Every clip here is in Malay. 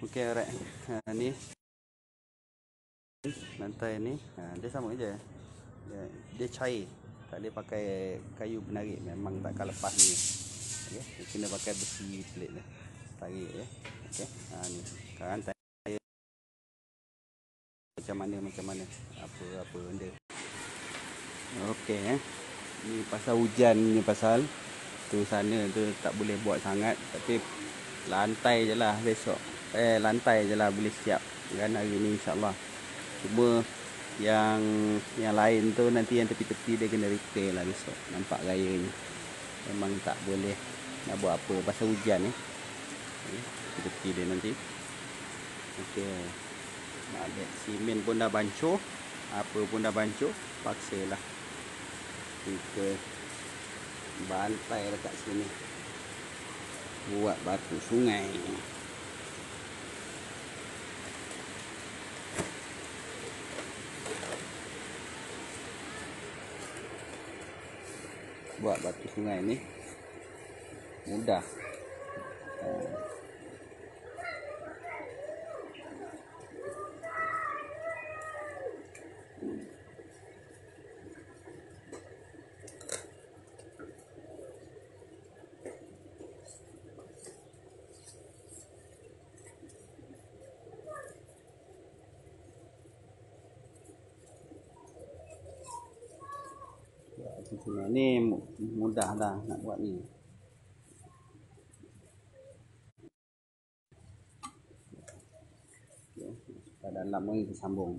Okey, alright. Ni lantai ni, dia sama je. Dia cair. Tak boleh pakai kayu penarik, memang takkan lepas ni. Okey, kena pakai besi plate dia. Tarik ya. Okey. Ni. Sekarang tanya macam mana. Apa benda. Okey Ni pasal hujan ni pasal. Tu sana tu tak boleh buat sangat, tapi lantai je lah besok. Lantai je lah boleh siap kan hari ni insya-Allah. Cuma yang lain tu nanti yang tepi-tepi dia kena repair lah besok. Nampak raya ni. Memang tak boleh nak buat apa pasal hujan ni. Tepi-tepi dia nanti. Okey. Nak simen pun dah bancuh. Apa pun dah bancuh, paksalah kita bantai dekat sini. Buat batu sungai. Buat batu sungai ni mudah. Batu sungai ni mudah dah nak buat ni. Kat dalam ni kita sambung.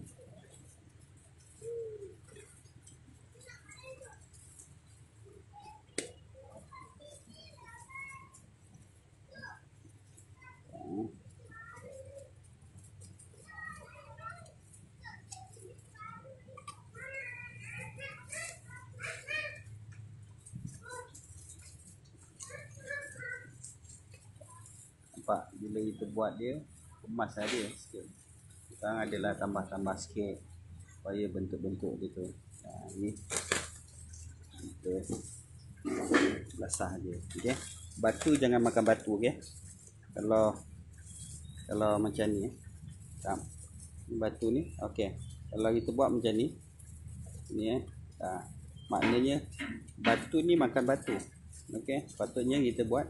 Nampak bila kita buat dia, kemas dia sikit. Sekarang adalah tambah-tambah sikit supaya bentuk-bentuk dia tu. Ni kita lasah je. Okey. Batu jangan makan batu, okey. Kalau macam ni, batu ni, okey. Kalau kita buat macam ni, maknanya batu ni makan batu. Okey, patutnya kita buat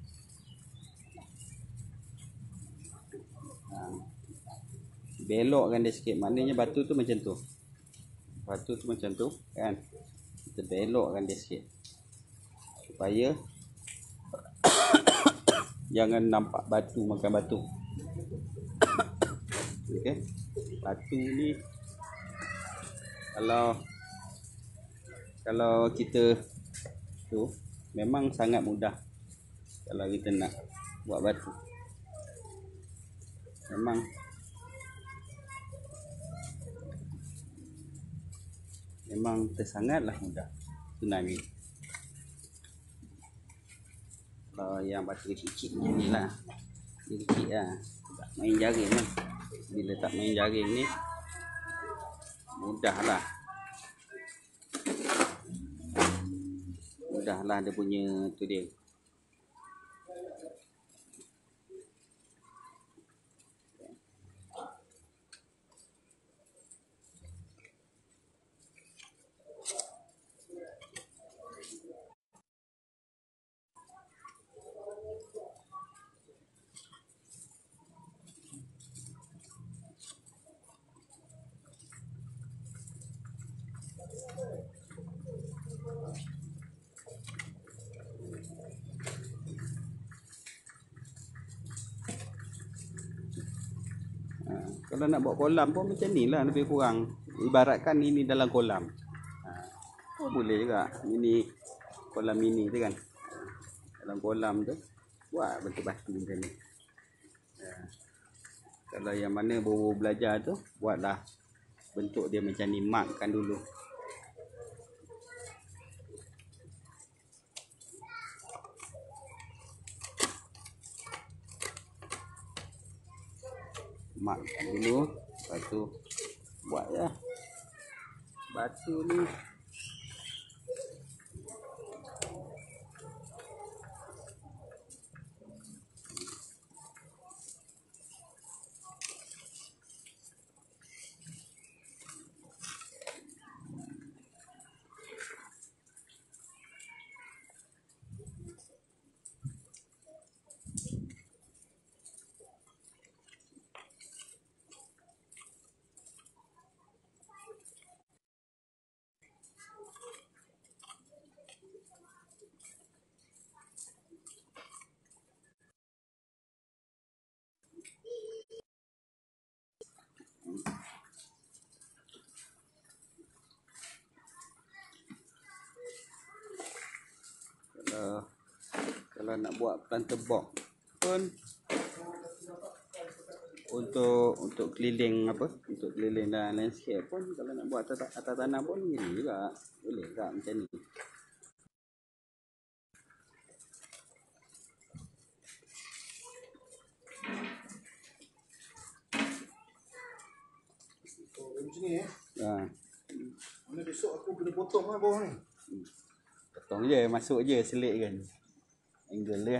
belokkan dia sikit. Maknanya batu tu macam tu. Batu tu macam tu kan. Kita belokkan dia sikit. Supaya jangan nampak batu makan batu. Okey. Batu ni kalau kita tu memang sangat mudah. Kalau kita nak buat batu, memang tersangatlah mudah. Senang ni. Kalau yang batu kecil ni lah. Kecil lah. Tak main jaring lah. Bila tak main jaring ni, mudahlah dia punya tu dia. Kalau nak buat kolam pun macam ni lah lebih kurang. Ibaratkan ini dalam kolam. Boleh juga. Ini kolam mini tu kan. Dalam kolam tu buat bentuk batu macam ni. Kalau yang mana baru belajar tu, buatlah bentuk dia macam ni. Markkan dulu. Markkan dulu. Lepas tu buat je. Batu ni Kalau nak buat planter box pun untuk keliling untuk keliling dan landscape pun, kalau nak buat atas tanah pun gini juga boleh tak macam ni. Macam ni Mana besok aku kena potong lah bawah ni. Potong je, masuk je, selit kan angle dia.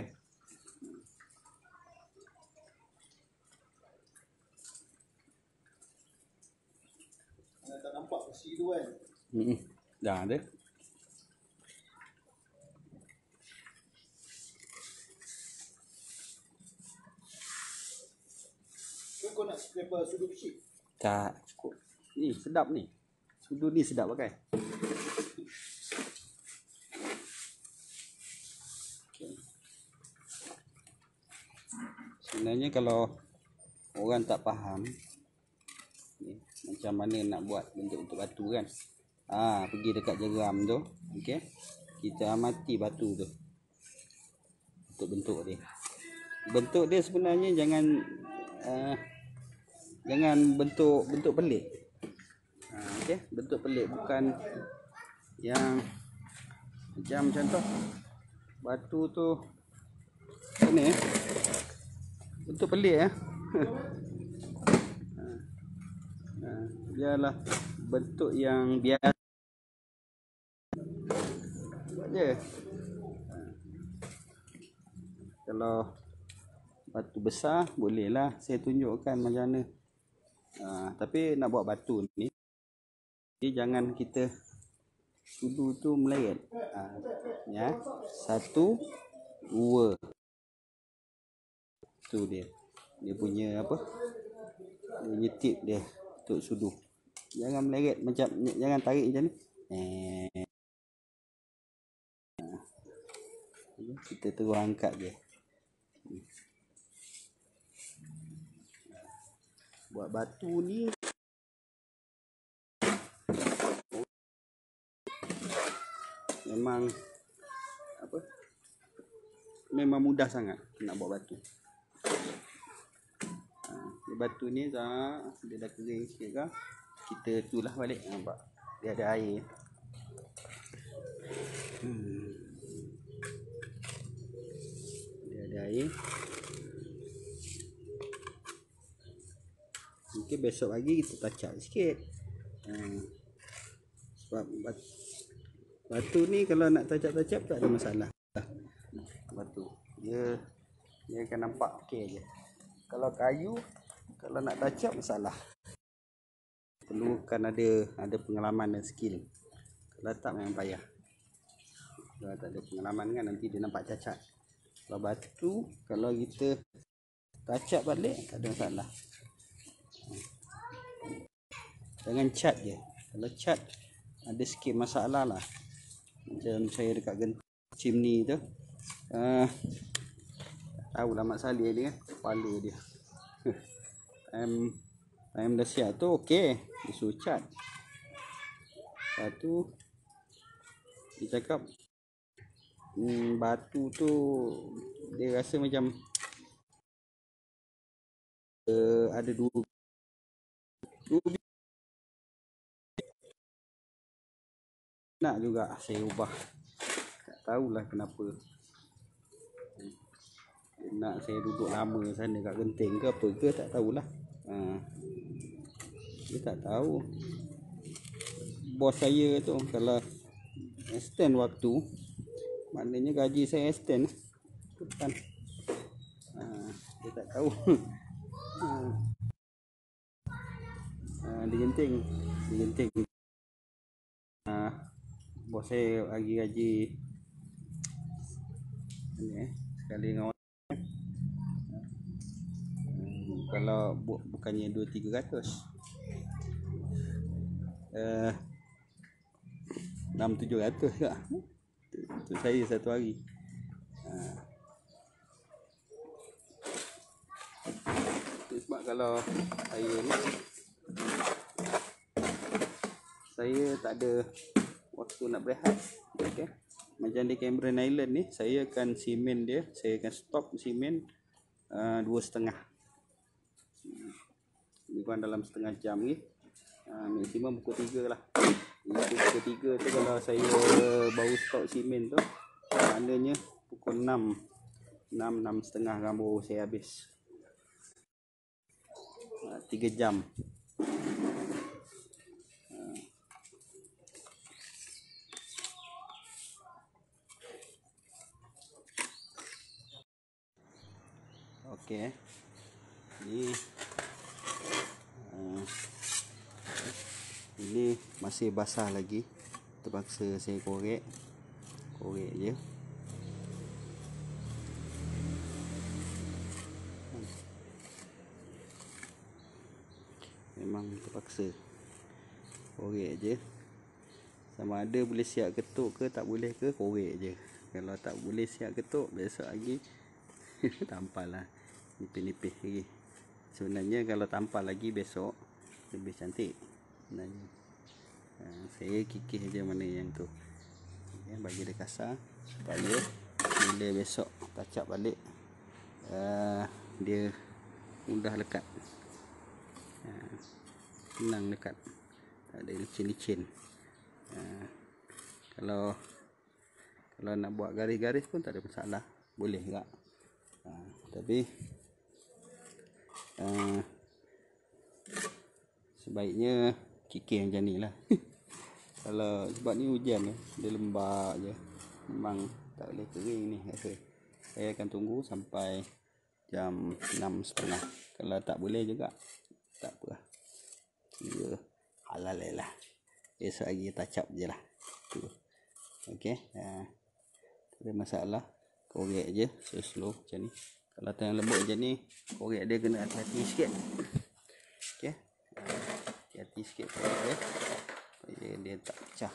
Tak nampak besi tu kan. Dah ada. Kau nak scraper sudut sheet? Tak cukup. Ni sedap ni. Sudu ni sedap pakai. Sebenarnya kalau orang tak faham ni, macam mana nak buat bentuk-bentuk batu kan, pergi dekat jeram tu, okey, kita amati batu tu untuk bentuk dia. Bentuk dia sebenarnya jangan bentuk pelik. Okey, bentuk pelik, bukan yang macam contoh batu tu ni bentuk pelik biarlah bentuk yang biasa buat je. Kalau batu besar bolehlah saya tunjukkan macam mana. Tapi nak buat batu ni, jangan kita sudu tu meleret. Ya, 1 2 tu dia punya apa, dia punya tip dia untuk sudu. Jangan meleret, macam jangan tarik macam ni. Kita terus angkat je. Buat batu ni memang memang mudah sangat nak buat batu. Batu ni dia dah kering sikit kan, kita tulah balik, nampak dia ada air. Dia ada air. Mungkin besok pagi kita touch up sikit. Sebab batu ni kalau nak touch up tak ada masalah. Batu dia akan nampak okey je. Kalau kayu, kalau nak touch up masalah, perlukan ada pengalaman dan skill. Kalau tak memang payah. Kalau tak ada pengalaman kan nanti dia nampak cacat. Kalau batu, kalau kita touch up balik tak ada masalah. Jangan cat je. Kalau cat ada sikit masalah lah. Macam saya dekat chimney tu, tahulah Mak Saleh ni kan, kepala dia. time dah siap tu okey, dia suruh cat. Lepas tu dia cakap batu tu dia rasa macam ada dua nak juga saya ubah. Tak tahulah kenapa. Dia nak saya duduk lama sana kat Genting ke apa ke, tak tahulah. Dia tak tahu. Bos saya tu kalau extend waktu, maknanya gaji saya extend. Kan? Dia tak tahu. Di Genting. Bos saya bagi gaji ni sekali dengan orang. Kalau bukannya 2-300, 600-700 tak untuk saya satu hari. Sebab kalau saya ni, saya tak ada waktu nak berehat. Okay? macam di Cameron Island ni, saya akan simen dia, saya akan stop simen 2,5. Lebih kurang dalam setengah jam ni. Maksimum pukul 3 lah. Pukul 3 tu kalau saya baru stok simen tu, maknanya pukul 6, 6.30 kan baru saya habis. 3 jam. Okey. Ini masih basah lagi. Terpaksa saya korek je. Memang terpaksa korek je. Sama ada boleh siap ketuk ke tak boleh ke, korek je. Kalau tak boleh siap ketuk, besok lagi tampal lah, nipis-nipis lagi. Sebenarnya kalau tampal lagi besok lebih cantik sebenarnya. Saya kikis je mana yang tu, bagi dia kasar supaya bila besok touch up balik dia mudah lekat, senang lekat, tak ada licin-licin. Kalau nak buat garis-garis pun tak ada masalah, boleh juga. Tapi sebaiknya kikir macam ni lah. Kalau sebab ni hujan dia lembab je, memang tak boleh kering ni. Saya akan tunggu sampai jam 6.30. Kalau tak boleh juga tak apa, dia halal lah, esok lagi touch up je lah tu. Okey, tak ada masalah, korek je slow macam ni. Kalau tengah lembut macam ni, korek dia kena hati-hati sikit. Okey, hati-hati sikit korek dia supaya dia tak pecah.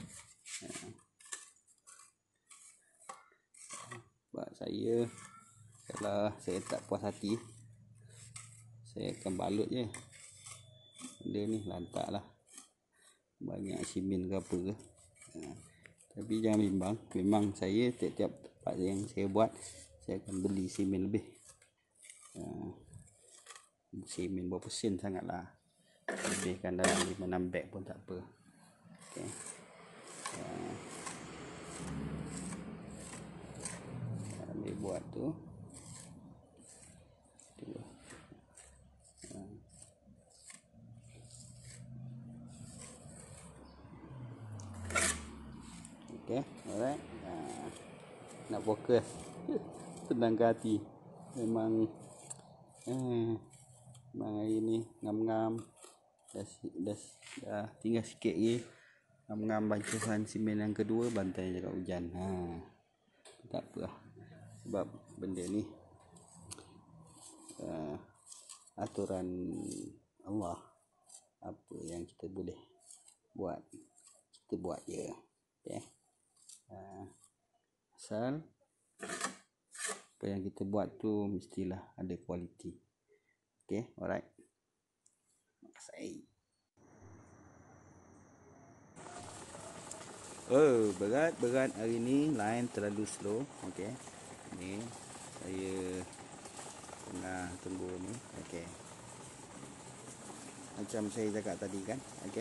Sebab saya, kalau saya tak puas hati, saya akan balut je dia ni, lantak lah banyak simen ke apa ke. Tapi jangan bimbang, memang saya tiap-tiap tempat yang saya buat, saya akan beli simen lebih. Simen berapa sen sangat lah, lebihkan dalam 5-6 beg pun tak apa. Okay. Ambil buat tu. Okay, alright. Nak fokus, senang ke hati. Memang hari ni ngam-ngam, dah tinggal sikit lagi. Ngam-ngam bancuhan simen yang kedua, bantai je kat hujan. Tak apa lah, sebab benda ni aturan Allah. Apa yang kita boleh buat, kita buat je. Okay. Asal apa yang kita buat tu mestilah ada kualiti. Okay, alright. Berat hari ni, line terlalu slow. Okay, ni saya tengah tunggu ni. Okay, macam saya cakap tadi kan. Okay,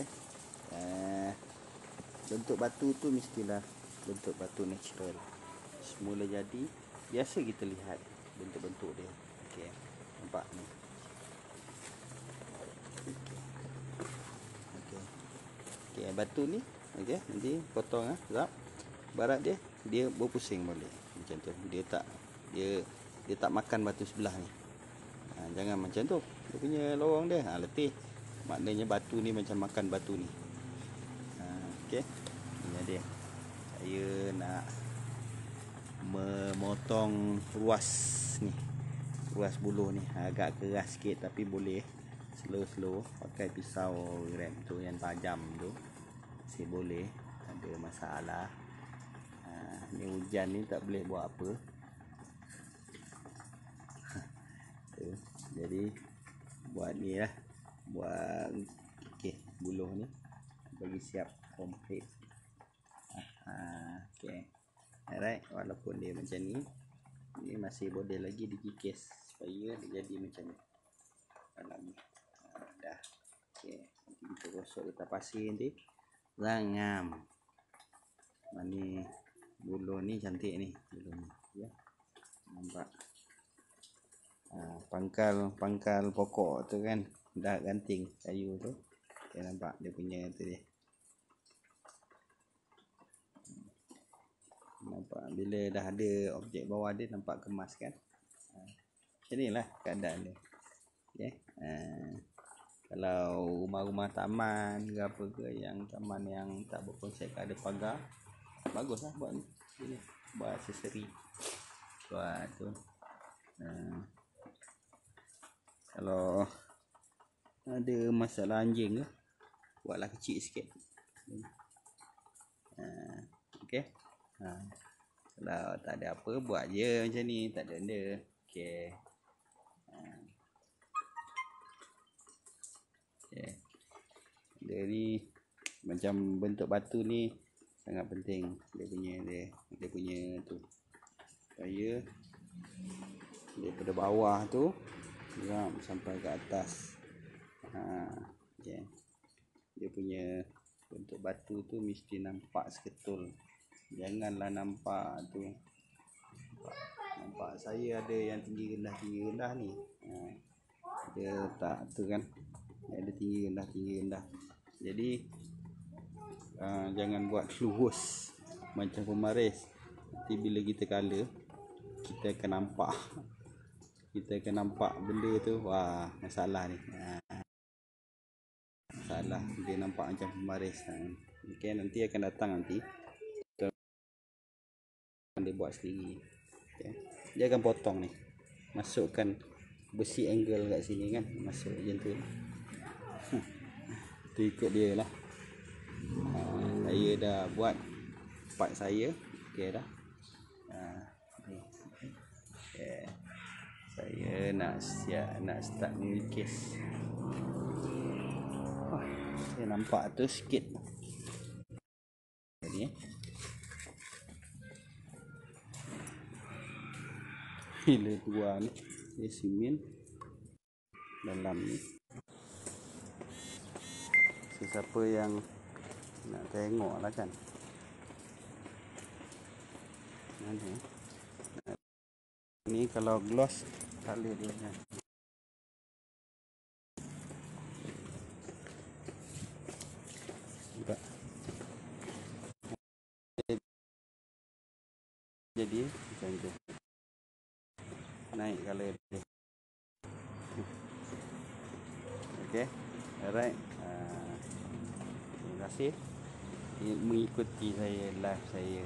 bentuk batu tu mestilah bentuk batu natural, semula jadi. Biasa kita lihat bentuk-bentuk dia. Okay, nampak ni. Okay, batu ni, okay, nanti potong sebab barat dia berpusing balik macam tu. Dia tak makan batu sebelah ni. Jangan macam tu, dia punya lorong dia letih, maknanya batu ni macam makan batu ni. Okay, ini dia. Saya nak memotong ruas ni, ruas buluh ni agak keras sikit, tapi boleh slow pakai pisau rem tu yang tajam tu masih boleh, tak ada masalah. Ni hujan ni tak boleh buat apa. Jadi buat ni lah, buat buluh ni bagi siap komplit. Okay, Alright, walaupun dia macam ni, ini masih boleh lagi dikikis supaya dia jadi macam ni dalam. Dah. Okey, nanti kita gosok kita pasir nanti. Rangam. Ni bulu ni cantik ni, bulu ni ya. Nampak. Pangkal pokok tu kan dah ganting kayu tu. Dia nampak dia punya tu dia. Nampak bila dah ada objek bawah dia nampak kemas kan. Macam inilah keadaan dia. Okay. Kalau rumah-rumah taman ke apa ke, yang taman yang tak berkonsep ada pagar, baguslah buat ni. Ini buat aksesori. Buat tu. Kalau ada masalah anjing ke, buatlah kecil sikit. Okey. Kalau tak ada apa, buat je macam ni, tak ada benda. Okey. Okay. Dia ni macam bentuk batu ni sangat penting, dia punya tu, supaya daripada bawah tu sampai ke atas. Okay. Dia punya bentuk batu tu mesti nampak seketul, janganlah nampak tu. Nampak saya ada yang tinggi rendah ni. Dia tak tu kan, dia ada tinggi rendah. Jadi jangan buat lurus macam pemaris. Nanti bila kita colour, kita akan nampak benda tu. Wah, masalah ni. Masalah dia nampak macam pemaris. Okey, nanti akan datang nanti dia buat sendiri. Okay. Dia akan potong ni, masukkan besi angle kat sini kan, masuk macam tu. Tu ikut dia lah. Saya dah buat part saya. Okey dah. Okay. Saya nak start melukis. Saya nampak tu sikit. Jadi bila keluar ni, dia simen dalam ni. Siapa yang nak tengok lah kan. Ni kalau gloss color dia kan. Jadi macam tu. Naik color dia. Okey. Alright. Terima kasih mengikuti saya live saya.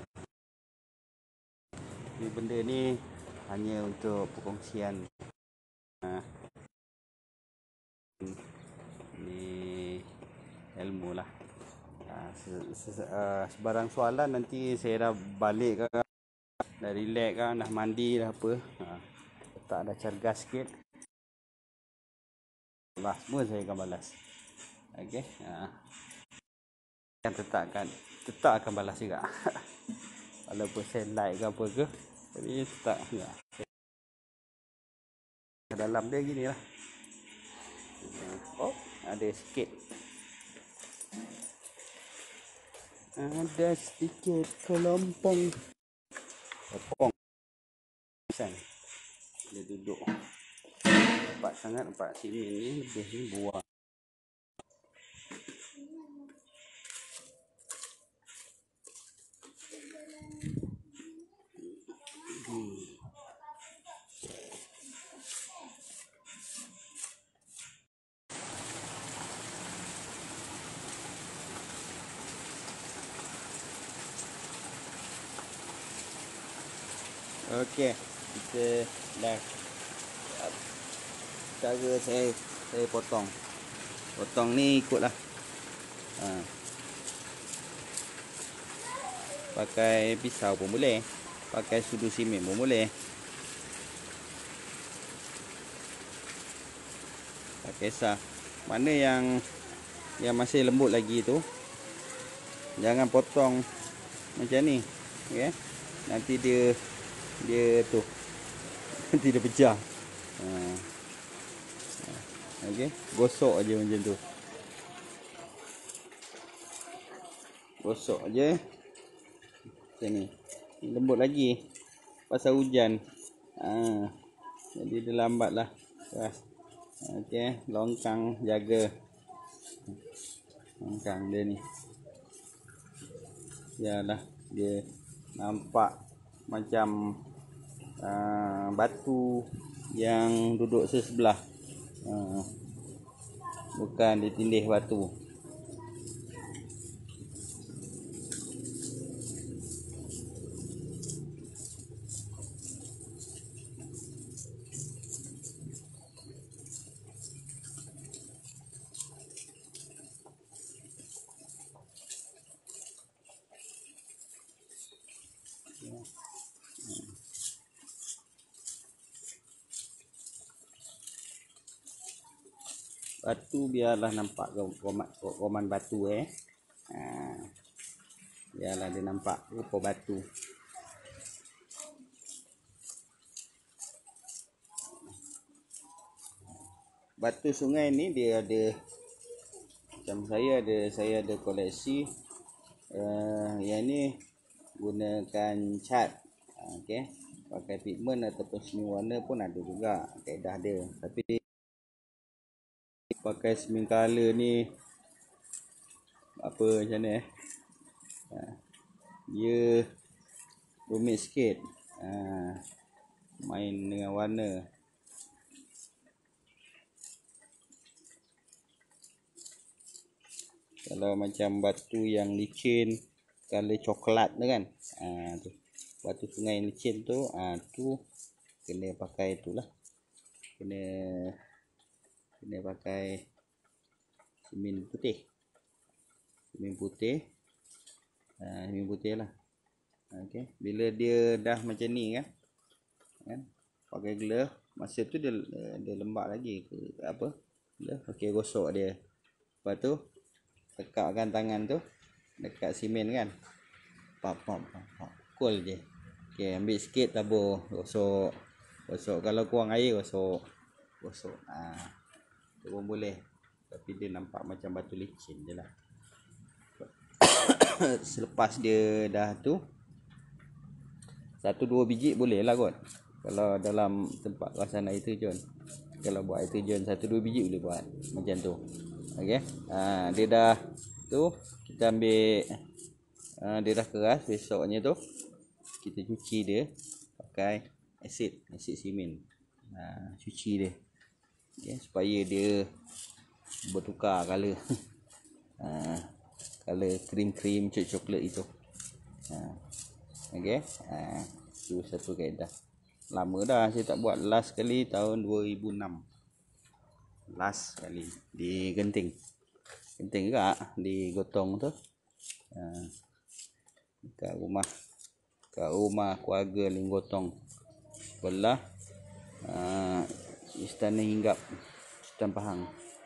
Ini benda ni hanya untuk perkongsian. Ni ilmu lah. Sebarang soalan nanti saya dah balik ke, dah relax kan, dah mandi dah apa. Tak dah cergas sikit. Semua saya akan balas. Okey. Yang tetap akan balas juga. Walaupun saya like ke apa ke, tapi tetap ya. Dalam dia gini lah. Oh, ada sikit. Ada sedikit kelompong. Kopong. Dia duduk. Nampak sangat, nampak simen ni lebih ni buah. Okey, kita dah cara saya potong ni ikutlah. Pakai pisau pun boleh, pakai sudu simen pun boleh, tak kisah. Mana yang masih lembut lagi tu, jangan potong macam ni. Okey, nanti dia tu nanti dia pecah. Okey, gosok aja macam tu. Gosok aja. Macam ni. Lembut lagi pasal hujan. Jadi dia lambatlah. Okey, longkang jaga. Longkang dia ni. Yalah, dia nampak macam batu yang duduk sebelah. Bukan ditindih batu. Batu biarlah nampak goman batu biarlah dia nampak rupa batu. Batu sungai ni dia ada, macam saya ada koleksi. Yang ni gunakan cat, okey, pakai pigment ataupun semi warna pun ada juga kaedah dia. Tapi pakai semi color ni apa macam ni dia rumit sikit main dengan warna. Kalau macam batu yang licin color coklat tu kan, tu batu sungai licin tu, tu kena pakai itulah, kena pakai semen putih lah. Okey, bila dia dah macam ni kan pakai glove, masa tu dia lembab lagi ke apa, okey, gosok dia, lepas tu tekakkan tangan tu dekat semen kan, pukul je. Okey, ambil sikit tabur, gosok. Kalau kurang air, gosok tu pun boleh. Tapi dia nampak macam batu licin je lah. Selepas dia dah tu 1-2 biji boleh lah kot, kalau dalam tempat kawasan air terjun. Kalau buat air terjun 1-2 biji boleh buat macam tu. Okey, dia dah tu, kita ambil dia dah keras. Besoknya tu kita cuci dia pakai asid semen. Cuci dia, okay, supaya dia bertukar color. Color krim coklat itu. Okey, itu satu kaedah. Lama dah saya tak buat. Last kali tahun 2006. Last kali di Genting juga, di Gotong tu. Kat rumah keluarga Ling Gotong, belah Istana Hinggap Sultan Pahang.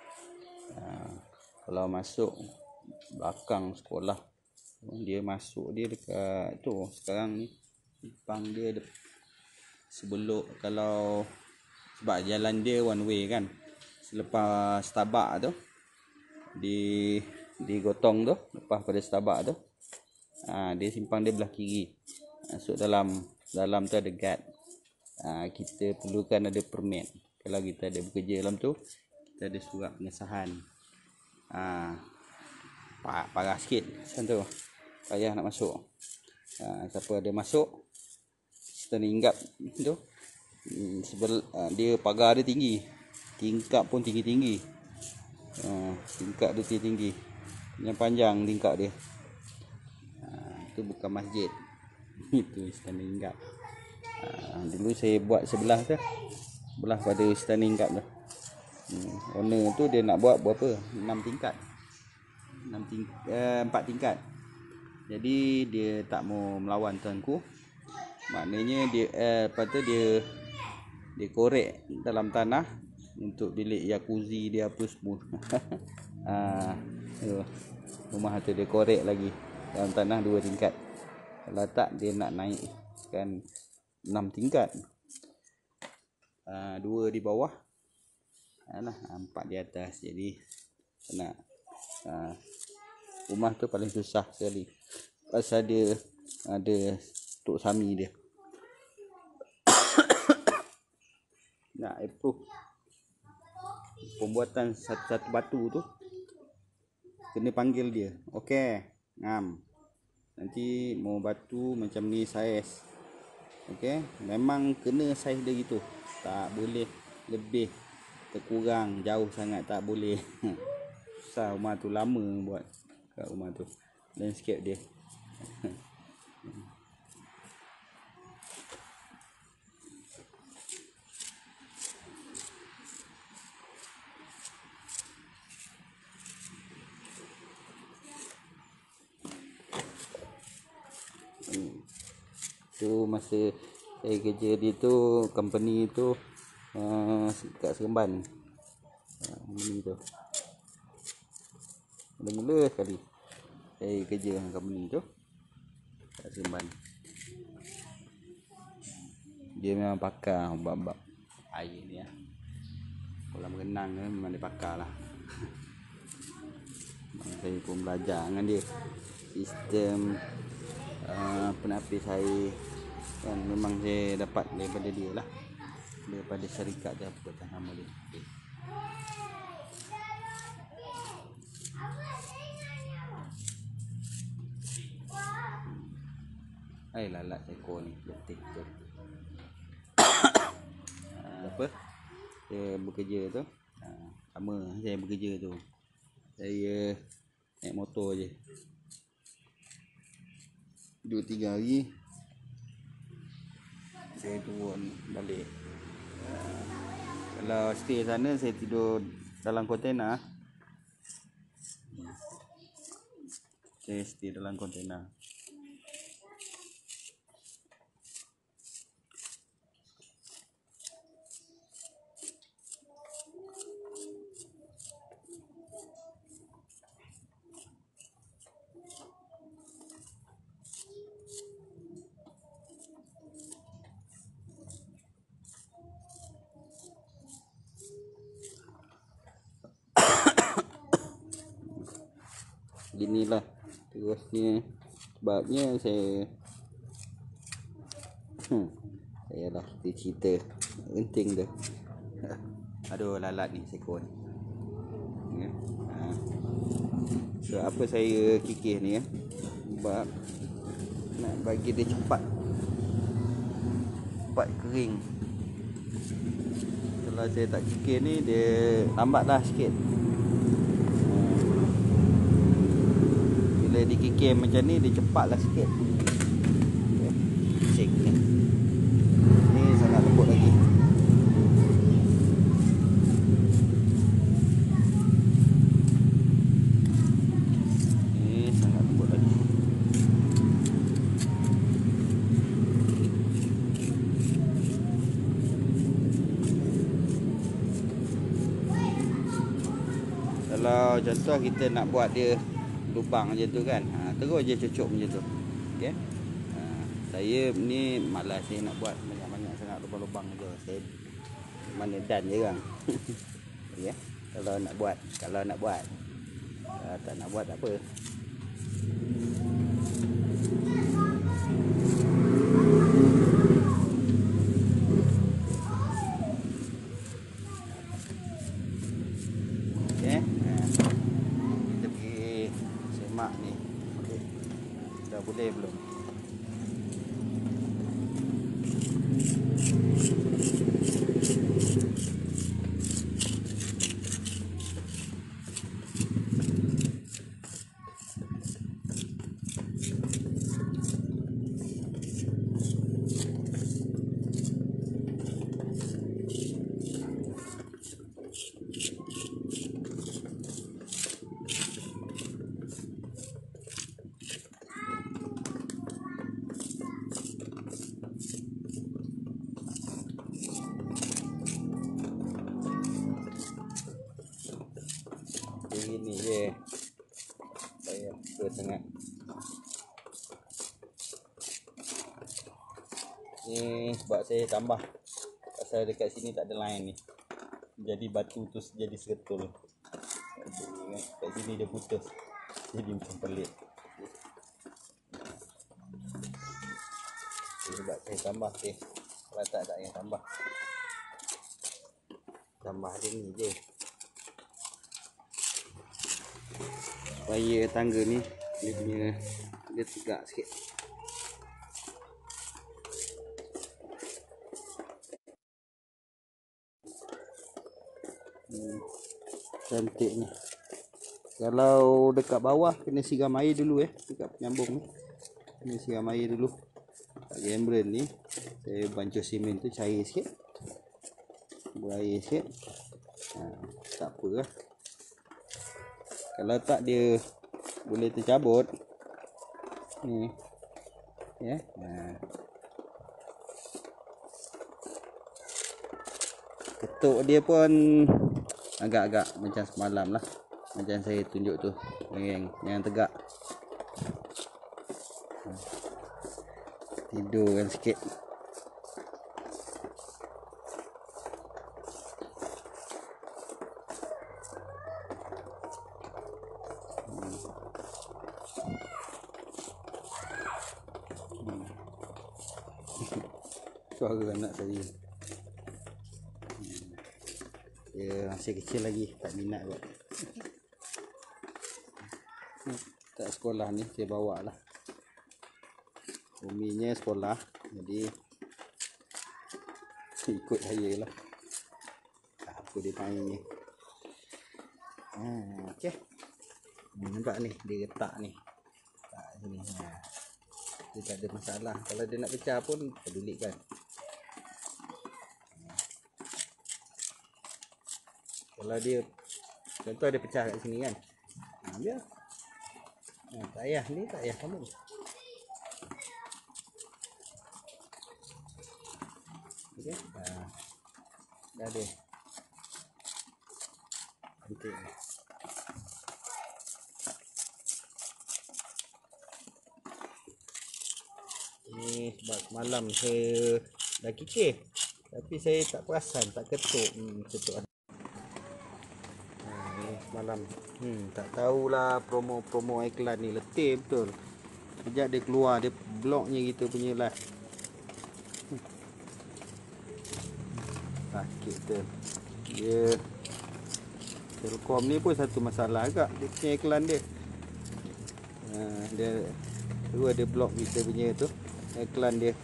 Kalau masuk belakang sekolah, dia masuk dia dekat tu. Sekarang ni simpang dia sebelum, kalau sebab jalan dia one way kan, selepas Starbucks tu di Gotong tu, lepas pada Starbucks tu, dia simpang dia belah kiri. Masuk dalam tu ada guard. Kita perlukan ada permit. Kalau kita ada bekerja dalam tu, kita ada surat pengesahan. Parah sikit macam tu, payah nak masuk. Siapa ada masuk Istana Hinggap tu, dia pagar dia tinggi, tingkap pun tinggi. Tingkap dia tinggi, yang panjang tingkap dia. Itu bukan masjid, itu Istana Hinggap. Dulu saya buat sebelah pada Istana Hinggap tu. Owner tu dia nak buat berapa? 4 tingkat. Jadi dia tak mau melawan tuanku. Maknanya dia dia korek dalam tanah untuk bilik jacuzzi dia apa semua. Rumah tu dia korek lagi dalam tanah 2 tingkat. Kalau tak dia nak naikkan 6 tingkat. 2 di bawah, 4 di atas. Jadi nak rumah tu paling susah sekali. Pasal dia ada tok sami dia. Nak approve pembuatan satu-satu batu tu, kena panggil dia. Okey, ngam. Nanti mau batu macam ni saiz. Okey, memang kena saiz dia gitu. Tak boleh lebih, terkurang, jauh sangat tak boleh. Susah rumah tu, lama buat kat rumah tu. Landscape dia. Tu masa saya kerja di tu, company tu kat Seremban. Ini tu. Mula-mula sekali saya kerja dengan company tu kat Seremban. Dia memang pakar bab air ni lah. Kolam renang ni memang dia pakar lah. Saya pun belajar dengan dia sistem penapis air kan, memang saya dapat daripada dia lah, daripada syarikat dia, apa tak nama dia. Air lalat ekor ni letih tu. Apa saya bekerja tu, sama saya bekerja tu, saya naik motor je 2-3 hari saya turun balik. Kalau stay sana saya tidur dalam kontena. Saya stay dalam kontena. Ginilah terusnya, sebabnya saya lah cerita penting tu. Aduh, lalat ni sekor ni. So apa saya kikis ni sebab nak bagi dia cepat kering. Kalau saya tak kikis ni, dia lambatlah sikit. Bila dikikis macam ni, dia cepatlah sikit. Cek ni. Ni sangat lembut lagi. Ni sangat lembut lagi. Kalau contoh kita nak buat dia lubang macam tu kan, terus je cucuk macam tu. Okey. Saya ni malas, saya nak buat banyak-banyak sangat lubang-lubang je. Saya mana dan je kan. Okey. Kalau nak buat, tak nak buat tak apa. Okey. Kita pergi semak ni. Okey. Dah boleh belum? Ini je. Saya suka sangat. Ni sebab saya tambah pasal dekat sini tak ada line ni. Jadi batu tu jadi seketul. Kat sini dia putus. Jadi macam pelik. Sebab saya tambah kalau tak payah tambah. Tambah dia ni je. Supaya tangga ni dia tegak sikit. Cantiknya. Kalau dekat bawah kena siram air dulu dekat penyambung ni. Kena siram air dulu. Kat gambren ni saya bancuh simen tu cair sikit. Berair sikit. Tak apa lah. Kalau tak dia boleh tercabut. Ni. Ya. Ketuk dia pun agak-agak macam semalam lah. Macam saya tunjuk tu. Yang tegak. Tidurkan sikit. Suara anak saya. Dia masih kecil lagi, tak minat buat. Tak sekolah ni saya bawa lah. Uminya sekolah, jadi ikut saya lah. Apa dia main ni. Okey. Nampak ni, dia letak ni. Letak sini. Dia tak ada masalah. Kalau dia nak pecah pun peduli kan. Kalau dia contoh dia pecah kat sini kan. Dia tak payah ni, tak payah kamu. Okey. Dah ada. Okey. Ni sebab semalam saya dah kikir. Tapi saya tak perasan, tak ketuk. Ketuk. Malam tak tahulah promo iklan ni letih betul. Sejak dia keluar dia bloknya gitu punya live. Sakit tu. Dia Telkom ni pun satu masalah agak dia punya iklan dia. Dia ada blok kita punya tu iklan dia.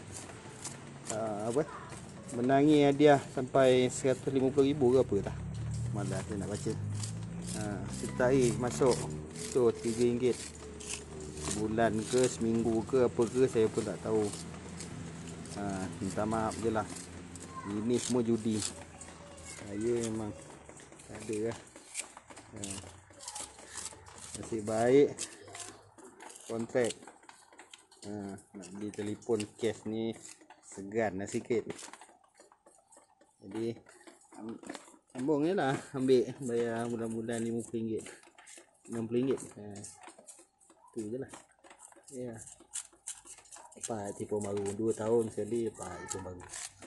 Menangi hadiah sampai 150,000 ke apa dah. Malas saya nak baca. Sertai masuk tu RM3 sebulan ke seminggu ke apa ke saya pun tak tahu. Minta maaf je lah. Ini semua judi. Saya memang tak ada lah. Nasib baik kontrak. Nak beli telefon cash ni segan lah sikit. Jadi sambung je lah, ambil bayar bulan-bulan RM50, RM60. Tu je lah. Ya. Apa telefon baru 2 tahun sekali apa telefon baru.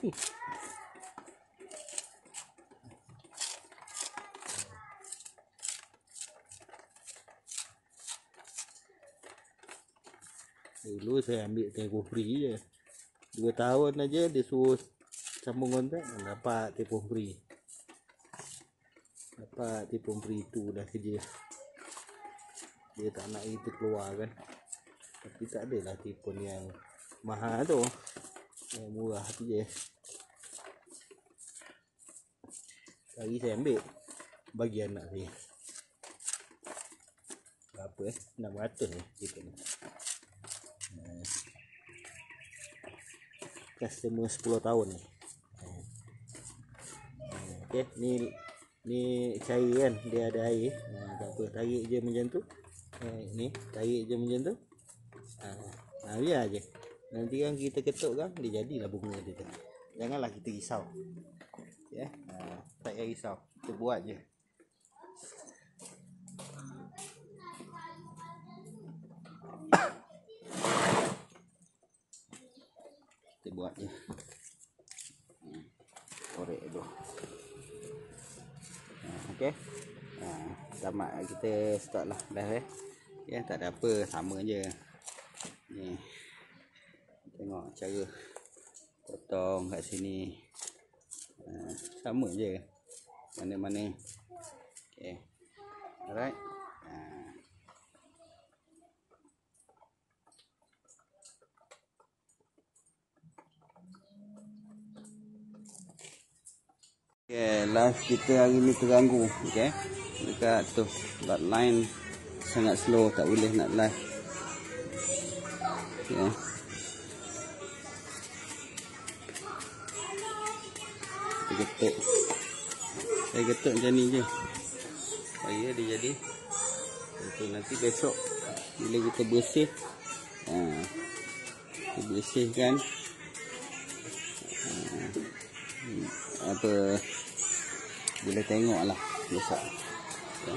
Dulu saya ambil telefon free je. 2 tahun aja dia suruh sambung kontrak dapat telefon free. Dapat telefon free tu dah kerja. Dia tak nak kita keluar kan. Tapi tak adalah telefon yang mahal tu. Yang murah tu je. Hari saya ambil bagi anak saya. Berapa RM600 telefon ni. Customer 10 tahun ni. Okey, ni cair kan, dia ada air. Tak apa, tarik je macam tu. Ni tarik je macam tu. Biar je. Nanti kan kita ketuk kan, dia jadilah bunga dia tu. Janganlah kita risau. Ya. Tak payah risau. Kita buat je. Kita buat je. Korek dulu. Okey. Tamat kita start lah dah ya, tak ada apa, sama je. Ni. Tengok cara potong kat sini. Sama je. Mana-mana. Okey. Alright. Okay, live kita hari ni terganggu. Okay, dekat tu line sangat slow, tak boleh nak live. Okay. Saya getuk macam ni je supaya dia jadi itu. Nanti besok bila kita bersih, kita bersihkan apa, boleh tengok lah besok. Okay.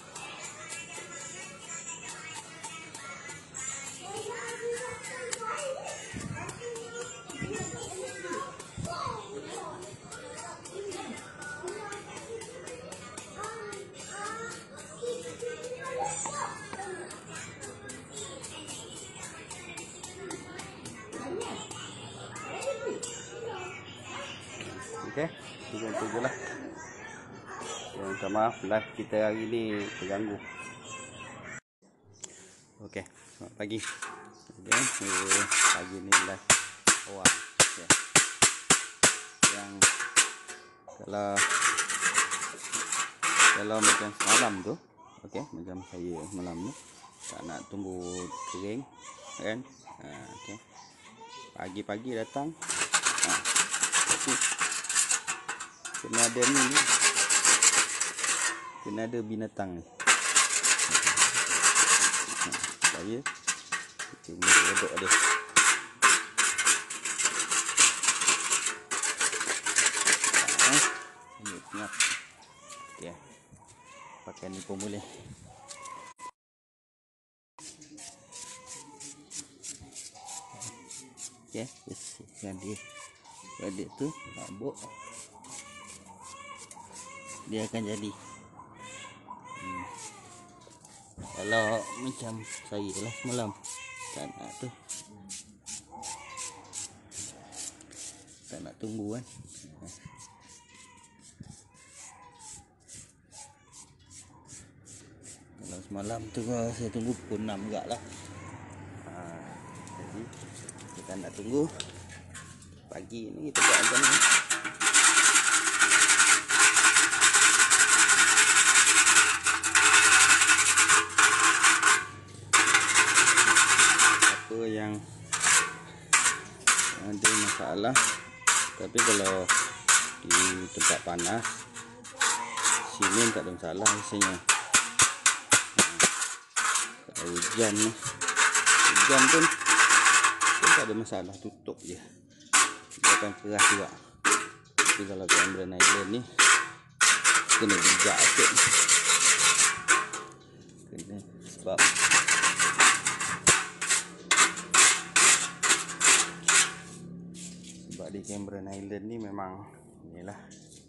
Okay, itu je lah. Minta maaf live kita hari ni terganggu. Okay, selamat pagi. Okay, pagi ni live awal. Okay. Yang kalau macam semalam tu, okay, macam saya malam ni tak nak tunggu kering kan. Okay. Pagi-pagi datang. Tapi kena ada ni, kena ada binatang ni. Saya cuma duduk dia. Ini siap. Ya. Pakai ni pun boleh. Okey, bersihkan dia. Pada tu habuk. Dia akan jadi. Kalau macam saya lah semalam tak nak tu, tak nak tunggu kan. Kalau semalam tu saya tunggu pukul 6 juga lah. Jadi kita nak tunggu. Pagi ni kita buat macam ni. Yang ada masalah, tapi kalau di tempat panas sini tak ada masalah isinya. Kalau hujan pun tak ada masalah, tutup je, dia akan keras juga. Tapi kalau Cameron Highland ni kena bijak sikit, kena, sebab di Cameron Highland ni memang inilah.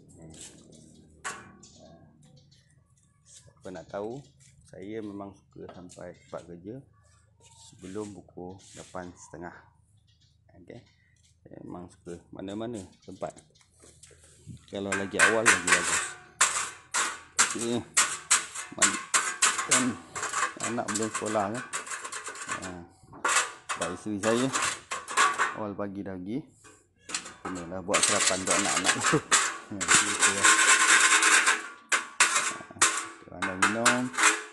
Siapa nak tahu, saya memang suka sampai tempat kerja sebelum pukul 8.30. Okay. Saya memang suka mana-mana tempat. Kalau lagi awal lagi bagus. Kan anak belum sekolah kan. Pak isteri saya awal pagi dah pergi. Inilah buat sarapan untuk anak-anak. Gitu ya. Anda minum.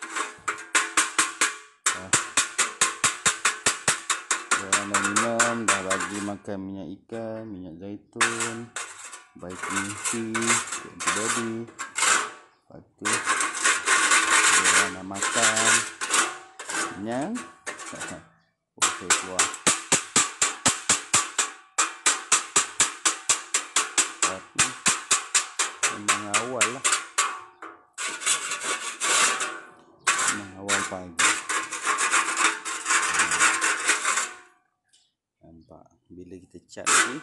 Anda minum, dah bagi makan minyak ikan, minyak zaitun, vitamin C, antibody. Lepas tu anda makan kenyang. Okey, keluar. Memang awal lah, memang awal pagi. Nampak. bila kita cat lagi.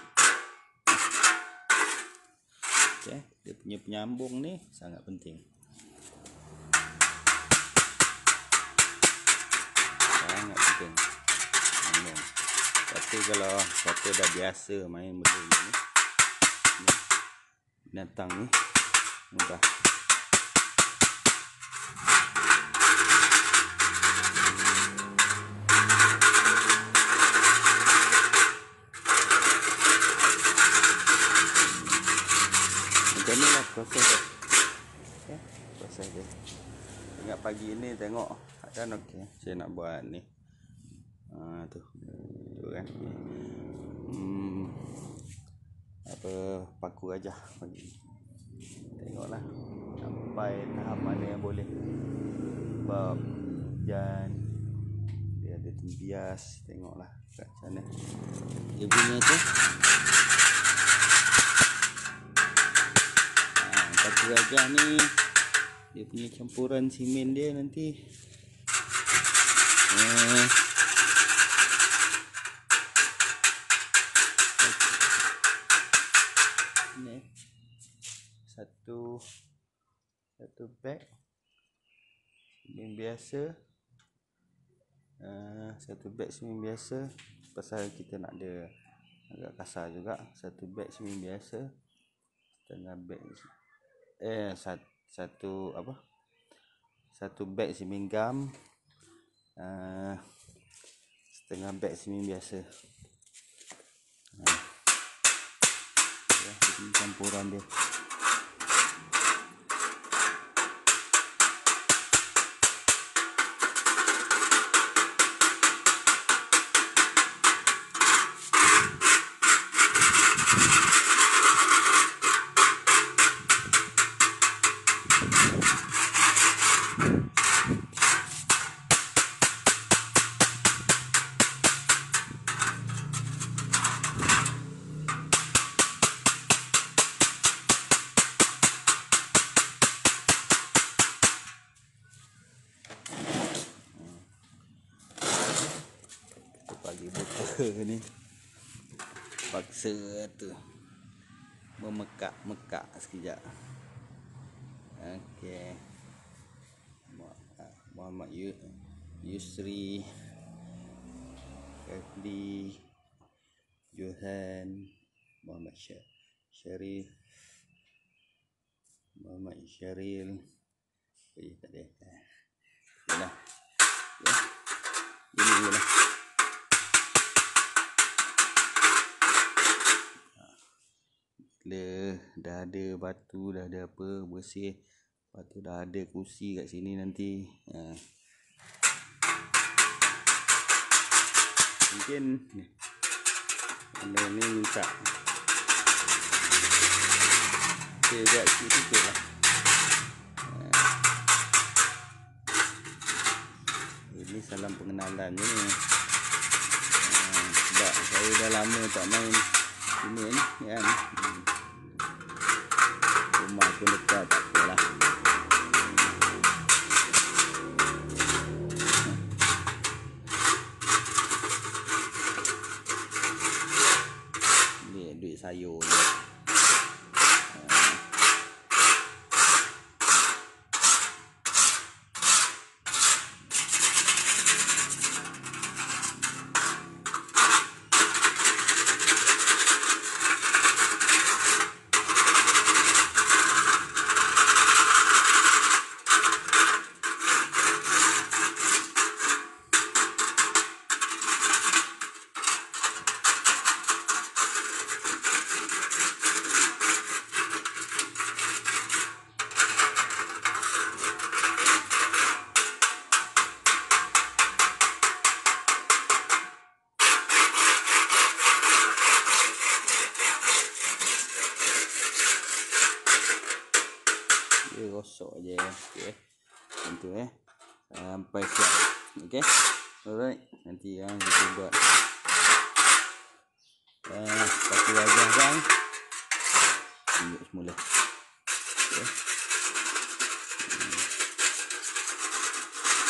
Okay, dia punya penyambung ni sangat penting. Sangat penting. Penyambung. Tapi kalau siapa dah biasa main benda ni, binatang ni mudah. Macam ni lah proses dia. Okay, proses dia. Ingat pagi ni tengok kan, okey. Saya nak buat ni. Tu kan. Apa paku aja pagi ni. Tengoklah sampai tahap mana yang boleh. Sebab hujan dia ada tembias, tengoklah kat sana. Dia punya tu. Paku gajah ni dia punya campuran simen dia nanti ni satu beg simen biasa, satu beg simen biasa, pasal kita nak ada agak kasar juga. Satu beg simen biasa, setengah beg satu beg simen gam, setengah beg simen biasa. Ini campuran dia. Pagi buka ni paksa tu memekak sekejap. Okey, Muhammad Yusri, Kefli, Johan, Muhammad Syarif, Muhammad Syaril. Tak ada. Yalah. Ya. Ini lah. Dah ada batu, dah ada apa, bersih. Lepas tu dah ada kursi kat sini nanti. Mungkin benda ni minta saya buat sikit lah. Ini salam pengenalan je ni. Sebab saya dah lama tak main sini ni kan. Rumah pun dekat, tak apalah. Ni duit sayur ni. Dia gosok je. Okey. Macam sampai siap. Okey. Alright. Nanti yang kita buat pakai wajah kan. Tunjuk semula. Okey.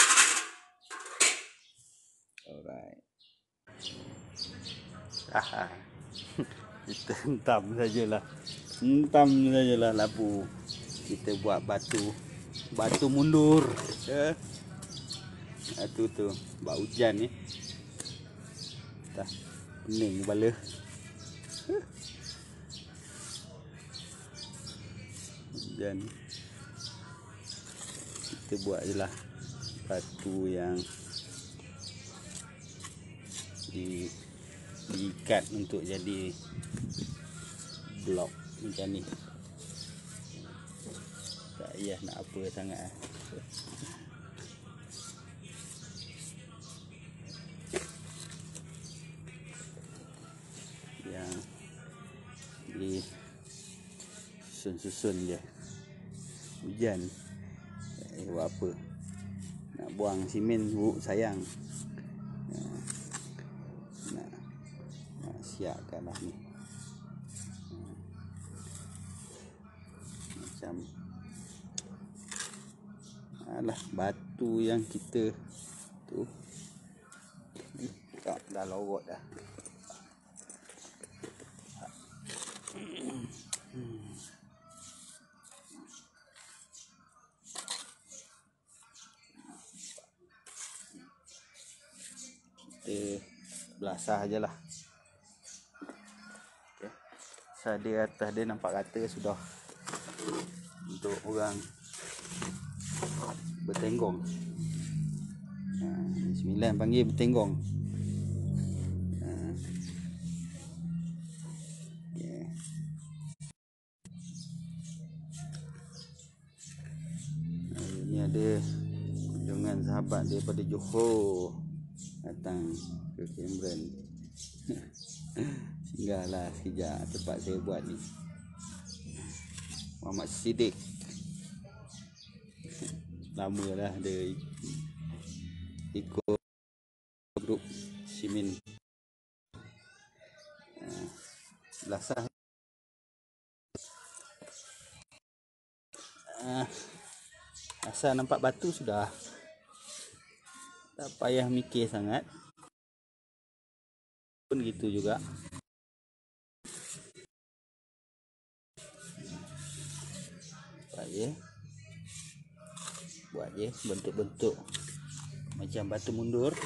Alright. Kita hentam sajalah. Hentam sajalah lampu. Kita buat batu mundur. Ya. Itu tu, bak hujan ni. Dah pening kepala. Hujan. Kita buat je lah batu yang diikat untuk jadi blok macam ni. Tak payah nak apa sangat. Yang di susun je. Hujan. Buat apa? Nak buang simen sayang. Nak siapkan lah ni. Macam alah batu yang kita tu tak dah lorot dah. Kita belasah je lah. Okay. Di atas dia nampak rata sudah untuk orang bertenggong. Sembilan panggil bertenggong. Okay. Ini ada kunjungan sahabat daripada Johor datang ke Cameron. Singgahlah sekejap tempat saya buat ni. Muhammad Siddiq. Lama lah dia ikut grup simen. Belasah. Asal nampak batu sudah. Tak payah mikir sangat. Pun gitu juga. Buat je bentuk-bentuk macam batu mundur.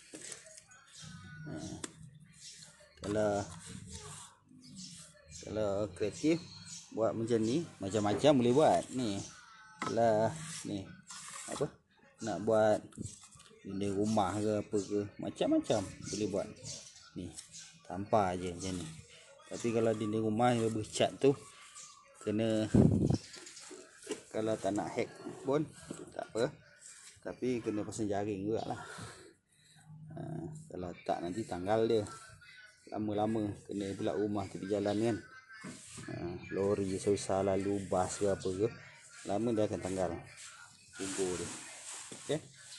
Kalau kreatif buat macam ni, macam-macam boleh buat. Ni lah ni apa? Nak buat dinding rumah ke apa ke, macam-macam boleh buat. Ni tampar je macam ni. Tapi kalau dinding rumah yang bercat tu kena, kalau tak nak hack pun tak apa, tapi kena pasang jaring jugalah. Kalau tak nanti tanggal dia lama-lama, kena pula rumah tepi jalan kan. Lori susah lalu, bas ke apa ke, lama dia akan tanggal kubur dia. Okey.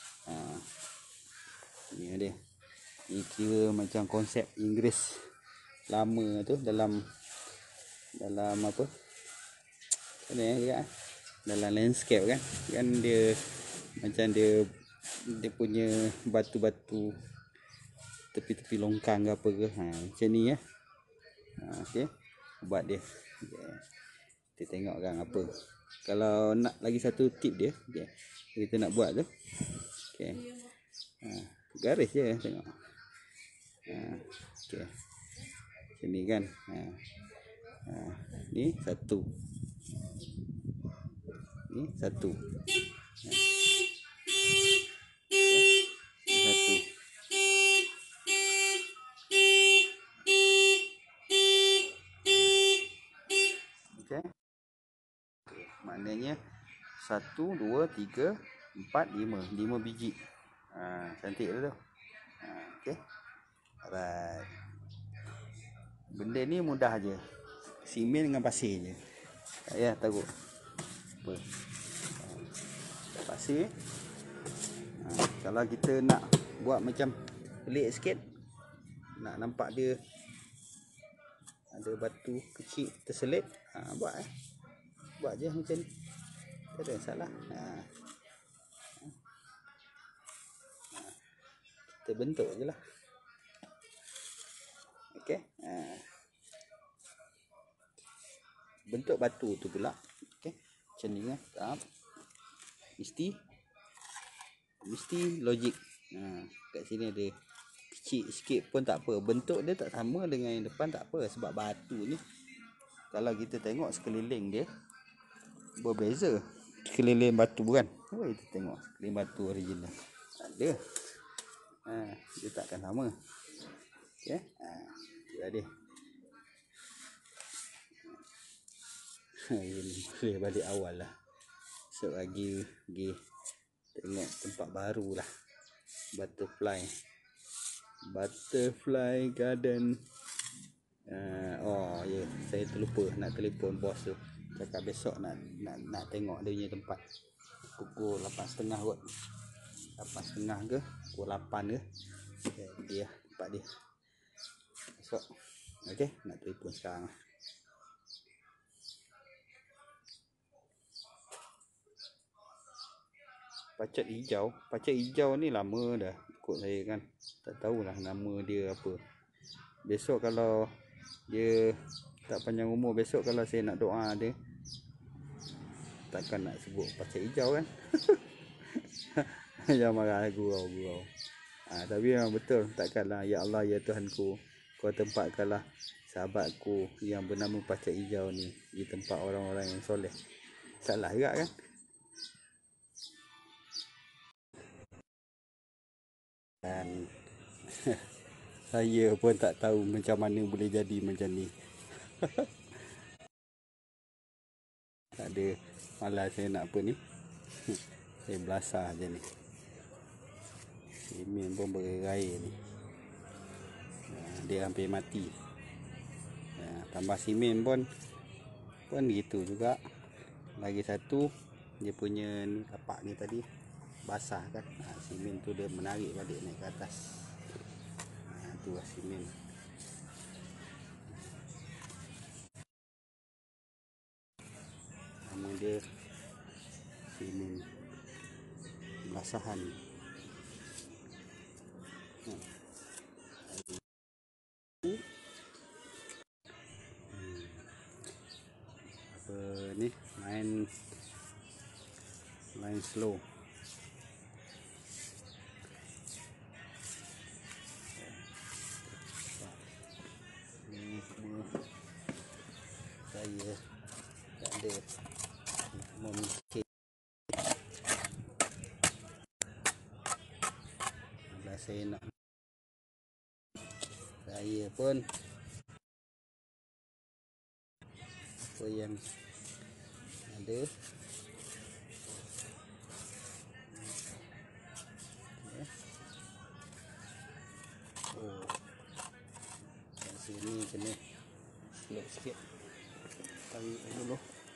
Ni dia. Ni kira macam konsep Inggeris lama tu dalam apa? Ni kan dalam landscape kan dia macam dia punya batu-batu tepi-tepi longkang ke apa ke. Macam ni ya. Okey. Buat dia. Okay. Kita tengok kan apa. Kalau nak lagi satu tip dia, okay, kita nak buat tu. Okey. Garis je tengok. Okey. Sini kan. Ni satu. Ni satu. Satu. Okey. Maknanya 1, 2, 3, 4, 5 biji. Cantik tu. Okey. Alright. Benda ni mudah je. Simen dengan pasir je. Tak payah taruh apa. Pasir. Kalau kita nak buat macam pelik sikit, nak nampak dia ada batu kecil terselit, buat je macam ni. Tak ada salah. Kita bentuk je lah. Okey. bentuk batu tu pula. Okey, macam ni kan. Tak. Mesti logik. Kat sini ada kecil sikit pun tak apa. Bentuk dia tak sama dengan yang depan tak apa, sebab batu ni kalau kita tengok sekeliling dia berbeza. Sekeliling batu kan. Cuba kita tengok sekeliling batu original. Ada. Dia takkan sama. Okey. Dia ada. Ini boleh balik awal lah. So lagi tengok tempat baru lah. Butterfly Garden. Oh ya, saya terlupa nak telefon bos tu. Cakap besok nak tengok dia punya tempat. Pukul 8.30 kot. 8.30 ke pukul 8 ke. Dia tempat dia. Besok. Okey, nak telefon sekarang lah. Pacak hijau ni lama dah ikut saya kan. Tak tahulah nama dia apa. Besok kalau dia tak panjang umur, besok kalau saya nak doa dia, takkan nak sebut pacak hijau kan. Jangan marah gurau. Tapi memang betul, takkanlah ya Allah ya Tuhanku, kau tempatkanlah sahabatku yang bernama pacak hijau ni di tempat orang-orang yang soleh. Salah juga kan. Dan saya pun tak tahu macam mana boleh jadi macam ni. Tak ada, malas saya nak apa ni. Saya belasah je ni. Semen pun berair ni. Dia hampir mati. Tambah semen pun gitu juga. Lagi satu, dia punya ni kapak ni tadi basah kan. Semen tu dia menarik balik naik ke atas. Tu lah semen. Nama dia semen basahan. Apa ni, main slow. Ni semua saya tak ada memikir. Kalau saya nak, saya pun apa yang ada. Kat sini kena slope sikit. Tarik dulu.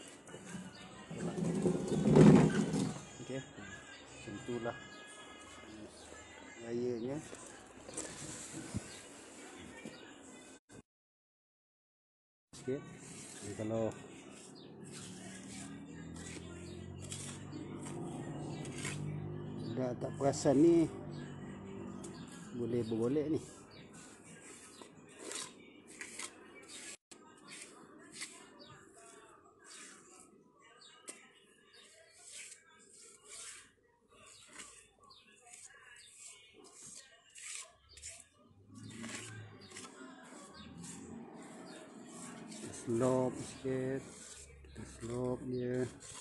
Okey. Macam itulah gayanya. Sikit. Jadi kalau dah tak perasan ni, boleh bergolek ni. Slope sikit. Kita slope dia.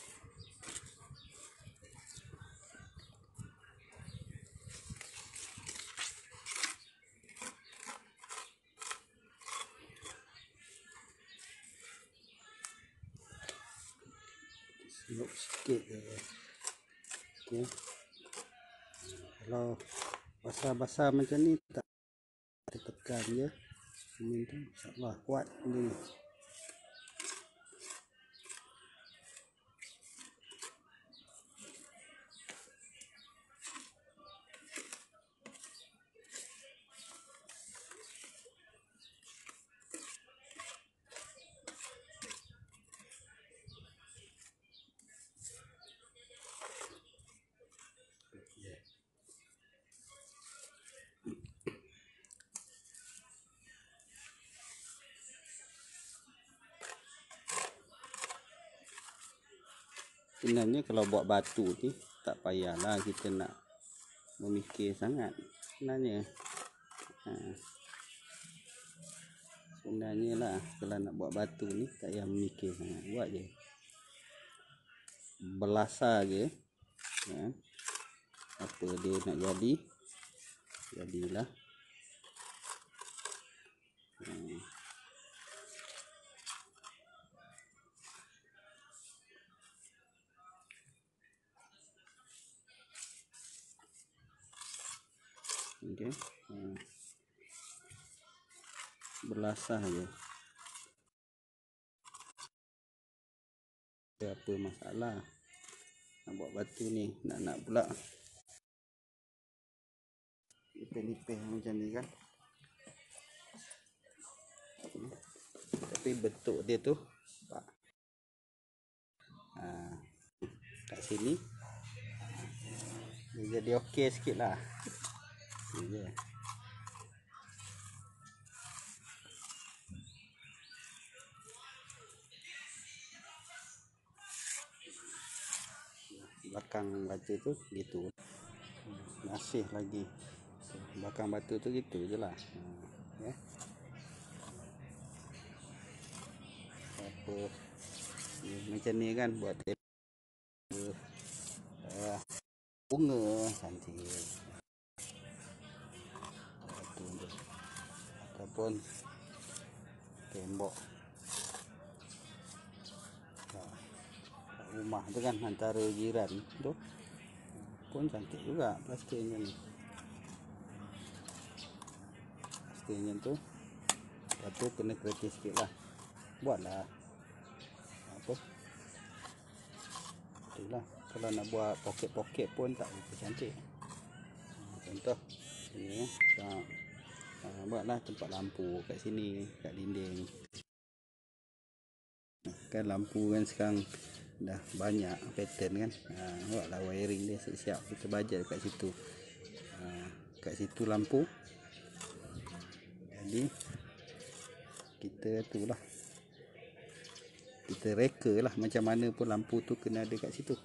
Slope sikit je. Okey. Kalau basah-basah macam ni, tak tekan je. Semen tu insya-Allah kuat ni. Sebenarnya kalau buat batu ni tak payahlah kita nak memikir sangat sebenarnya. Sebenarnya lah kalau nak buat batu ni tak payah memikir sangat, buat je. Belasah je. Apa dia nak jadi, jadilah. Okey. Belasah je. Ada apa masalah nak buat batu ni, nak pula lipih-lipih macam ni kan. Tapi bentuk dia tu kat sini dia jadi okey sikit lah. Ni je. Belakang batu tu gitu. Masih lagi belakang batu tu gitu je lah. Apa macam ni kan buat bunga cantik ataupun tembok rumah tu kan, antara jiran tu pun cantik juga plastiknya ni. Plastiknya tu satu kena kreatif sikit lah, buatlah apa itulah. Kalau nak buat poket-poket pun tak begitu cantik. Contoh sini buatlah tempat lampu kat sini, kat dinding kan. Lampu kan sekarang dah banyak pattern kan. Buatlah wiring dia siap-siap, kita bajet kat situ. Kat situ lampu, jadi kita tu lah, kita reka lah macam mana pun lampu tu kena ada kat situ.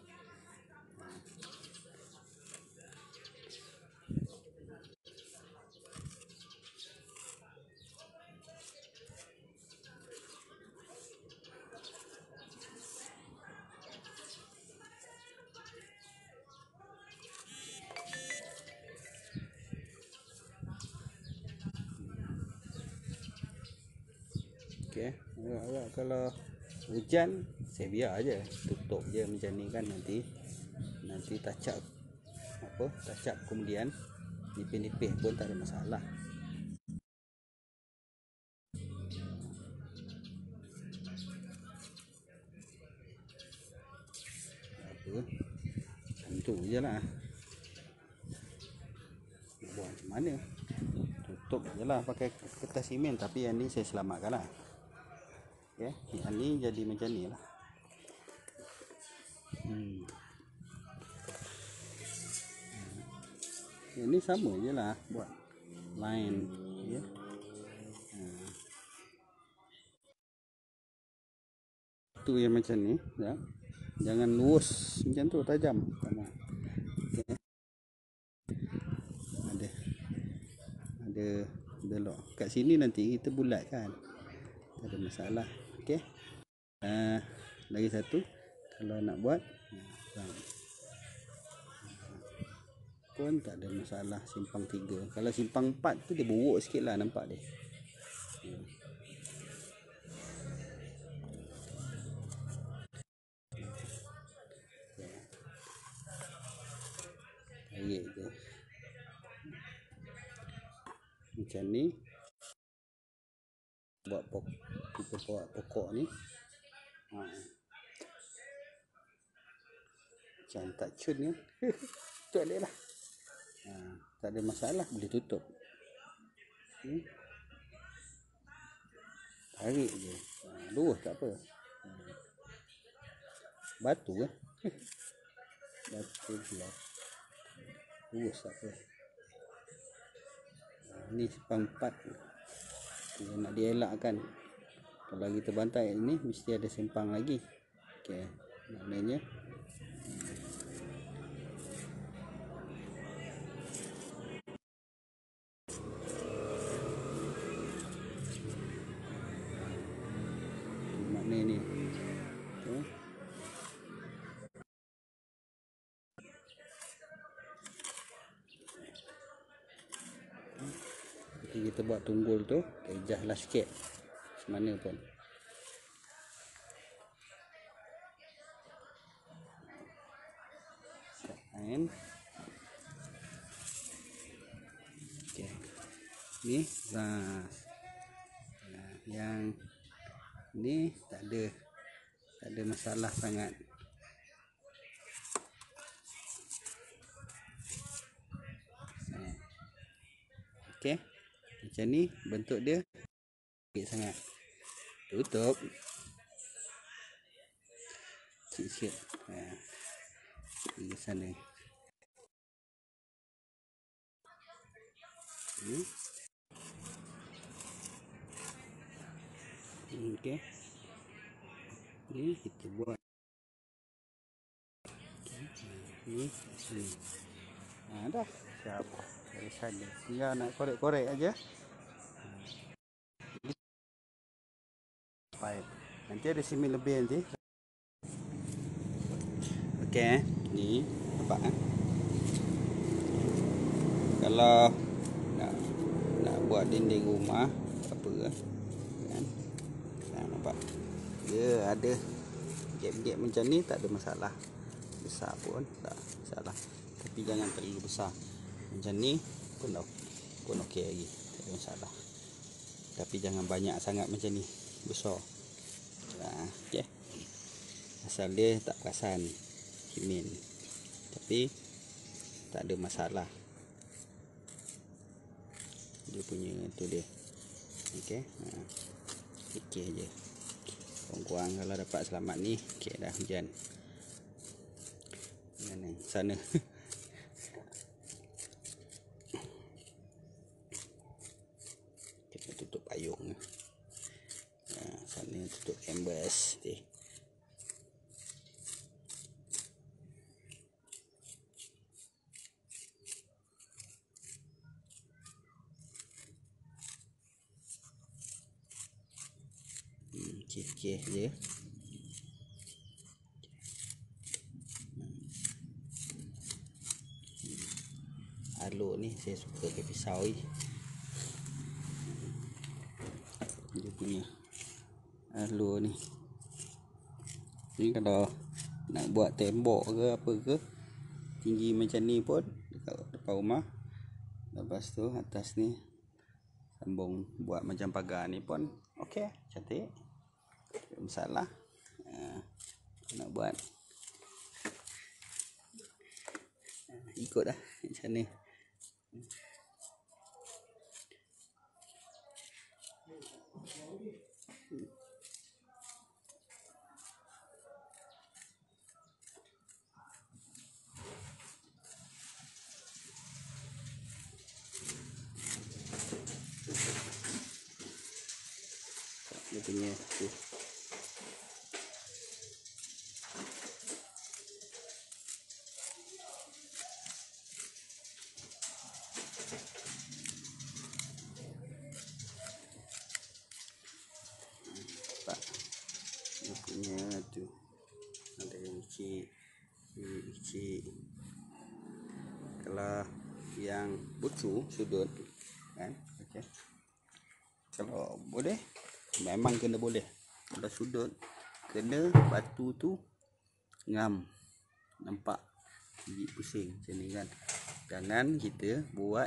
Okey, agak kalau hujan saya biar aje, tutup je macam ni kan. Nanti touch up kemudian nipis-nipis pun tak ada masalah. Apa tentu je lah, buat macam mana, tutup je lah pakai kertas simen. Tapi yang ni saya selamatkan lah. Okay, yang ni jadi macam ni lah. Yang ni sama je lah, buat line ya. Tu yang macam ni ya. Jangan lurus macam tu, tajam. Okay. Ada belok kat sini, nanti kita bulatkan, tak ada masalah. Okey. Lagi satu, kalau nak buat pun tak ada masalah. Simpang 3, kalau simpang 4 tu dia buruk sikit lah, nampak dia. Tarik je macam ni. Buat kita buat pokok ni macam tak cun kan. Tutup dia lah. Tak ada masalah, boleh tutup. Tarik je, lurus tak apa. Batu kan. Batu gelap, lurus tak apa. Ni simpang 4 yang nak dielakkan. Kalau kita bantai ini mesti ada simpang lagi. Okey, maknanya Ni. Okay. Kita buat tunggul tu, ejahlah sikit. Semana pun. Kain. Okay. Ni ras. Nah, yang ni tak ada masalah sangat. Okey. Macam ni bentuk dia sikit sangat. Tutup. Sikit. Di sana. Okey. Ni kita buat. Ni. Dah. Siap. Dari sana. Tinggal nak korek-korek aja. Baik. Nanti ada simi lebih nanti. Okey, ni nampak Kalau nak buat dinding rumah apa kan. Nampak. Dia ada gap-gap macam ni, tak ada masalah. Besar pun tak masalah. Tapi jangan terlalu besar. Macam ni pun okey lagi. Tak ada masalah. Tapi jangan banyak sangat macam ni. Besar. Okey. Asal dia tak perasan himin. Tapi tak ada masalah. Dia punya tu dia. Okey. Okey je. Kurang-kurang kalau dapat selamat ni, okey dah hujan. Mana sana. Kita tutup payung. Sana tutup canvas ni. Sikit je. Aluk ni saya suka ke pisau ni. Dia punya aluk ni. Ni kalau nak buat tembok ke apa ke tinggi macam ni pun dekat depan rumah. Lepas tu atas ni sambung buat macam pagar ni pun okey, cantik. Tak masalah. Nak buat ikut dah macam ni. Dia punya tu. Dia punya tu ada yang kecil. Kalau yang bucu sudut kan, okey. Kalau boleh memang kena boleh. Kalau sudut kena batu tu ngam. Nampak gigi pusing macam ni kan. Jangan kita buat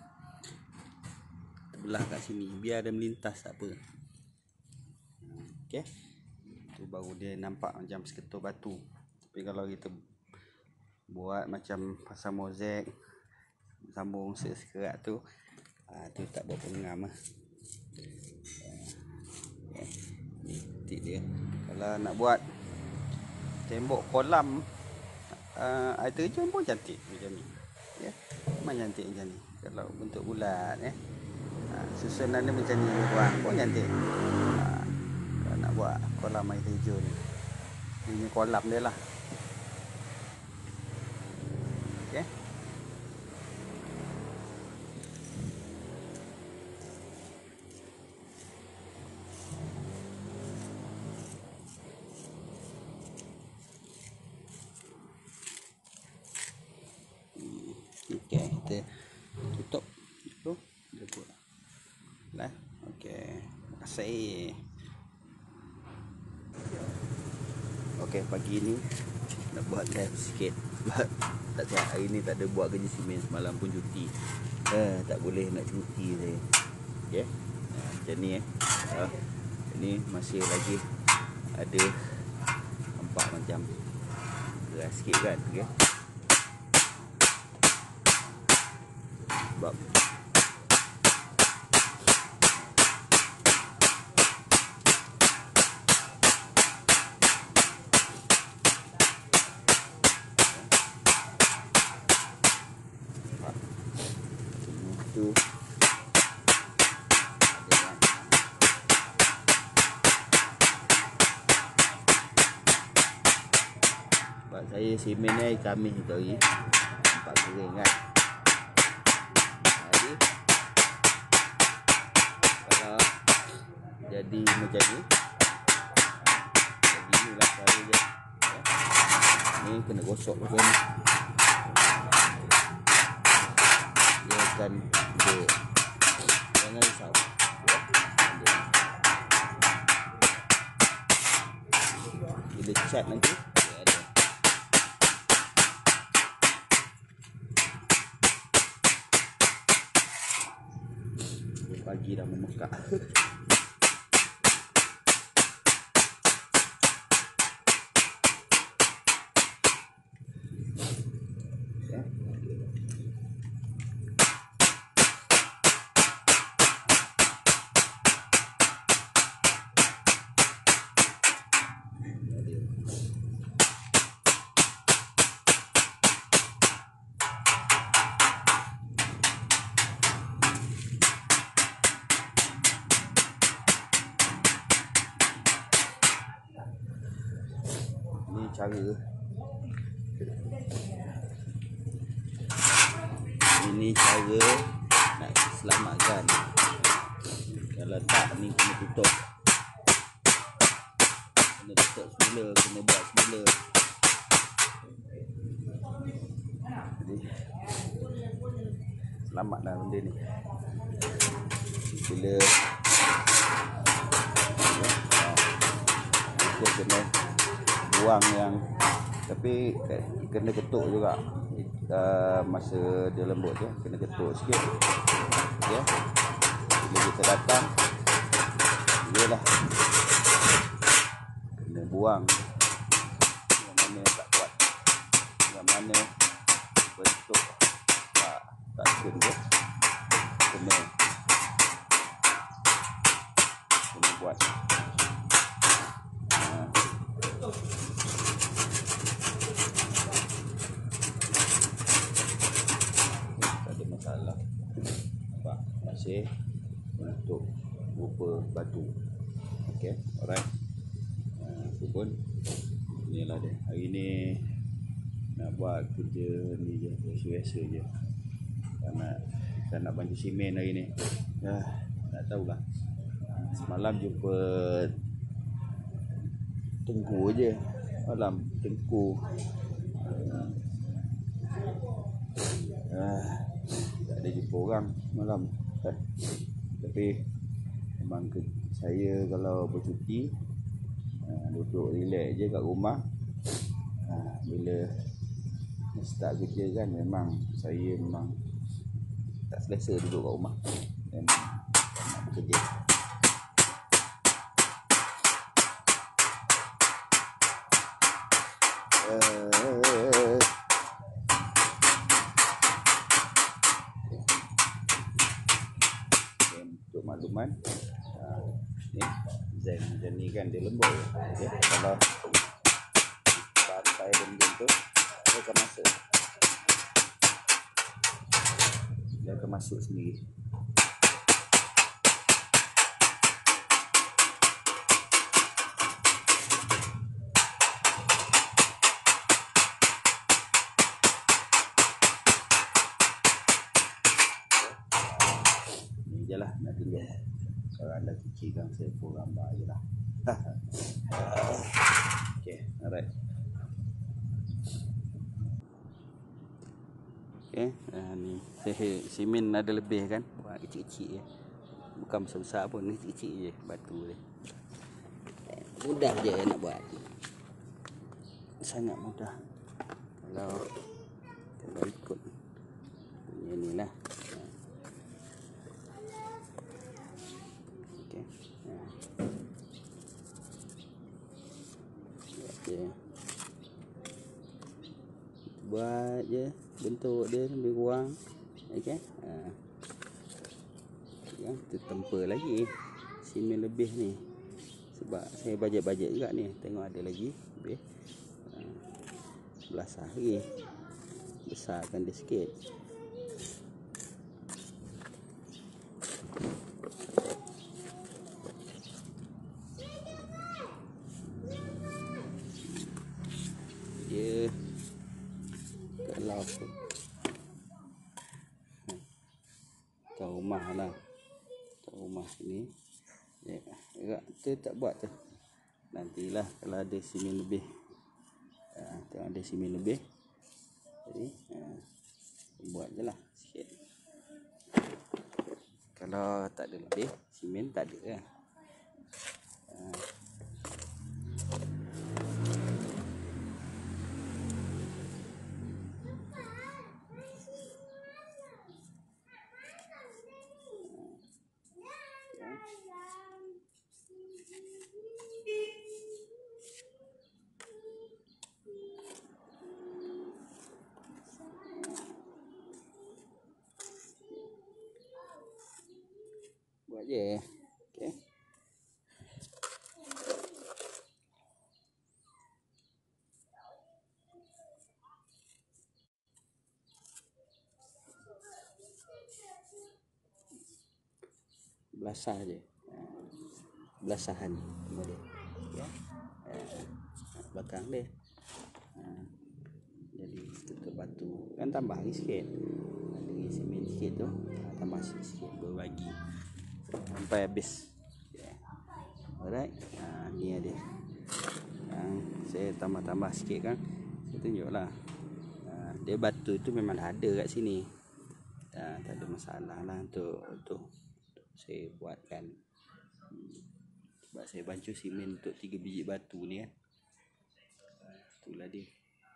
terbelah kat sini, biar dia melintas tak apa. Okey. Tu baru dia nampak macam seketul batu. Tapi kalau kita buat macam pasang mozaik, sambung sekerat tu, tu tak berapa ngam lah. Titik dia. Kalau nak buat tembok kolam air terjun pun cantik macam ni. Ya. Memang cantik macam ni. Kalau bentuk bulat susunan dia macam ni kurang pun cantik. Kalau nak buat kolam air terjun, ini kolam dia lah. Okey. selesai. Okey, pagi ni nak buat live sikit. Tak sihat hari ni, tak ada buat kerja simen, semalam pun cuti. Tak boleh nak cuti saya. Okey. Macam ni ini masih lagi ada nampak macam keras sikit kan. Okey. Sebab tu sebab saya simen ni hari Khamis tu hari nampak kering kan. Jadi kalau jadi macam ni, beginilah cara dia. Ni kena gosok macam ni, dia akan duduk. Jangan risau bila cat nanti dia ada. Pagi dah memekak. Ini cara nak selamatkan. Kalau tak ni kena tutup. Kena tutup semula, kena buat semula. Jadi selamatlah benda ni. Bila kita kena buang yang, tapi kena ketuk juga masa dia lembut tu, kena ketuk sikit ya. Bila kita datang iyalah kena buang yang mana tak kuat, yang mana bentuk tak kena buat. Masih untuk rupa batu. Okey, alright. Aku pun inilah dia. Hari ni nak buat kerja ni je, biasa-biasa je. Tak nak bantu simen hari ni. Tak tahulah. Semalam jumpa Tengku je. Malam Tengku. Tak ada jumpa orang malam. Tapi memang saya kalau bercuti duduk relax je kat rumah. Bila start kerja kan, memang saya memang tak selesa duduk kat rumah. Memang tak nak bekerja. Untuk makluman, ni design macam ni kan, dia lembut. Okay. Kalau bantai benda tu, dia akan masuk. Dia akan masuk sendiri. Ni je lah nak tinggal. Kalau anda cuci kan, saya pun gambar je lah. Okay, alright. Okay, ni simen ada lebih kan, buat kecil-kecil je. bukan besar-besar pun, ni kecil je batu dia. Mudah je nak buat. Sangat mudah. Kalau ikut ni lah. Okey. Buat je bentuk dia lebih kurang. Okey. Ya, tu tempur lagi simen lebih ni. Sebab saya bajet-bajet juga ni. Tengok ada lagi lebih. Belasah lagi. Besarkan dia sikit. Dia kalau kat rumah lah. Kat rumah sini. Ya, tu tak buat tu. Nantilah kalau ada simen lebih. Tengok ada simen lebih. Jadi buat je lah sikit. Kalau tak ada lebih, simen tak ada lah. Buat je. Okey. Belasah je. Belasahan dia. Ya. Belakang dia. Jadi tutup batu. Kan tambah lagi sikit. Lagi simen sikit tu. Tambah sikit berbagi. Sampai habis. Okay. Alright. Ni ada. Yang saya tambah-tambah sikit kan. Saya tunjuklah. Dia batu tu memang ada kat sini. Tak ada masalah lah untuk saya buatkan. Sebab saya bancuh simen untuk 3 biji batu ni kan. Itulah dia.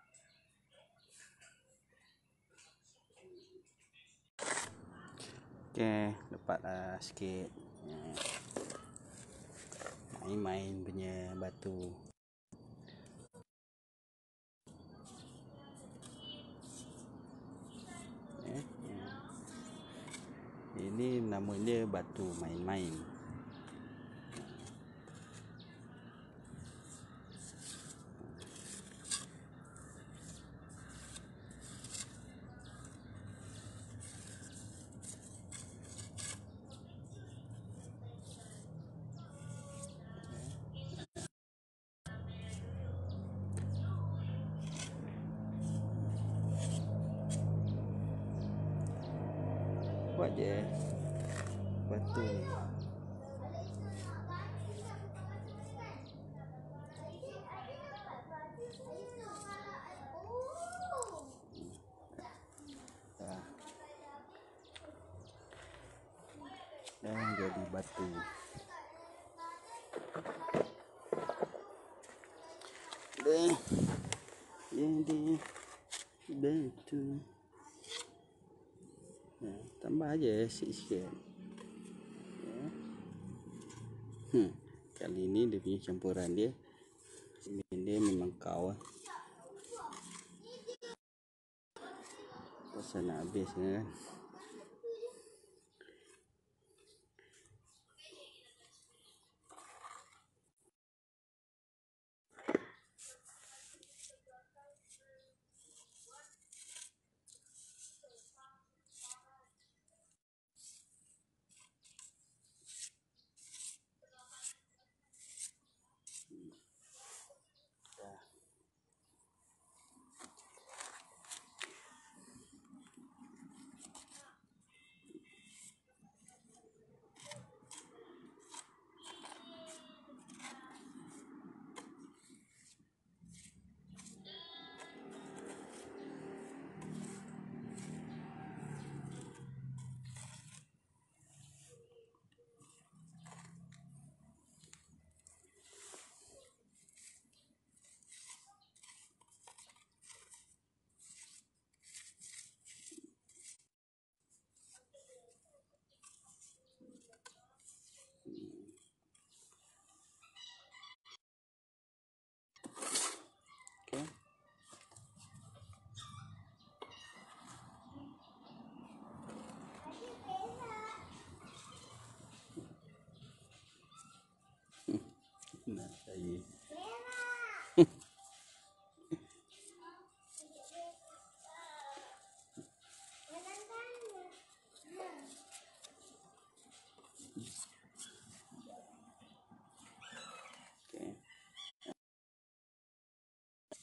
Okey, dapatlah sikit. Main-main punya batu. Ini namanya batu main-main. Buat je batu ni. Dan jadi batu. Dah jadi batu. Tambah aja sikit-sikit. Kali ni dia punya campuran dia. Simen dia memang kau lah. Pasal nak habis kan.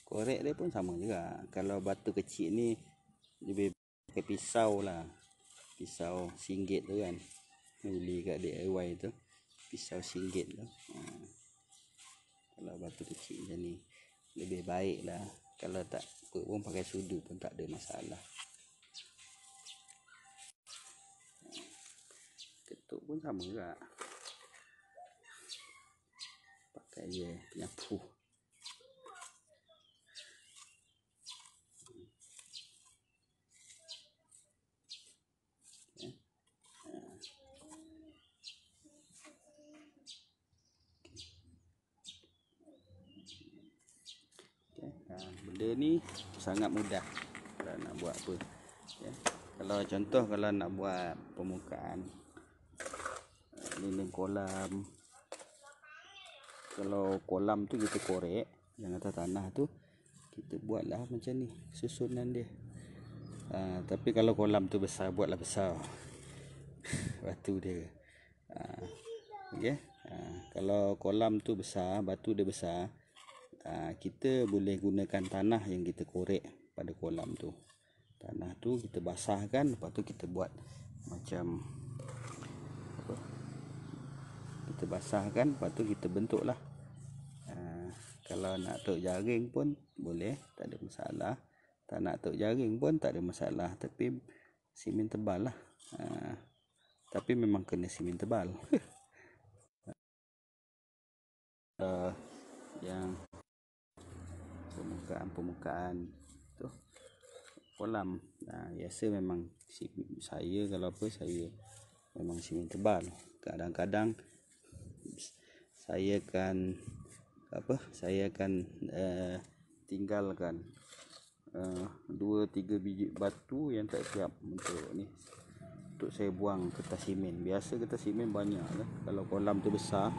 Korek dia pun sama juga. Kalau batu kecil ni lebih pakai pisau lah. Pisau RM1 tu kan. Beli kat DIY tu. Pisau RM1 tu. Kalau batu kecil macam ni lebih baik lah. Kalau tak apa pun pakai sudu pun tak ada masalah. Ketuk pun sama juga. Pakai je penyapu. Benda ni sangat mudah kalau nak buat apa. Kalau contoh kalau nak buat permukaan dinding kolam. Kalau kolam tu kita korek yang atas tanah tu, kita buatlah macam ni susunan dia. Tapi kalau kolam tu besar, buatlah besar batu dia. Okay. Kalau kolam tu besar, batu dia besar, kita boleh gunakan tanah yang kita korek pada kolam tu. Tanah tu kita basahkan, lepas tu kita buat macam apa? Kita basahkan, lepas tu kita bentuklah. Kalau nak tok jaring pun boleh, tak ada masalah. Tak nak tok jaring pun tak ada masalah, tapi simen tebal lah. Tapi memang kena simen tebal. Yang permukaan tu kolam, biasa memang saya kalau apa saya memang simen tebal. Kadang-kadang saya akan tinggalkan 2-3 biji batu yang tak siap untuk saya buang kertas simen. Biasa kertas simen banyak lah. Kalau kolam tu besar,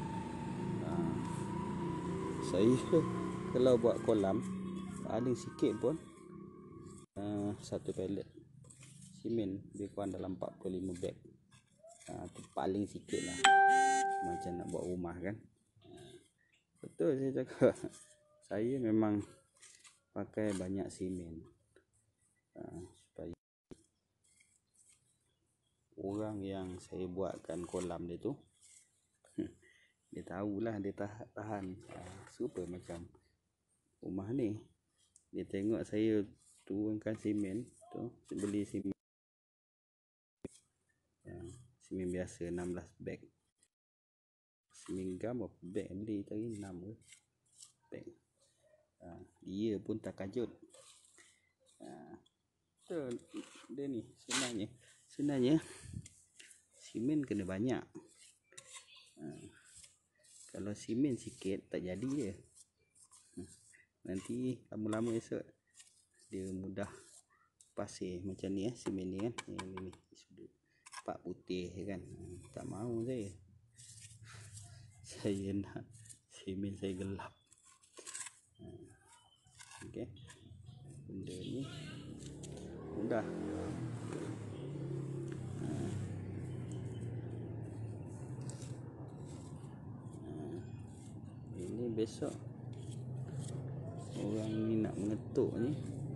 saya kalau buat kolam paling sikit pun satu palet simen lebih kurang dalam 45 beg. Tu paling sikit lah, macam nak buat rumah kan. Betul saya cakap. Saya memang pakai banyak simen supaya orang yang saya buatkan kolam dia tu dia tahulah dia tahan. Super macam rumah ni, dia tengok saya turunkan simen tu, beli simen biasa 16 beg. Seminggu berapa beg beli tadi, 6 beg. Dia pun terkejut. Dia ni sebenarnya simen kena banyak. Kalau simen sikit tak jadi dia. Nanti lama-lama esok dia mudah pasir macam ni simen ni kan. Ni sudut pak putih kan. Tak mau saya. Saya nak simen saya gelap. Okey. Benda ni mudah. Ini besok orang ni nak mengetuk ni,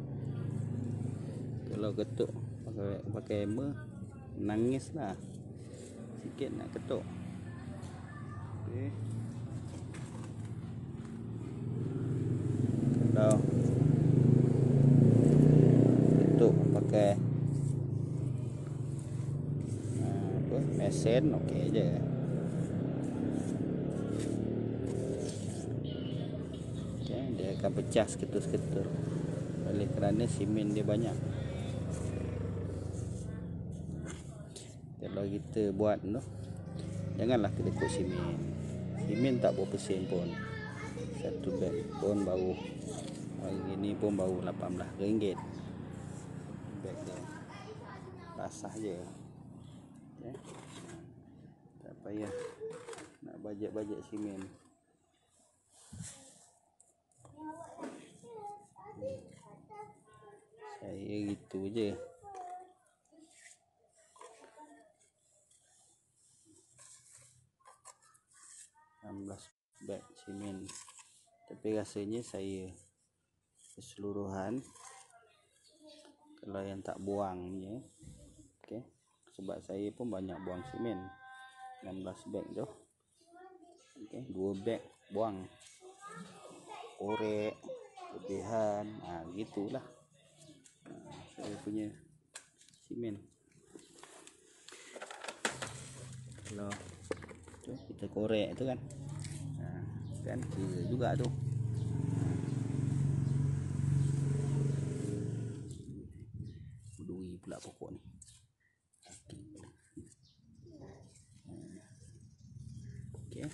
kalau ketuk pakai hammer nangis lah sikit nak ketuk. Okay. Kalau ketuk pakai mesin okey je. Dia akan pecah seketul-seketul oleh kerana simen dia banyak. Kalau kita buat tu, janganlah kedekut simen. Simen tak berapa sen pun. Satu beg pun baru, hari ni pun baru RM18. Beg dia basah je. Okay. Tak payah nak bajet-bajet simen. Saya gitu je. Beg simen. Tapi rasanya saya keseluruhan. Kalau yang tak buang ya. Okey. Sebab saya pun banyak buang semen. 16 beg tu. Okey, 2 beg buang. Korek lebihan, gitulah. Saya punya semen. Kalau tu kita korek tu kan. Kan kira juga tu. Dui pula pokok ni. Okey.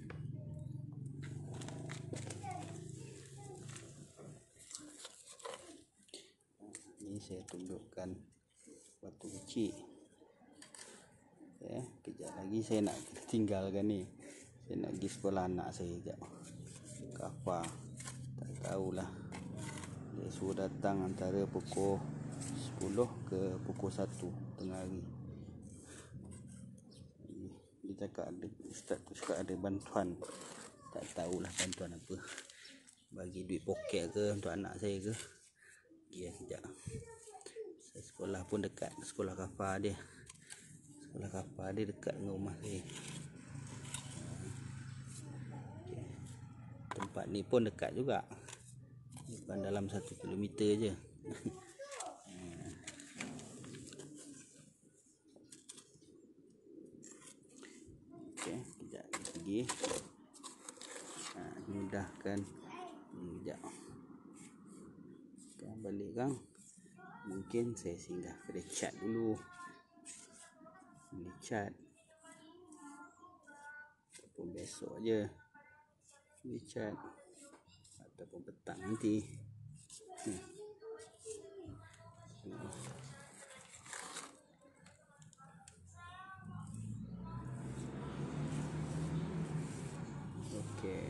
Ni saya tunjukkan batu kecil. Kejap lagi saya nak tinggalkan ni. Saya nak pergi sekolah anak saya sekejap. Kafa. Tak tahulah. Dia suruh datang antara pukul 10 ke pukul 1 tengah hari. Dia cakap ada, Ustaz tu cakap ada bantuan. Tak tahulah bantuan apa. Bagi duit poket ke untuk anak saya ke. Ya, sekejap. Sekolah pun dekat, sekolah Kafa dia. Sekolah Kafa dia dekat dengan rumah saya. Okay. Tempat ni pun dekat juga. Bukan dalam 1 kilometer je. Okey, sekejap pergi. Mudahkan. Sekejap. Kan balik kan. Mungkin saya singgah kedai cat dulu. Ini cat. Ataupun besok je. Ini cat. Ataupun petang nanti. Okey.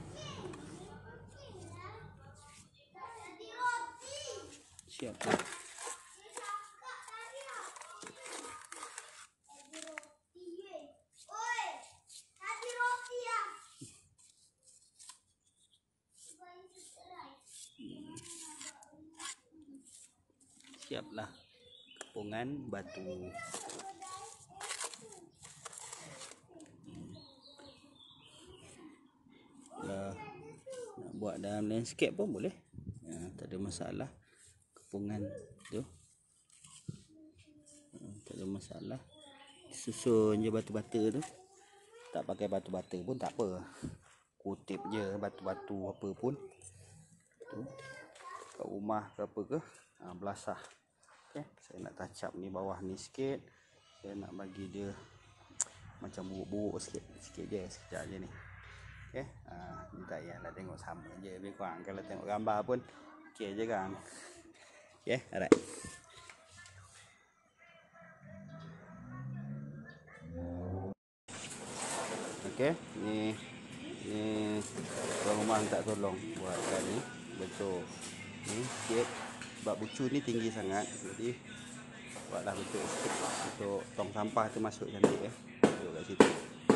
Siap tak? Siaplah kepungan batu. Kalau nak buat dalam landscape pun boleh. Tak ada masalah. Kepungan tu. Tak ada masalah. Susun je batu-bata tu. Tak pakai batu-bata pun tak apa. Kutip je batu-batu apa pun. Tu. Kat rumah ke apa ke. Belasah. Okay. Saya nak touch up ni bawah ni sikit. Saya nak bagi dia macam buruk-buruk sikit. Sikit je. Sekejap je ni. Okay. Ni tak payahlah tengok sama je. Lebih kurang kalau tengok gambar pun okey je kan. Okay. Alright. Okay. Ni tuan rumah tak tolong buatkan ni. Betul. Ni sikit. Sebab bucu ni tinggi sangat. Jadi buatlah bentuk sikit untuk tong sampah tu masuk cantik ya. Duduk kat situ.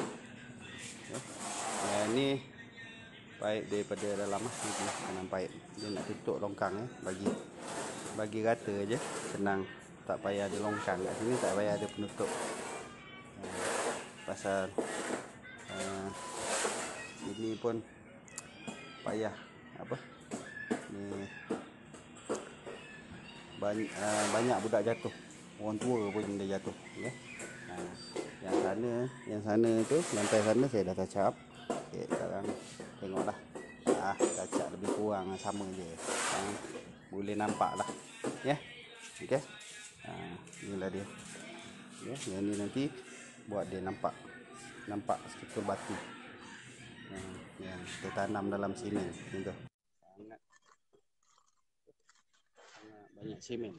Ni paip daripada dalam ni kanan paip. Dia nak tutup longkang ya. Bagi rata je. Senang. Tak payah ada longkang kat sini, tak payah ada penutup. Pasal ini pun payah apa? Ni banyak budak jatuh. Orang tua pun dia jatuh, okey. Yang sana tu, lantai sana saya dah touch up. Okey, sekarang tengoklah. Touch up lebih kurang sama je. Boleh nampaklah. Ya. Okey. Inilah dia. Ya, yang ni nanti buat dia nampak struktur batu. Yang tertanam dalam semen macam tu. Sangat banyak semen.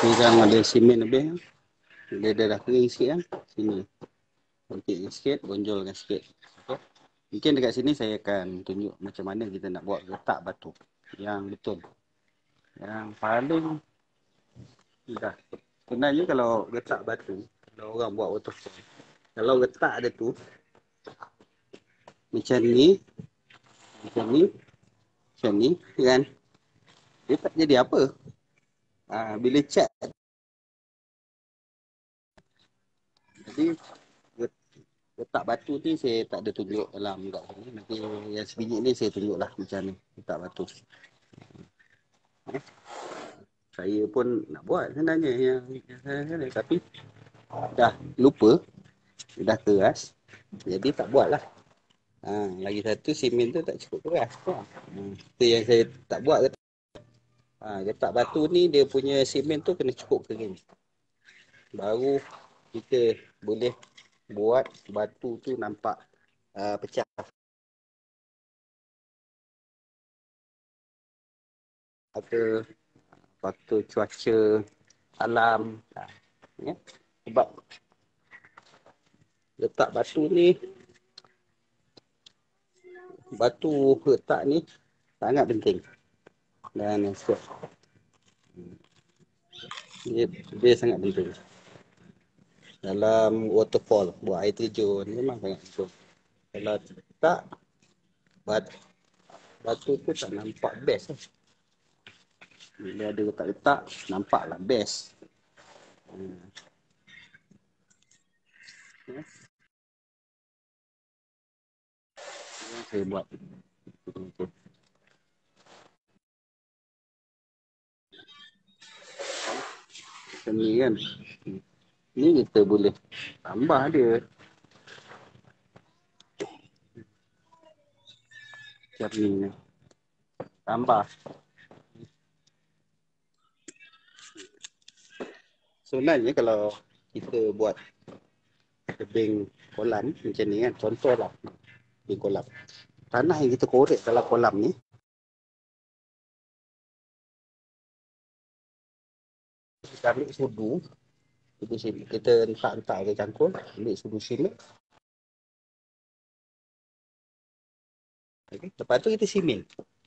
Sekarang ada simen lebih. Dia dah kering sikit kan. Sini. Okey sikit, bonjolkan sikit. Okay. Mungkin dekat sini saya akan tunjuk macam mana kita nak buat letak batu yang betul. Yang paling mudah. Sebenarnya kalau letak batu, kalau orang buat waterfall, kalau letak ada tu macam ni, macam ni, macam ni kan. Dia tak jadi apa. Bila cat. Jadi letak batu ni saya tak ada tunjuk dalam kat sini. Nanti yang sebiji ni saya tunjuklah macam ni letak batu. Saya pun nak buat sebenarnya yang saya tapi dah lupa, dah keras. Jadi tak buat lah. Lagi satu simen tu tak cukup keras. Itu yang saya tak buat. Letak batu ni dia punya simen tu kena cukup kering. Baru kita boleh buat batu tu nampak pecah. Faktor cuaca alam. Ya. Sebab letak batu ni, batu letak ni sangat penting. Dan dia sangat penting. Dalam waterfall, buat air terjun memang sangat penting. Kalau tak, batu tu tak nampak best. Bila ada letak-letak, nampaklah best. Saya buat macam ni kan. Ni kita boleh tambah dia. Macam ni. Tambah. Sebenarnya kalau kita buat tebing kolam macam ni kan. Contohlah tebing kolam. Tanah yang kita korek dalam kolam ni, kita ambil sudu, kita hentak-hentak ke cangkul, ambil sudu simen. Okay. Lepas tu kita simen.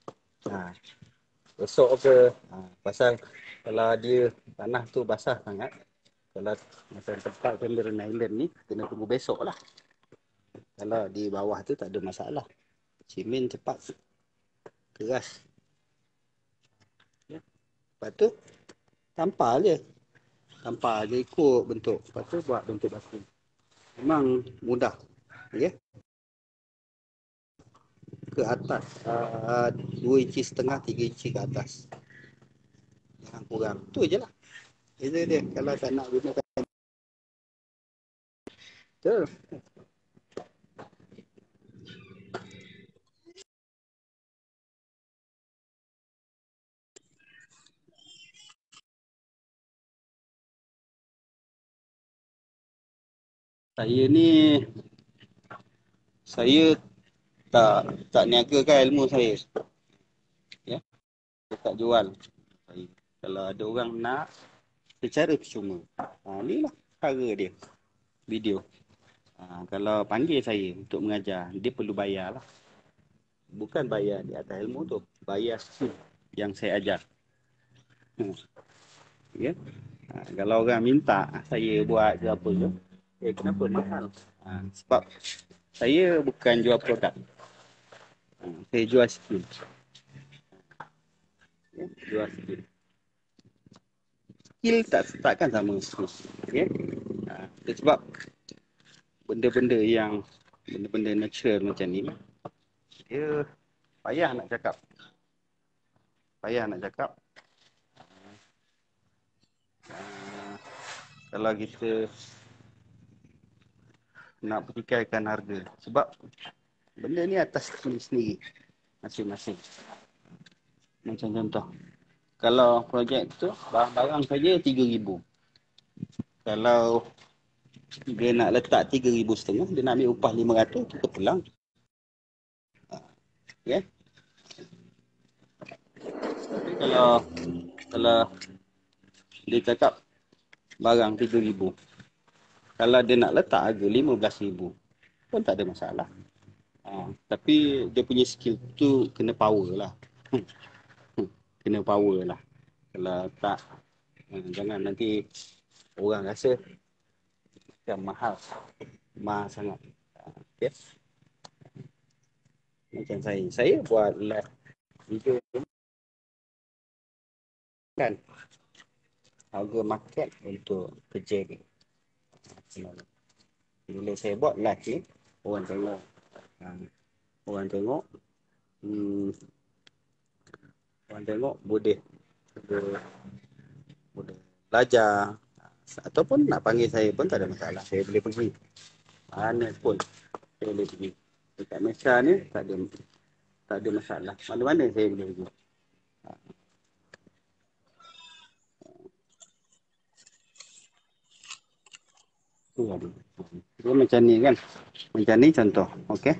Esok ke, pasal kalau dia tanah tu basah sangat, kalau macam tempat Cameron Island ni, kena tunggu besok lah. Kalau di bawah tu tak ada masalah. Simen cepat keras. Lepas tu, tampal je. Tampal je ikut bentuk. Lepas tu buat bentuk batu. Memang mudah. Okay? Ke atas. 2 inci setengah, 3 inci ke atas. Jangan kurang. Tu je lah. Beza dia. Kalau tak nak gunakan. Betul. Saya tak niagakan ilmu saya. Ya. Saya tak jual. Kalau ada orang nak, secara percuma. Ni lah cara dia. Video. Kalau panggil saya untuk mengajar, dia perlu bayar lah. Bukan bayar di atas ilmu tu. Bayar skill yang saya ajar. Ya. Kalau orang minta saya buat ke apa ke, kenapa mahal? Sebab saya bukan jual produk. Saya jual skill. Jual skill. Skill takkan sama skill. Okay? Sebab benda-benda natural macam ni, dia payah nak cakap. Kalau kita nak pertikaikan harga. Sebab benda ni atas skill sendiri. Masing-masing. Macam contoh. Kalau projek tu, barang-barang saja 3,000. Kalau dia nak letak 3,500, dia nak ambil upah 500, kita pulang. Okay? Tapi kalau Dia cakap barang 3,000. Kalau dia nak letak harga 15,000 pun tak ada masalah. Tapi dia punya skill tu kena power lah. Kena power lah. Kalau tak, jangan nanti orang rasa macam mahal. Mahal sangat. Okay. Macam saya buat live video kan harga market untuk kerja ni. Bila saya buat live ni, orang tengok. Orang tengok. Hmm, orang tengok boleh belajar. Ataupun nak panggil saya pun tak ada masalah. Saya boleh pergi. Mana pun saya boleh pergi. Dekat Malaysia ni tak ada masalah. Mana-mana saya boleh pergi. Dia macam ni kan. Macam ni contoh. Okey.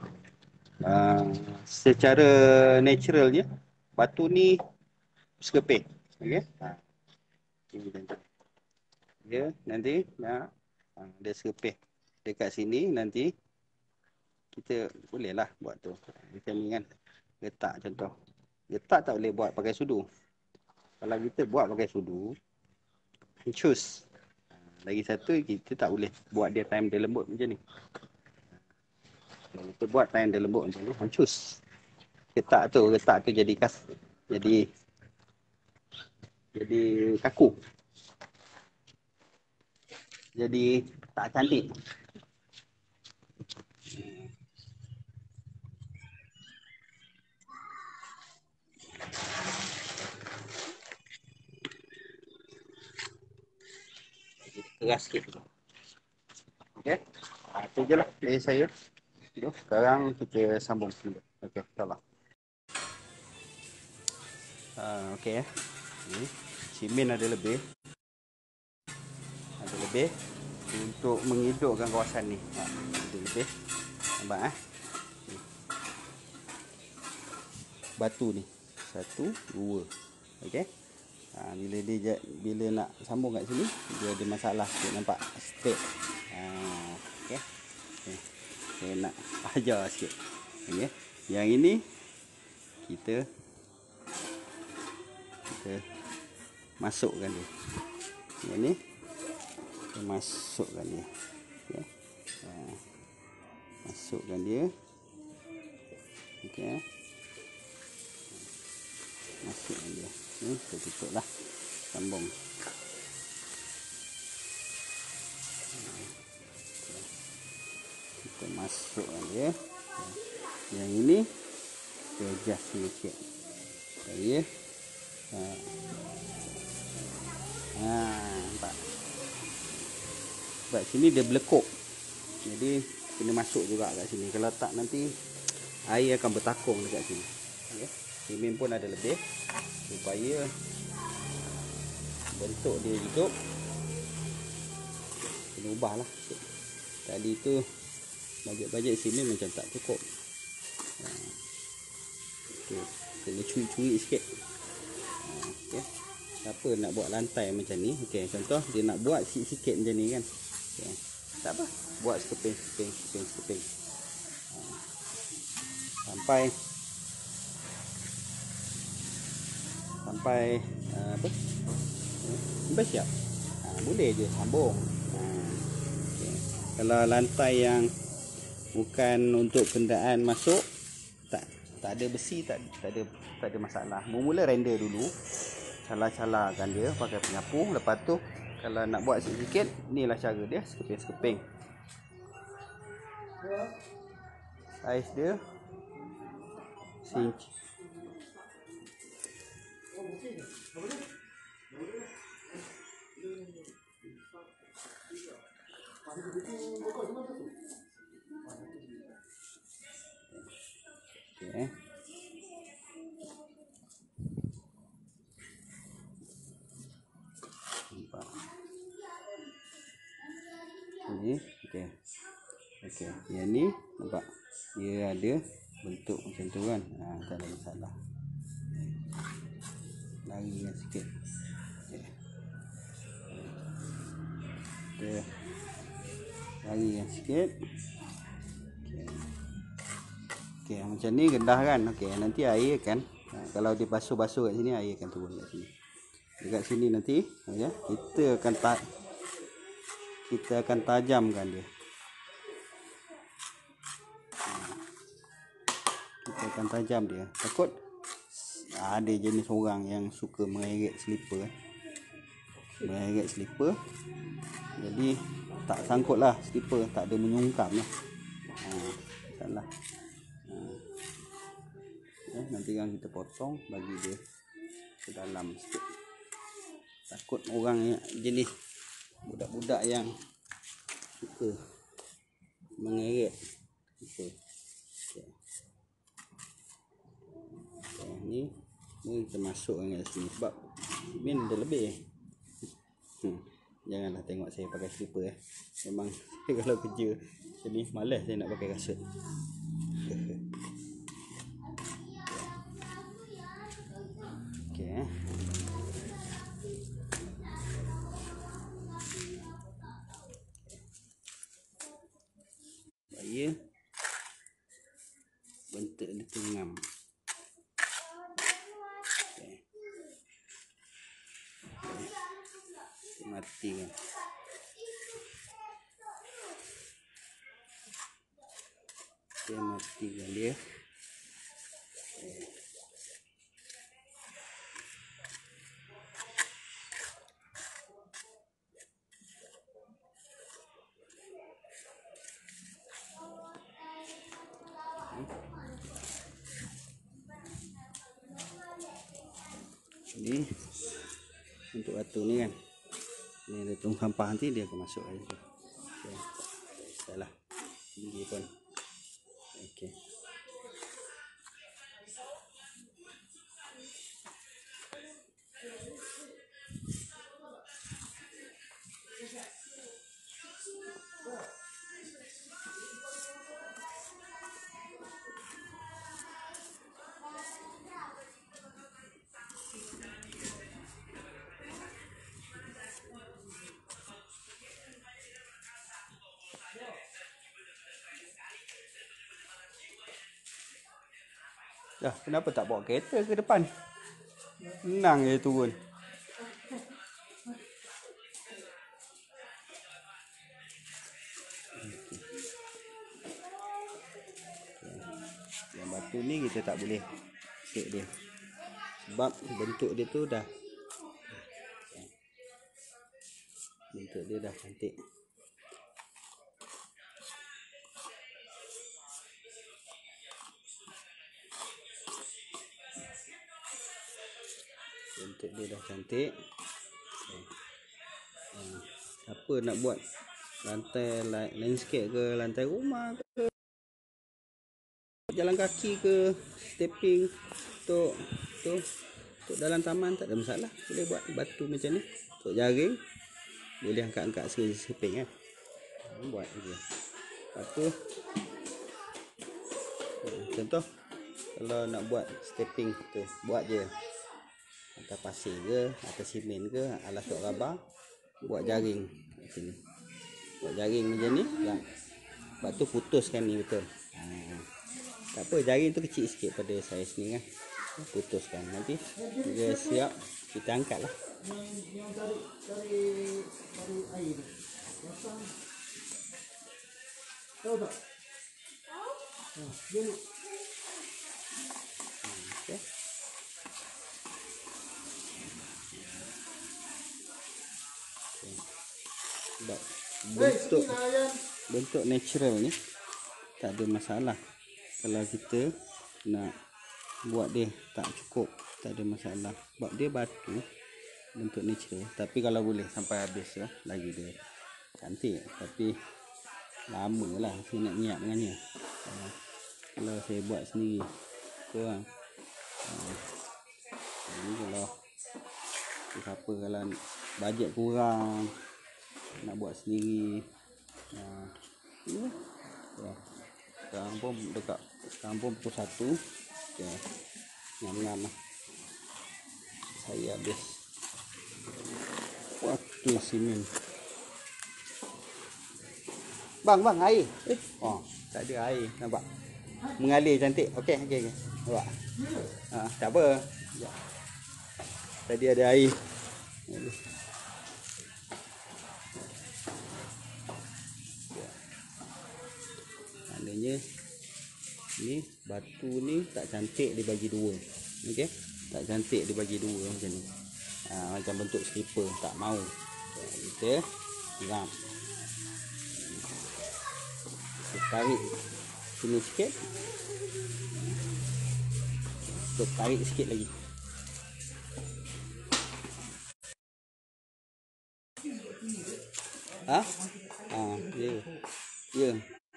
Secara naturalnya batu ni sekeping. Okey. Ini contoh. Dia nanti dia sekeping. Dekat sini nanti kita bolehlah buat tu. Macam ni kan. Letak contoh. Letak tak boleh buat pakai sudu. Kalau kita buat pakai sudu, hancus. Lagi satu, kita tak boleh buat dia time dia lembut macam ni. Kalau kita buat time dia lembut macam ni, hancus. Letak tu jadi jadi kaku. Jadi tak cantik. Keras sikit. Okey. Itu je lah dari saya. Sekarang kita sambung dulu. Okey, insyaAllah. Okey. Cimin ada lebih. Untuk menghidupkan kawasan ni. Ada lebih. Nampak batu ni. 1, 2. Okey. Bila nak sambung kat sini, dia ada masalah sikit, nampak straight. Okey. Saya nak ajar sikit. Okey. Yang ini kita masukkan dia. Yang ni kita masukkan dia. Okey. Masukkan dia. Okey. Masukkan dia. Ni kita tutup lah. Sambung. Kita masukkan dia. Yang ini kita adjust sikit. Okey. Nampak. Sebab sini dia berlekuk. Jadi kena masuk juga kat sini. Kalau tak nanti air akan bertakung dekat sini. Okey. Simen pun ada lebih supaya bentuk dia hidup. Kena ubahlah. Tadi tu bajet simen macam tak cukup. Okay. Kena curi-curi sikit. Okay. Siapa nak buat lantai macam ni, okay, contoh dia nak buat sikit-sikit macam ni kan, okay. Tak apa, buat sekeping sampai apa, sampai siap. Boleh je sambung. Okay. Kalau lantai yang bukan untuk kenderaan masuk, tak ada besi, tak ada masalah. Mula render dulu, calar-calarkan dia pakai penyapu. Lepas tu kalau nak buat sikit-sikit, inilah cara dia, sekeping-sekeping. Saiz dia cinch. Okay. Nampak. Ini, okay. Okay. Yang ni nampak dia ada bentuk macam tu kan. Tak ada masalah. Lari sikit. Okay. Kita lagi sikit. Okey, macam ni rendah kan. Okey, nanti air kan, kalau dibasuh-basuh kat sini, air akan turun kat sini. Dekat sini nanti ya, kita akan tajamkan dia. Kita akan tajam dia. Takut ada jenis orang yang suka mengeret slipper. Mengeret slipper. Jadi tak sangkut lah slipper, tak ada menyungkam lah. Salah. Nanti kan kita potong, bagi dia ke dalam sikit. Takut orang yang jenis budak-budak yang suka mengeret slipper. Ni kita masukkan kat sini sebab min dah lebih. Janganlah tengok saya pakai slipper. Memang kalau kerja macam ni malas saya nak pakai kasut. Okey. Supaya bentuk dia tengam. Matikan. Kita matikan dia. Jadi untuk batu ni kan, ni ada tong sampah, nanti dia akan masuk air. Okey. Salah. Tinggi pun. Okey. Dah, kenapa tak bawa kereta ke depan? Senang je turun. Yang batu ni kita tak boleh sek dia. Sebab bentuk dia tu dah, bentuk dia dah cantik. Bentuk dia dah cantik. Siapa nak buat lantai landscape ke, lantai rumah ke, jalan kaki ke, stepping untuk dalam taman, tak ada masalah. Boleh buat batu macam ni. Untuk jaring boleh angkat-angkat sekeping kan. Buat je. Lepas tu contoh kalau nak buat stepping tu, buat je atas pasir ke, atas simen ke, alas tok raba, buat jaring kat sini. Buat jaring macam ni, lepas tu putuskan ni betul. Tak apa, jaring tu kecil sikit pada saiz ni kan. Putuskan, nanti dia siap, kita angkat lah. Yang cari air tu. Tahu tak? Tahu. Dulu. Okay. Sebab bentuk natural ni tak ada masalah. Kalau kita nak buat dia tak cukup, tak ada masalah. Sebab dia batu, bentuk natural. Tapi kalau boleh sampai habis ya, lagi dia cantik. Tapi lama lah saya nak niat dengannya. Kalau saya buat sendiri kurang. Jadi kalau siapa kalau bajet kurang nak buat sendiri, ya. Sekarang pun dekat, sekarang pun pukul 1. Okay. Ngam-ngam lah. Saya habis waktu simen. Bang, air. Oh, tak ada air. Nampak? Mengalir cantik. Okey. Nampak? Tak apa. Sekejap. Tadi ada air. Maknanya ni batu ni tak cantik dibagi dua. Okey? Tak cantik dibagi dua macam ni. Macam bentuk slipper, tak mau. Kita siram. Tarik sini sikit. Tarik sikit lagi. Ya.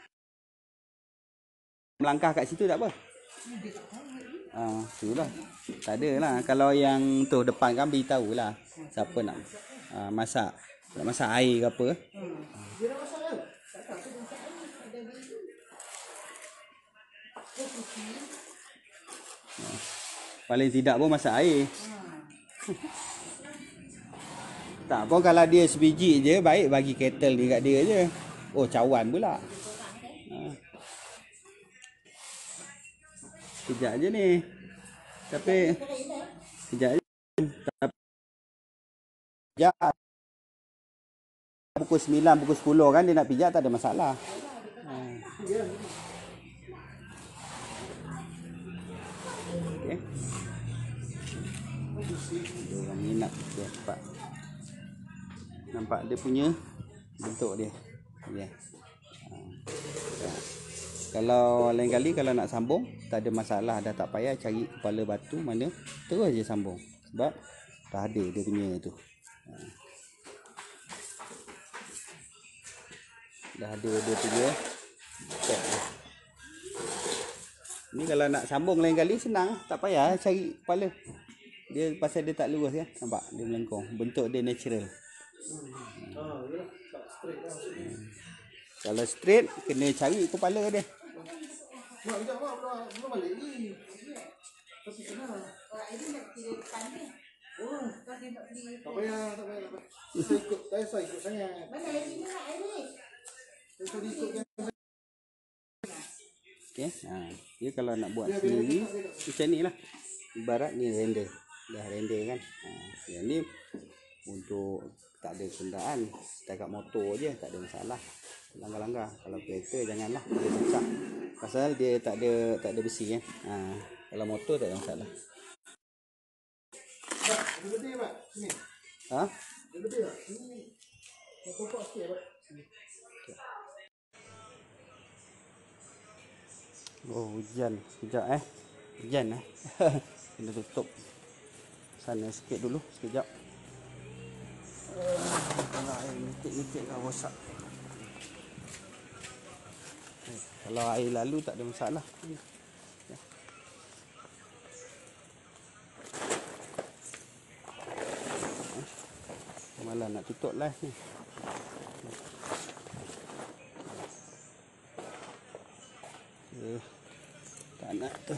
Melangkah kat situ tak apa. Itulah. Tak ada lah. Kalau yang tu depan kan beritahu lah siapa nak masak. Nak masak air ke apa. Paling tidak pun masak air. Tak pun kalau dia sebiji je, baik bagi kettle dekat dia je. Oh, cawan pula. Sekejap je ni. Tapi sekejap je. Sekejap. Pukul 9, pukul 10 kan dia nak pijak, tak ada masalah. Okey. Dia orang minat dia nampak dia punya bentuk dia. Okay. Kalau lain kali kalau nak sambung tak ada masalah, dah tak payah cari kepala batu mana, terus je sambung sebab dah ada dia punya tu. Dah ada dia punya set dia. Ni kalau nak sambung lain kali senang, tak payah cari kepala. Dia pasal dia tak lurus kan, nampak dia melengkung, bentuk dia natural. Kalau straight kena cari kepala dia. Belum balik ni. Tapi kenal. Tak payah. Saya ikut sangat. Mana air ni nak air ni? Saya ikut kan. Okey, dia kalau nak buat sendiri macam ni lah. Ibarat ni render. Dah render kan. Yang ni untuk tak ada kenderaan, setakat motor je, tak ada masalah. Langgar-langgar. Kalau kereta janganlah, dia rosak. Pasal dia tak ada besi kan. Kalau motor tak ada masalah. Ada lebih pak sini. Ada lebih tak? Sini. Pokok sikit pak. Oh, hujan. Sekejap Hujan kena tutup sana sikit dulu, sekejap. Kalau air nitik-nitik kan rosak. Kalau air lalu tak ada masalah. Malah nak tutup live ni. Tak nak tu.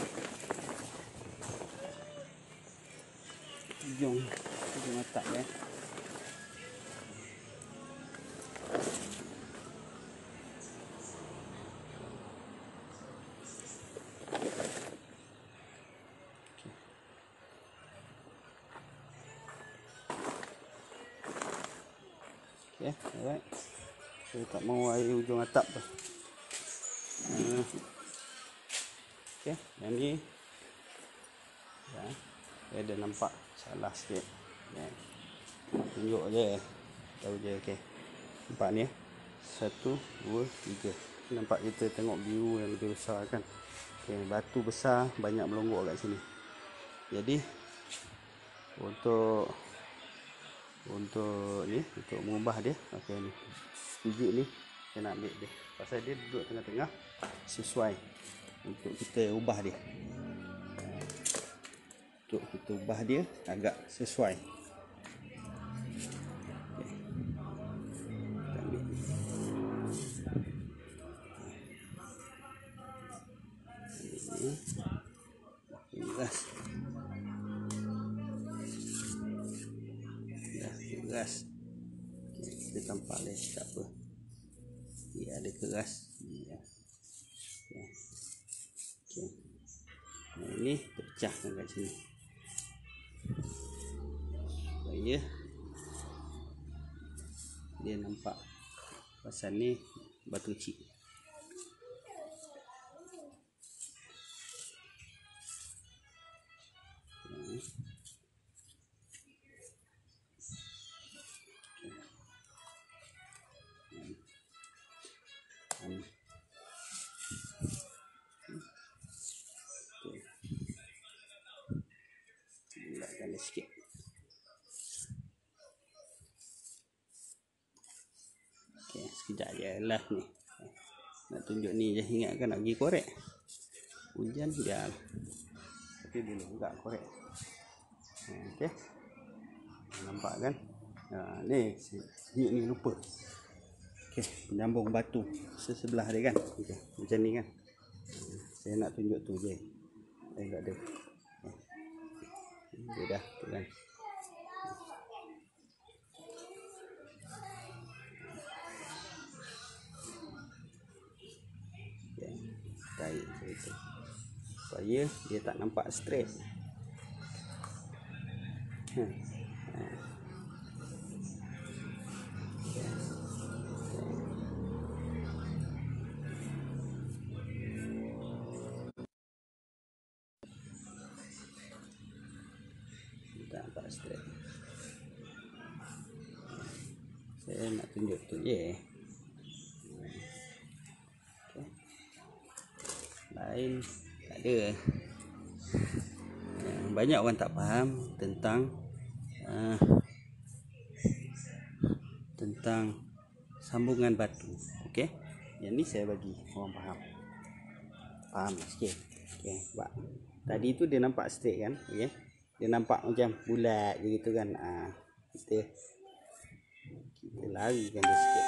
Jom matak Okay, alright. Saya tak mau air hujung atap tu. Okay, yang ni dia ada nampak salah sikit. Tunjuk je. Tahu je, okay. Nampak ni 1, 2, 3. Nampak kita tengok view yang lebih besar kan. Okay, batu besar banyak melonggok kat sini. Jadi untuk ni, untuk mengubah dia, okey ni. Biji ni saya nak ambil dia. Pasal dia duduk tengah-tengah sesuai untuk kita ubah dia. Untuk kita ubah dia agak sesuai. Gas. Kita tampal dia tak apa. Dia ada keras. Ya. Okay. Nah, ini pecahkan kat sini supaya dia nampak. Pasal ni batu cik. Bulatkan dia sikit. Okay, sekejap je lah ni. Nak tunjuk ni je, ingatkan nak pergi korek. Hujan sekejap. Tapi boleh juga korek. Okay. Nampak kan? Ni ni lupa. Okay, penyambung batu sebelah dia kan. Okay, macam ni kan. Saya nak tunjuk tu je. Tak ada. Dia dah tu kan. Okay, tarik cerita supaya dia tak nampak straight. Tak nampak straight. Saya nak tunjuk tu je. Okay. Lain tak ada. Banyak orang tak faham tentang sambungan batu. Okey. Yang ni saya bagi orang faham sikit. Okey, sebab tadi tu dia nampak straight kan. Okey. Dia nampak macam bulat je gitu kan. Kita larikan dia sikit.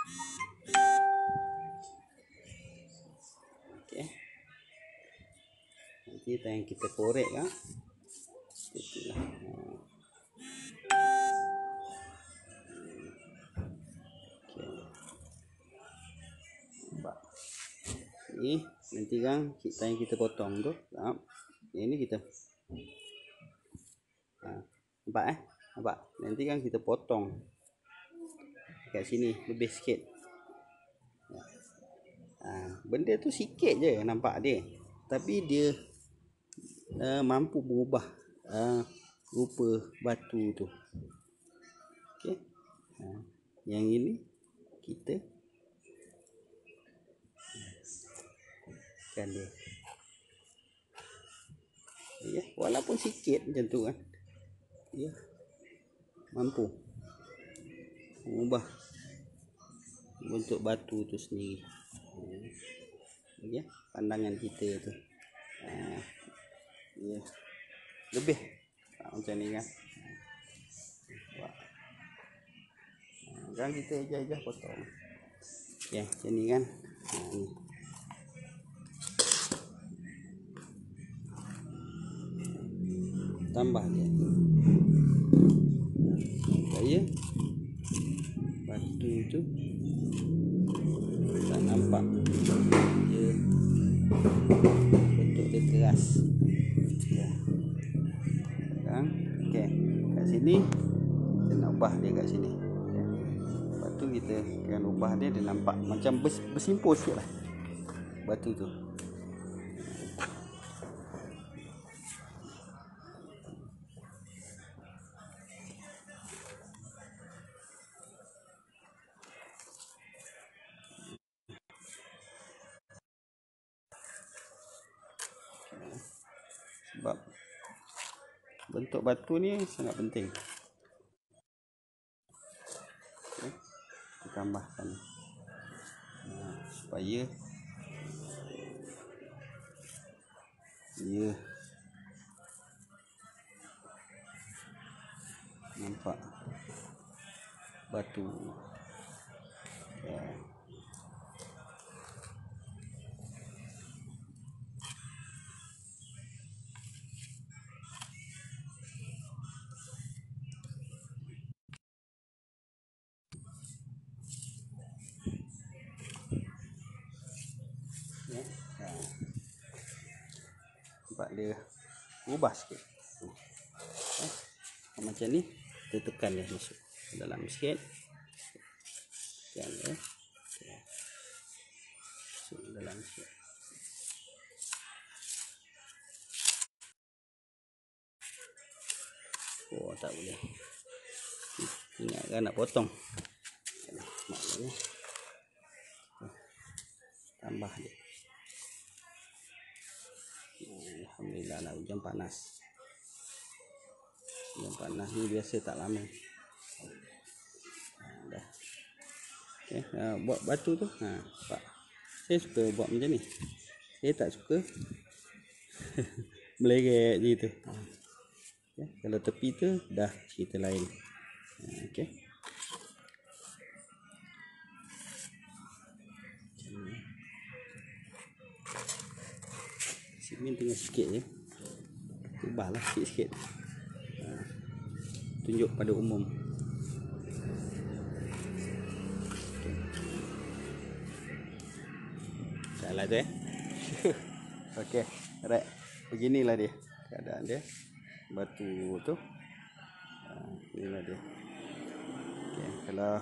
Okey. Nanti yang kita korek kan. Itulah. Ni nanti kan kita potong tu. Yang ni kita nampak nampak. Nanti kan kita potong kat sini lebih sikit. Benda tu sikit je nampak dia, tapi dia mampu berubah rupa batu tu. Okey. Yang ini kita kan dia. Ya, walaupun sikit macam tu kan. Ya. Mampu mengubah bentuk batu tu sendiri. Ya, pandangan kita tu. Ya. Lebih macam ni kan. Kan kita ejah-ejah potong. Ya, macam ni kan. Ni. Tambah dia supaya batu tu tak nampak dia bentuk dia keras ya. Sekarang okey, kat sini kita nak ubah dia kat sini ya. Batu kita akan ubah dia nampak macam bersimpul sikit lah batu tu. Sebab bentuk batu ni sangat penting. Okay. Kita tambahkan supaya dia nampak batu ya. dia ubah sikit. Macam ni kita tekan dia masuk dalam sikit. Tekan dia. Masuk dalam sikit. Oh, tak boleh. Ingatkan nak potong. Maknanya tambah dia. Alhamdulillah lah, hujan panas. Hujan panas ni biasa tak lama. Dah. Okay, buat batu tu. Pak. Saya suka buat macam ni. Saya tak suka meleret je tu. Okay, kalau tepi tu dah cerita lain. Okey. Simen tinggal sikit je. Ubahlah sikit-sikit. Tunjuk pada umum. Salah tu Okey, right. Beginilah dia keadaan dia. Batu tu. Inilah dia. Okey, kalau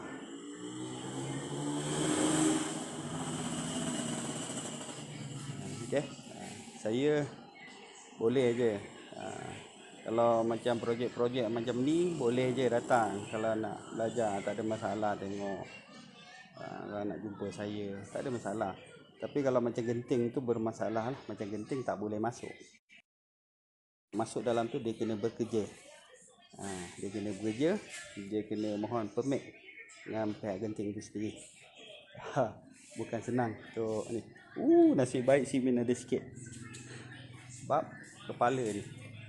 okey, saya boleh je. Kalau macam projek-projek macam ni boleh je datang. Kalau nak belajar tak ada masalah, tengok. Kalau nak jumpa saya tak ada masalah. Tapi kalau macam genting tu bermasalah lah. Macam genting tak boleh masuk. Masuk dalam tu dia kena bekerja. Dia kena bekerja, dia kena mohon permit dengan pihak genting tu sendiri. Bukan senang tu ni. Nasib baik simen ada sikit. Sebab kepala ni.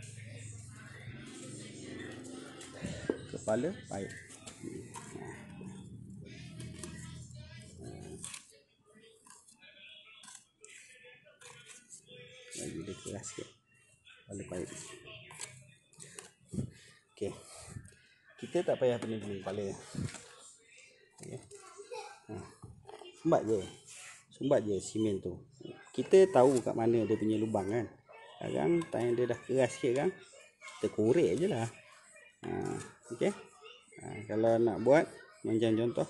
Kepala baik. Lagi dia keras sikit. Kepala baik. Okey. Kita tak payah pening-pening kepala. Okay. Sumbat je simen tu. Kita tahu kat mana dia punya lubang kan. Sekarang time dia dah keras sikit kan, kita korek je lah. Okey. Kalau nak buat macam contoh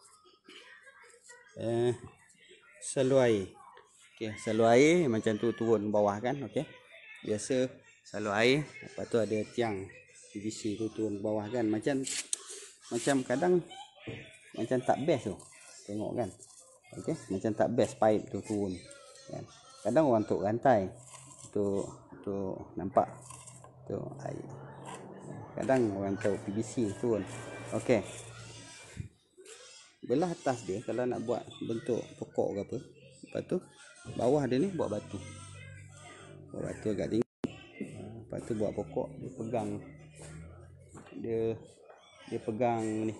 salur air. Okey, salur air macam tu turun bawah kan. Okey. Biasa salur air, lepas tu ada tiang PVC tu turun bawah kan. Macam kadang macam tak best tu. Tengok kan. Okey, macam tak best pipe tu turun kan. Kadang orang tok rantai tu nampak tu air. Kadang orang tahu PVC turun. Okey. Belah atas dia kalau nak buat bentuk pokok ke apa. Lepas tu bawah dia ni buat batu. Buat batu agak tinggi. Lepas tu buat pokok, dia pegang. Dia pegang ni.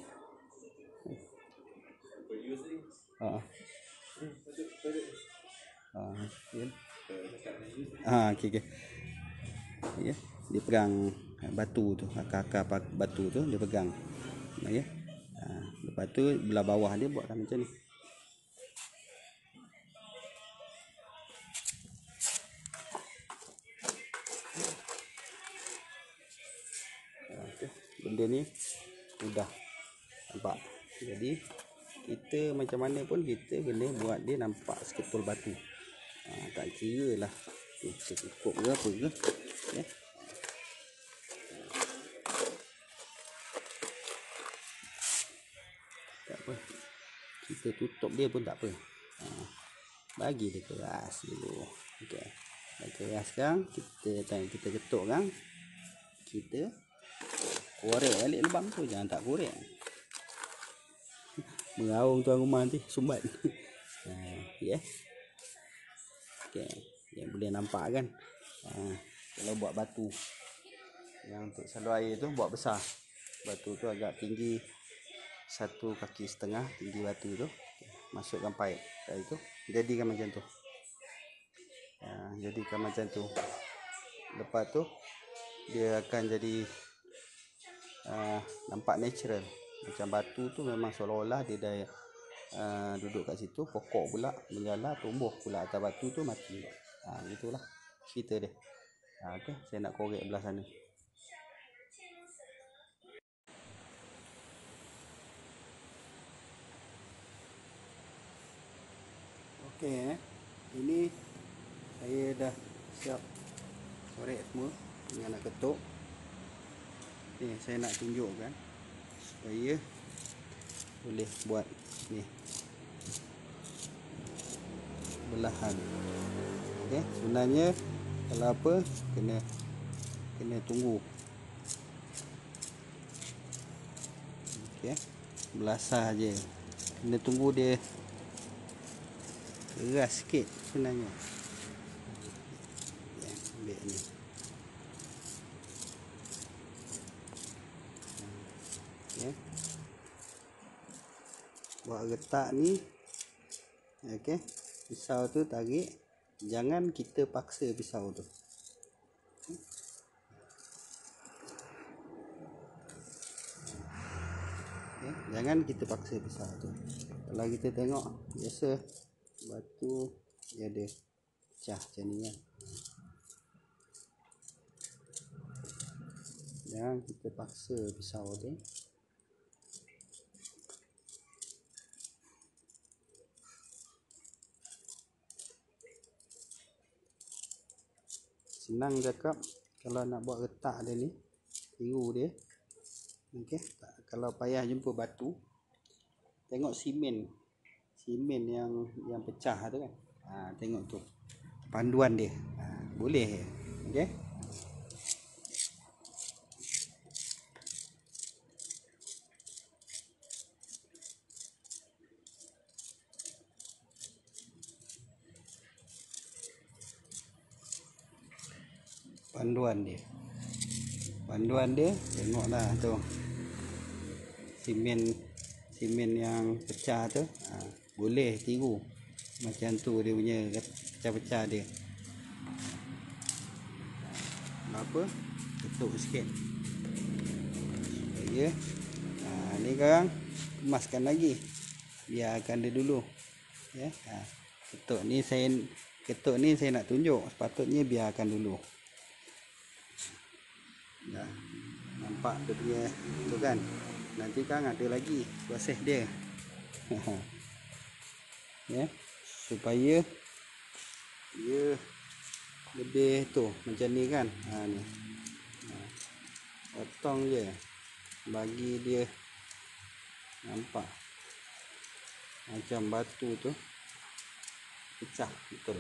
Okey. Ya, dia pegang batu tu, akar-akar batu tu dia pegang. Ya. Lepas tu belah bawah dia buatlah macam ni. Benda ni mudah. Nampak? Jadi kita macam mana pun kita kena buat dia nampak seketul batu. Tak kira lah cukup ke apa ke. Okay. Tak apa. Kita tutup dia pun tak apa. Bagi dia keras dulu. Okey. Dah keras kan, kita ketuk kan. Kita korek balik lubang tu, jangan tak korek. Mengaung tuan rumah nanti sumbat. Ya. Okey, yang boleh nampak kan. Kalau buat batu yang untuk salur air tu buat besar. Batu tu agak tinggi 1,5 kaki tinggi batu tu. Masukkan pipe. Dari tu jadikan macam tu. Jadikan macam tu. Lepas tu dia akan jadi nampak natural. Macam batu tu memang seolah-olah dia dah duduk kat situ, pokok pula menjalar tumbuh pula atas batu tu mati. Gitulah cerita dia. Okey, saya nak korek belah sana. Okey, ini saya dah siap korek semua dengan nak ketuk. Ni saya nak tunjukkan supaya boleh buat ni belahan. Okey, sebenarnya kalau apa kena tunggu. Okey, belasah je. Kena tunggu dia keras sikit sebenarnya. Ya, ambil ni. Okey. Buat retak ni. Okey. Pisau tu tarik, jangan kita paksa pisau tu. Okay. Jangan kita paksa pisau tu. Kalau kita tengok biasa batu dia ada pecah macam ni kan. Jangan kita paksa pisau tu. Senang cakap kalau nak buat retak dia ni, tiru dia. Okey, kalau payah jumpa batu, tengok simen yang pecah tu kan. Tengok tu panduan dia. Boleh. Okey. Panduan dia tengoklah tu. Simen yang pecah tu, boleh tiru. Macam tu dia punya pecah-pecah dia. Apa? Ketuk sikit. Supaya ni sekarang kemaskan lagi. Biarkan dia dulu. Ya. Ketuk ni saya nak tunjuk, sepatutnya biarkan dulu. Dah nampak dia punya tu kan. Nanti kan ada lagi proses dia. Ya, supaya dia lebih tu macam ni kan. Ni. Potong je. Bagi dia nampak macam batu tu pecah betul.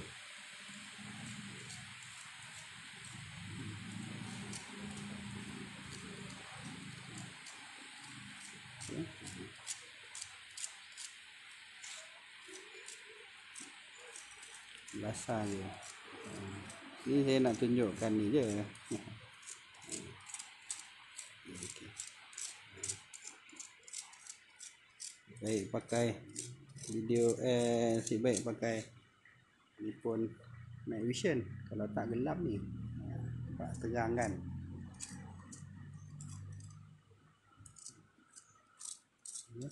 Basah je. Ni saya nak tunjukkan ni je. Okay. Baik pakai video si baik pakai telefon night vision. Kalau tak gelap ni nampak terang kan. Ya.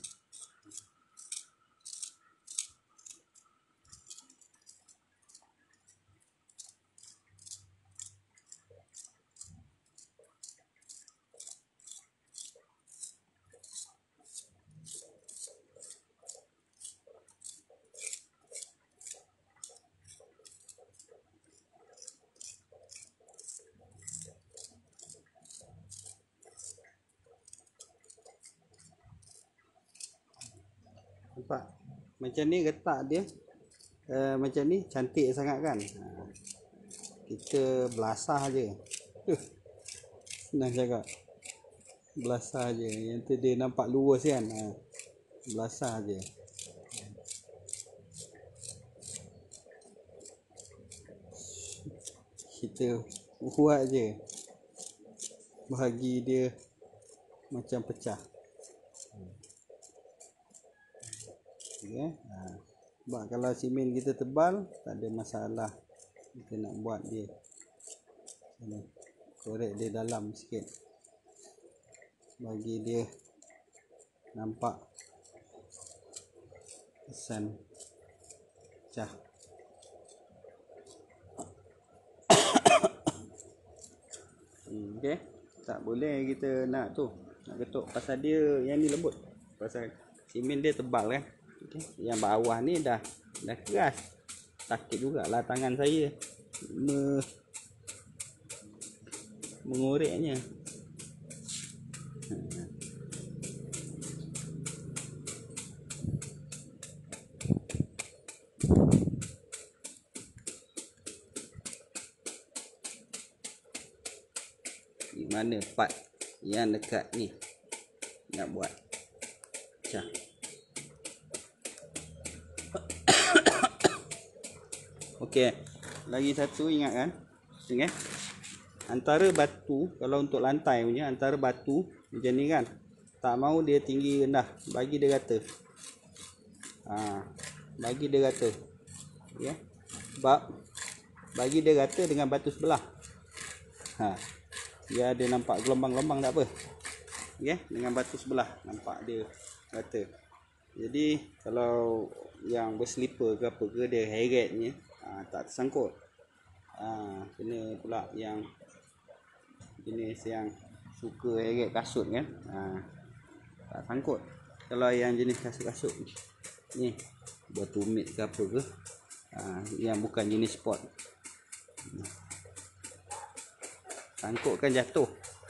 Nampak macam ni retak dia macam ni cantik sangat kan. Kita belasah je. Senang cakap, belasah je. Yang tu dia nampak lurus kan. Belasah je. Kita buat je bagi dia macam pecah. Okay. Sebab kalau simen kita tebal tak ada masalah. Kita nak buat dia ni, korek dia dalam sikit bagi dia nampak kesan pecah. Okey. Tak boleh kita nak ketuk pasal dia yang ni lembut. Pasal simen dia tebal kan. Okey. Yang bawah ni dah keras. Sakit jugalah tangan saya mengoreknya. Di mana part yang dekat ni nak buat pecah. Okey, lagi satu ingat kan? Okey. Antara batu, kalau untuk lantai punya, antara batu macam ni kan, tak mau dia tinggi rendah, bagi dia rata. Bagi dia rata. Ya. Sebab bagi dia rata dengan batu sebelah. Dia ada nampak gelombang-gelombang tak apa. Okey, dengan batu sebelah nampak dia rata. Jadi kalau yang berselipar ke apa ke, dia heret-nya tak tersangkut. Kena pula yang jenis yang suka heret kasut kan, tak sangkut. Kalau yang jenis kasut-kasut ni buat tumit ke apa ke, yang bukan jenis sport, sangkut kan jatuh.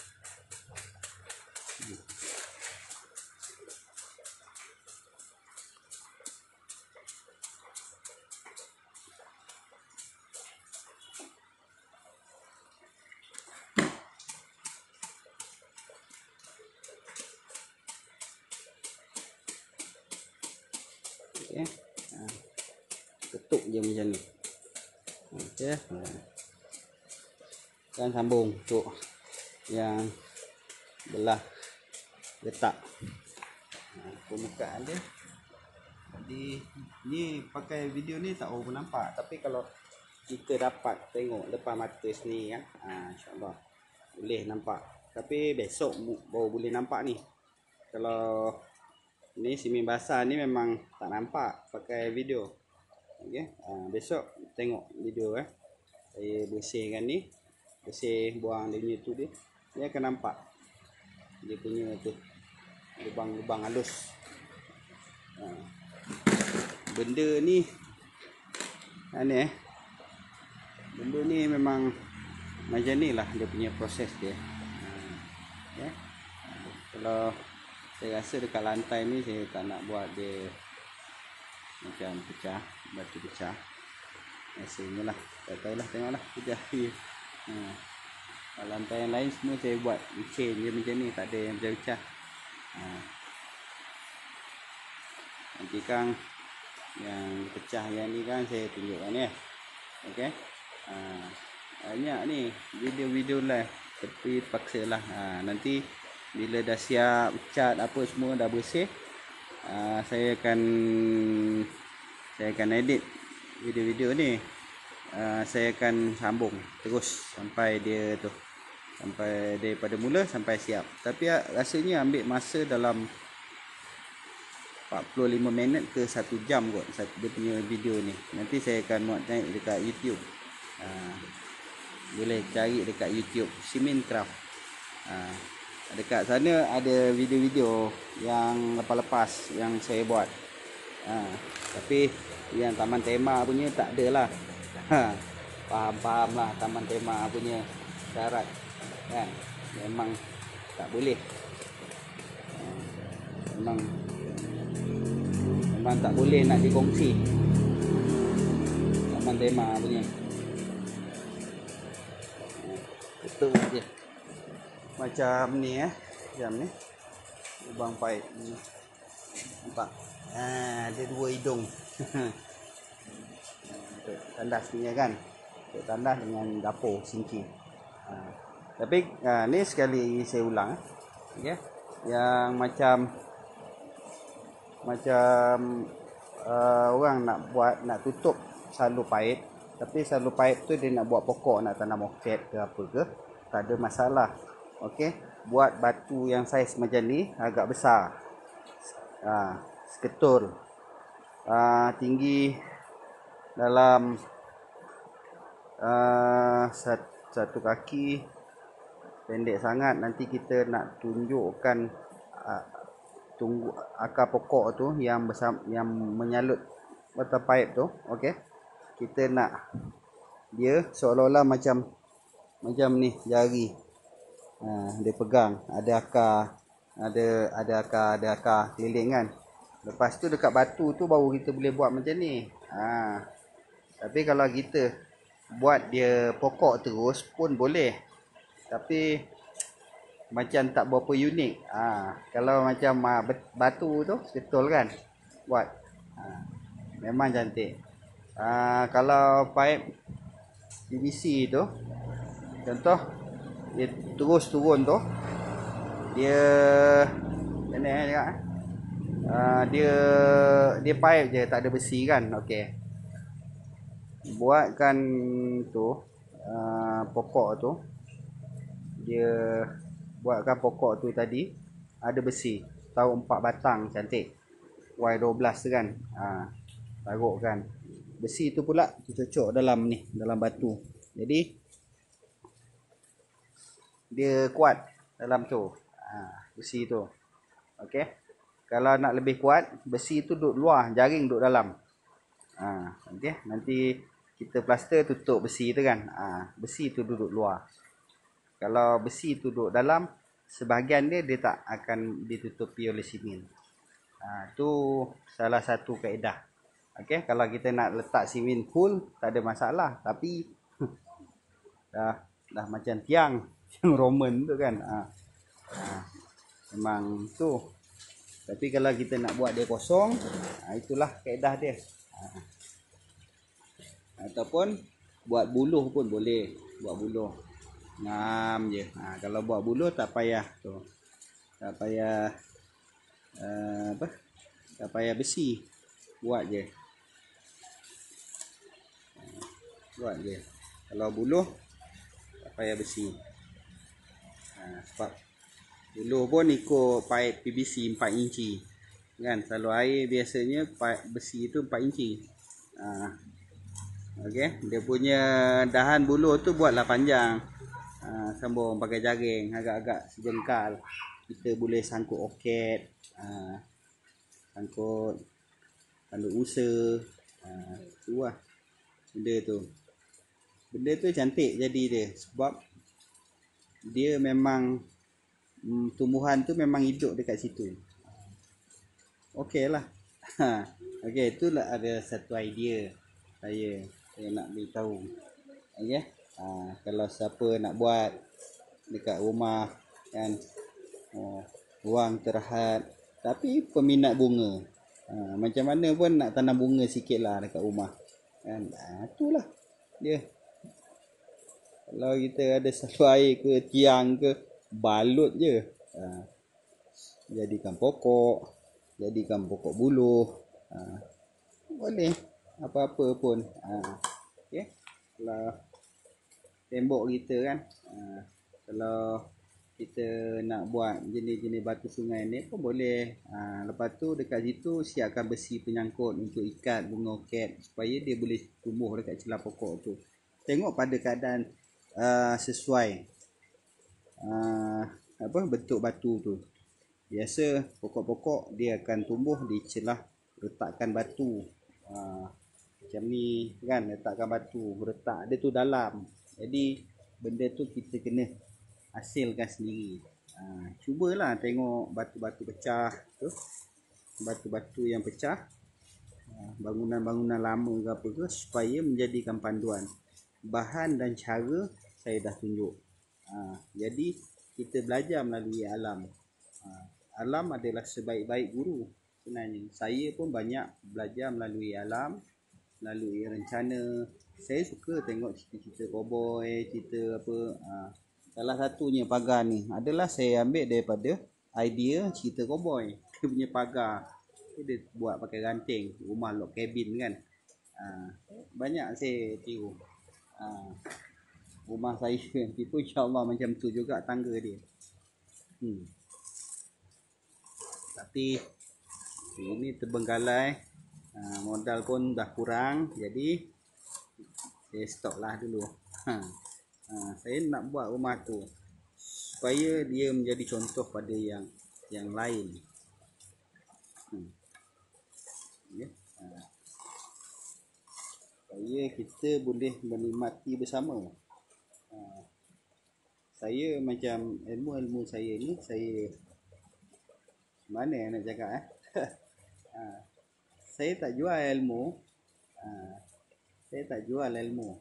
Okey. Ketuk je macam ni. Okey. Dan sambung untuk yang belah letak permukaan dia. Jadi ni pakai video ni tak pun nampak, tapi kalau kita dapat tengok depan mata sendiri kan, insya-Allah boleh nampak. Tapi besok baru boleh nampak ni. Kalau ni simen basah ni memang tak nampak pakai video. Okey, besok tengok video saya bersihkan ni, buang dia punya tu, dia akan nampak dia punya tu lubang-lubang halus. Benda ni benda ni memang macam ni lah dia punya proses dia. Kalau saya rasa dekat lantai ni saya tak nak buat dia macam pecah, batu pecah. Rasanya lah, tak tahulah, tengoklah pecah dia. Lantai yang lain semua saya buat chain je macam ni, tak ada yang pecah-pecah. Nanti kan yang pecah yang ni kan saya tunjukkan ya. Okey. Banyak ni video-video live, tapi paksalah. Nanti bila dah siap cat apa semua dah bersih, saya akan edit video-video ni. Saya akan sambung terus sampai dia tu, sampai daripada mula sampai siap. Tapi rasanya ambil masa dalam 45 minit ke 1 jam kot dia punya video ni. Nanti saya akan muat naik dekat YouTube. Boleh cari dekat YouTube Simen Craft. Dekat sana ada video-video yang lepas-lepas yang saya buat. Tapi yang taman tema punya tak ada lah. Faham lah taman tema punya syarat kan, memang tak boleh. Memang tak boleh nak dikongsi taman tema punya. Betul je macam ni macam ni lubang paip ni. Nampak? Ada 2 hidung. Untuk tandas punya kan, untuk tandas dengan dapur sinki. Tapi ni sekali saya ulang okay? Yang macam orang nak tutup salur paip, tapi salur paip tu dia nak buat pokok, nak tanam orchid ke apa ke, tak ada masalah. Okey, buat batu yang saiz macam ni agak besar, seketul, tinggi dalam satu kaki pendek sangat, nanti kita nak tunjukkan tunggu akar pokok tu yang yang menyalut batang pipe tu. Okey, kita nak dia seolah-olah macam ni jari. Dia pegang, ada akar, ada akar keliling kan. Lepas tu dekat batu tu baru kita boleh buat macam ni. Tapi kalau kita buat dia pokok terus pun boleh, tapi macam tak berapa unik. Kalau macam batu tu betul kan buat, memang cantik. Kalau pipe PVC tu contoh dia terus turun tu, dia dia pipe je, tak ada besi kan. Okey, buatkan tu pokok tu, dia buatkan pokok tu tadi ada besi, taruh 4 batang cantik Y12 tu kan. Taruh kan besi tu pula cocok dalam ni, dalam batu, jadi dia kuat dalam tu, besi tu. Okey, kalau nak lebih kuat, besi tu duduk luar, jaring duduk dalam. Okey, nanti kita plaster tutup besi tu kan. Besi tu duduk luar. Kalau besi tu duduk dalam, sebahagian dia tak akan ditutupi oleh simen. Tu salah satu kaedah. Okey, kalau kita nak letak simen full tak ada masalah, tapi dah macam tiang Roman tu kan. Memang tu. Tapi kalau kita nak buat dia kosong, itulah kaedah dia. Ataupun buat buluh pun boleh, buat buluh ngam je. Kalau buat buluh tak payah tu, tak payah tak payah besi, buat je. Kalau buluh tak payah besi. Sebab buluh pun ikut pipe PVC 4 inci kan. Selalu air biasanya pipe besi tu 4 inci. Okey, dia punya dahan buluh tu buatlah panjang. Sambung pakai jaring agak-agak sejengkal. Kita boleh sangkut oket, sangkut tanduk usa. Tu lah benda tu. Benda tu cantik jadi dia, sebab dia memang tumbuhan tu memang hidup dekat situ. Okey lah. Okey, itulah ada satu idea saya nak beritahu. Okey, kalau siapa nak buat dekat rumah kan, ruang terhad tapi peminat bunga, macam mana pun nak tanam bunga sikit lah dekat rumah kan. Itulah dia. Kalau kita ada saluran air ke tiang ke, balut je, jadikan pokok buluh, boleh apa-apa pun. Okay. Kalau tembok kita kan, kalau kita nak buat jenis-jenis batu sungai ni pun boleh. Lepas tu dekat situ siapkan besi penyangkut untuk ikat bunga orkid supaya dia boleh tumbuh dekat celah pokok tu. Tengok pada keadaan sesuai bentuk batu tu. Biasa pokok-pokok dia akan tumbuh di celah letakkan batu, macam ni kan, letakkan batu, letak dia tu dalam. Jadi benda tu kita kena hasilkan sendiri. Cubalah tengok batu-batu pecah tu, batu-batu yang pecah, bangunan-bangunan lama ke apa ke, supaya menjadikan panduan. Bahan dan cara saya dah tunjuk. Jadi kita belajar melalui alam. Alam adalah sebaik-baik guru sebenarnya. Saya pun banyak belajar melalui alam, melalui rencana. Saya suka tengok cerita-cerita cowboy, cerita apa. Salah satunya pagar ni adalah saya ambil daripada idea cerita cowboy. Dia punya pagar dia buat pakai ranting, rumah log cabin kan. Banyak saya tiru. Rumah saya nanti pun insyaAllah macam tu juga tangga dia. Tapi ini terbengkalai, modal pun dah kurang, jadi saya stop lah dulu. Saya nak buat rumah tu supaya dia menjadi contoh pada yang lain. Ya. Supaya kita boleh menikmati bersama. Saya macam ilmu saya ni, saya mana nak cakap saya tak jual ilmu. Saya tak jual ilmu.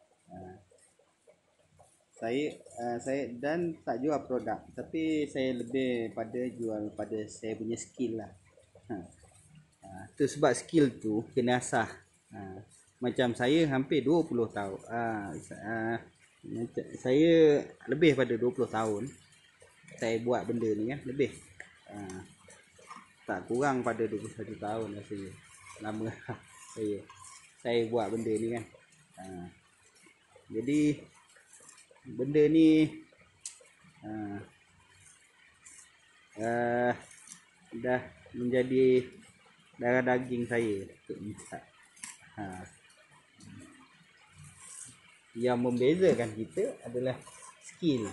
Saya dan tak jual produk, tapi saya lebih pada jual pada saya punya skill lah. Tu sebab skill tu kena asah. Macam saya hampir 20 tahun. Saya lebih pada 20 tahun saya buat benda ni kan, lebih. Tak kurang pada 21 tahun rasanya. Lama saya buat benda ni kan. Jadi benda ni dah menjadi darah daging saya untuk masak. Yang membezakan kita adalah skill.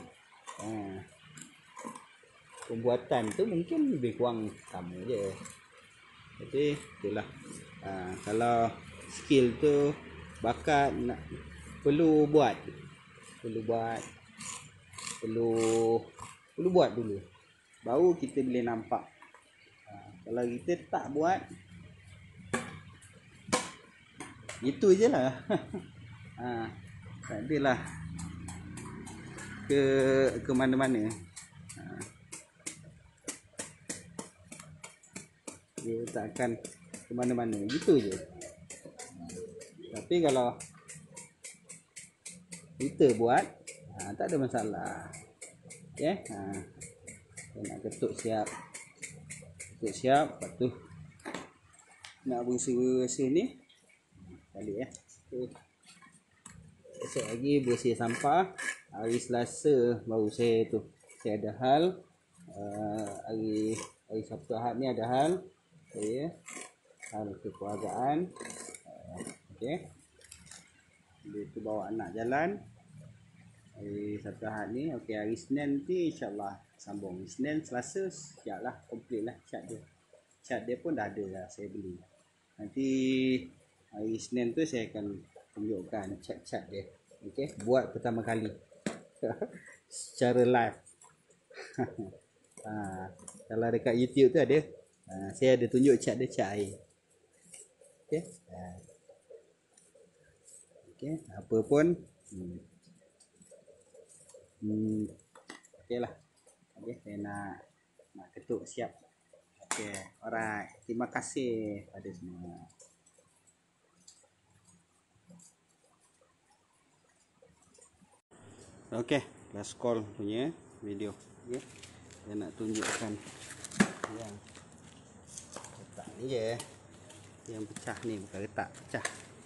Pembuatan tu mungkin lebih kurang sama je, tapi itulah. Kalau skill tu bakat nak perlu buat dulu baru kita boleh nampak. Kalau kita tak buat, itu je lah. Tak adalah ke mana-mana. Dia tak akan ke mana-mana, gitu je. Tapi kalau kita buat, tak ada masalah. Okay? Nak ketuk siap. Lepas tu nak bersih ni balik esok lagi bersih sampah. Hari Selasa baru saya ada hal. Hari Sabtu Ahad ni ada hal saya, hal kekeluargaan. Okey, dia tu bawa anak jalan hari Sabtu Ahad ni. Okey, hari Senin nanti insyaAllah sambung. Senin, Selasa siap lah, komplit lah cat dia pun dah ada lah, saya beli. Nanti hari Senin tu saya akan tunjukkan cat dia. Okey, buat pertama kali secara live. Kalau dekat YouTube tu ada, saya ada tunjuk cat dia, cat air. Okey. Okey, apa pun okey lah. Okey, saya nak ketuk siap. Okey, alright. Terima kasih pada semua. Okey, last call punya video. Okey. Saya nak tunjukkan yang retak ni je. Yang pecah ni bukan retak, pecah.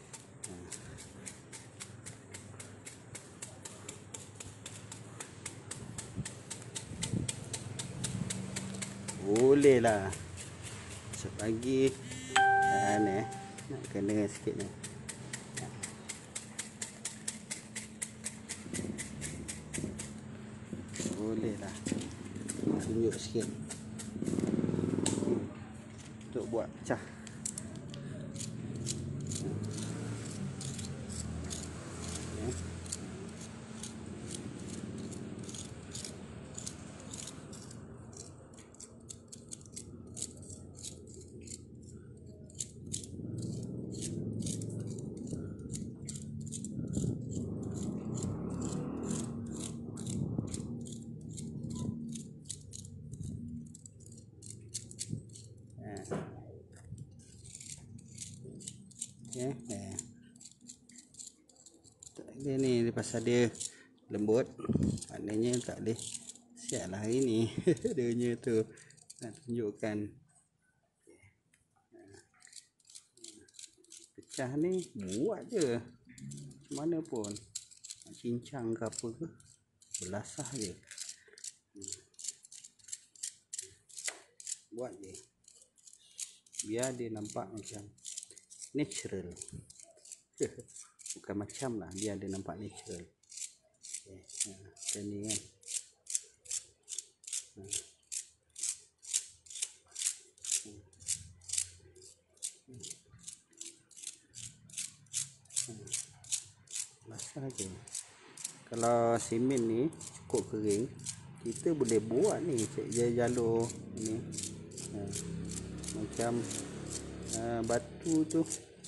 Boleh lah. Esok pagi ni nak kena sikit ni. Boleh lah. Tunjuk sikit untuk buat pecah. Dia ni pasal dia lembut, maknanya tak boleh siap lah hari ni. Dia tu nak tunjukkan pecah ni buat je mana pun, nak cincang ke apa ke, belasah je, buat je biar dia nampak macam natural. Bukan macam lah, biar dia nampak natural. Okay. Ni kan Basah je. Kalau simen ni cukup kering, kita boleh buat ni jalur ni. Macam batu tu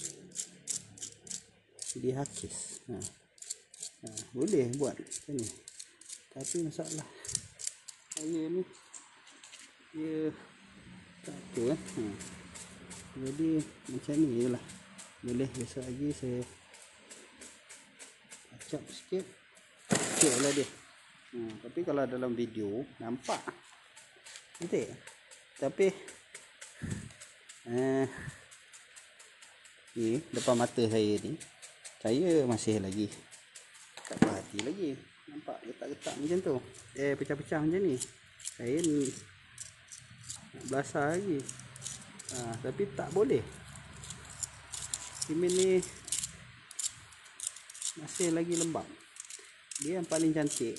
dihakis. Boleh buat macam ni. Tapi masalah saya ni dia tak tu jadi macam ni je lah. Boleh besok lagi saya acap sikit lah dia. Tapi kalau dalam video nampak cantik. Tapi ni depan mata saya ni, saya masih lagi tak perhati lagi. Nampak getak-getak macam tu, pecah-pecah macam ni. Saya nak belasah lagi. Tapi tak boleh. Simen ni masih lagi lembab. Dia yang paling cantik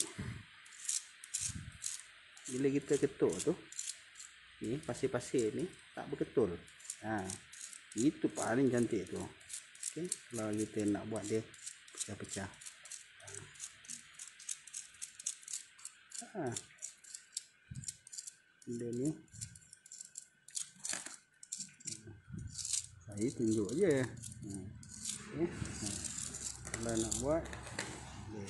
bila kita ketuk tu, ni pasir-pasir ni tak berketul. Itu paling cantik tu. Okey, kalau kita nak buat dia pecah-pecah. Benda ni saya tunjuk je. Okay. Kalau nak buat boleh.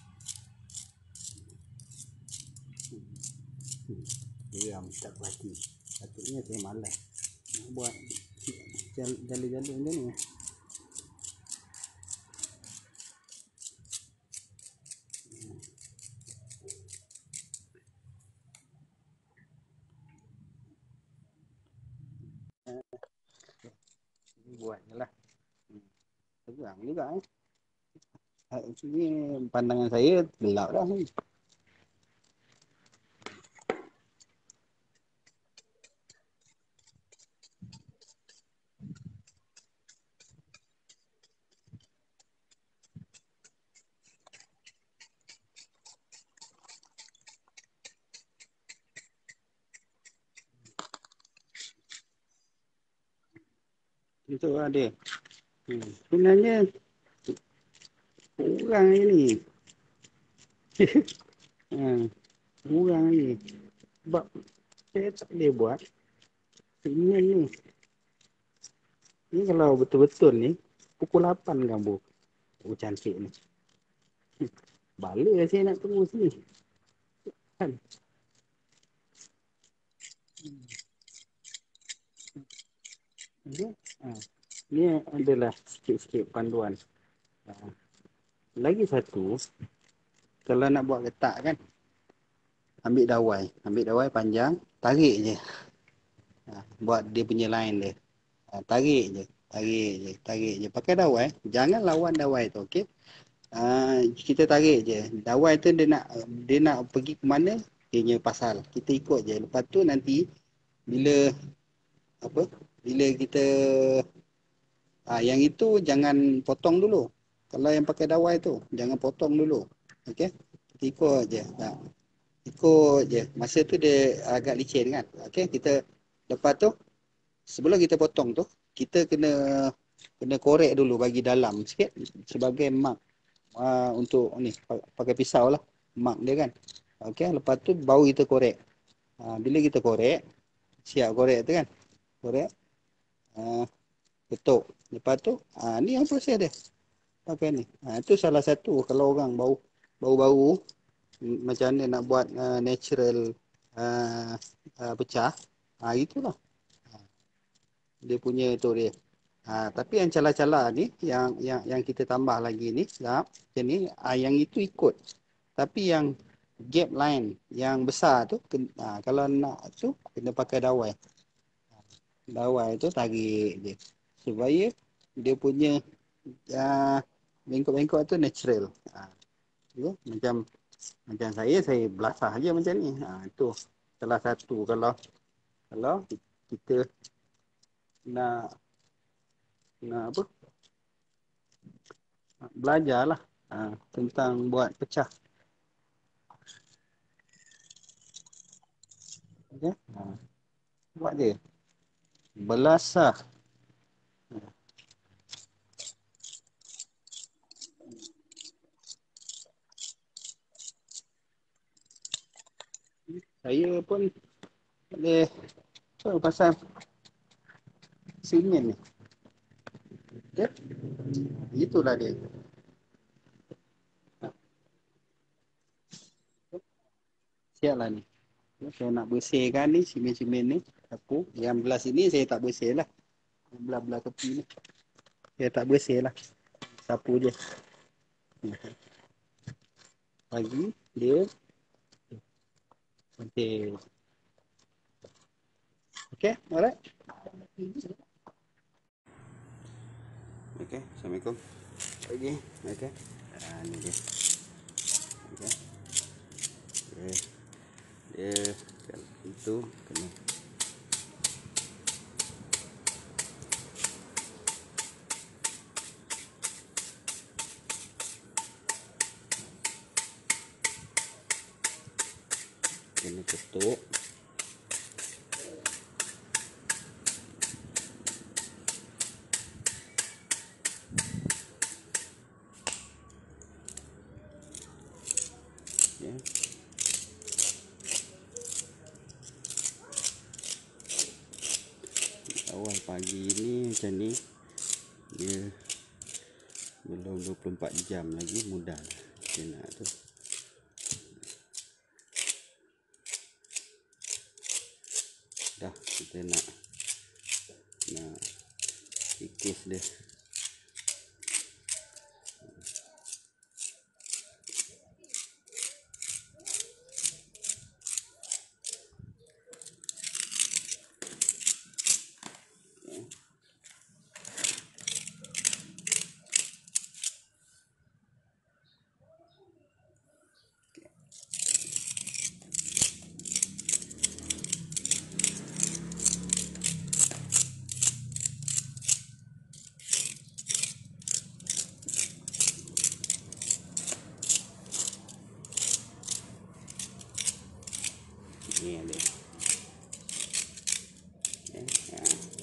Dia tak berhati. Patutnya saya malas nak buat jalur-jalur macam ni. Buat je lah. Tegang juga Ini pandangan saya gelap dah ni. Itu lah dia. Sebenarnya kurang ni. Kurang ni. Sebab saya tak boleh buat simen ni. Ni kalau betul-betul ni pukul 8 gambar. Cantik ni. Bala saya nak tunggu sini. Kan? Ni adalah sikit-sikit panduan. Lagi satu, kalau nak buat getak kan, ambil dawai panjang, tarik je. Buat dia punya line dia. Tarik je. Pakai dawai, jangan lawan dawai tu, okey? Kita tarik je. Dawai tu dia nak pergi ke mana? Dia punya pasal. Kita ikut je. Lepas tu nanti bila kita yang itu jangan potong dulu. Kalau yang pakai dawai tu jangan potong dulu. Okey? Ikut je. Ikut je. Masa tu dia agak licin kan. Okey, kita lepas tu sebelum kita potong tu, kita kena korek dulu bagi dalam sikit sebagai mark untuk ni pakai pisau lah mark dia kan. Okey, lepas tu baru kita korek. Bila kita korek, siap korek tu kan. Korek. Ketuk. Lepas tu ni yang proses dia. Pakai ni. Itu salah satu kalau orang baru macam mana nak buat natural pecah. Itulah. Dia punya tu dia. Tapi yang cala-cala ni yang kita tambah lagi ni macam ni yang itu ikut. Tapi yang gap line yang besar tu kalau nak tu kena pakai dawai. Dawai tu tarik je supaya dia punya bengkok-bengkok tu natural. Macam saya belasah je macam ni. Itu salah satu kalau kita nak apa? Belajarlah tentang buat pecah. Okey. Buat je. Belasah. Saya pun boleh pasal semen ni. Okey. Itulah dia. Siaplah ni. Saya nak bersihkan ni semen-semen ni. Aku yang belah sini saya tak bersih lah. Belah-belah tepi ni saya tak bersih lah. Sapu je. Pagi dia nanti. Okay, alright. Okay, Assalamualaikum. Pagi, okay. Ni dia. Okay. Dia itu kena ketuk. Ya. Awal pagi ni macam ni, dia belum 24 jam lagi, mudah lah kita nak tu. Dah kita nak ikis dia. Ni ada. Ya.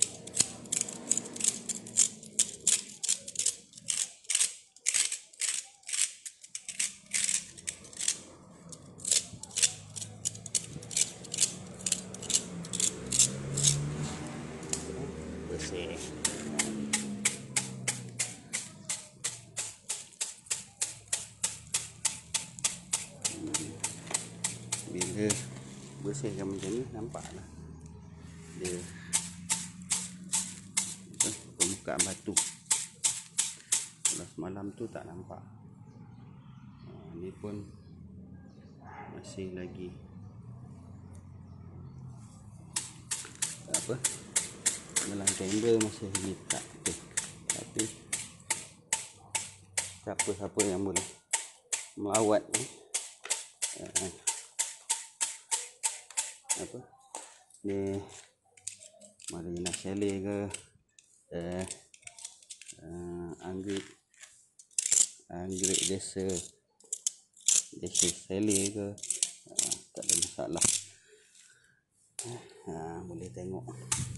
Bersih. Bila bersihkan macam ni, nampaklah dia permukaan batu. Kalau semalam tu tak nampak. Ni pun masih lagi apa, dalam chamber masih lagi tak betul. Tapi siapa-siapa yang boleh melawat ni, apa ni, Marina Chalet ke, Anggrek Desa Chalet ke, tak ada masalah. Boleh tengok.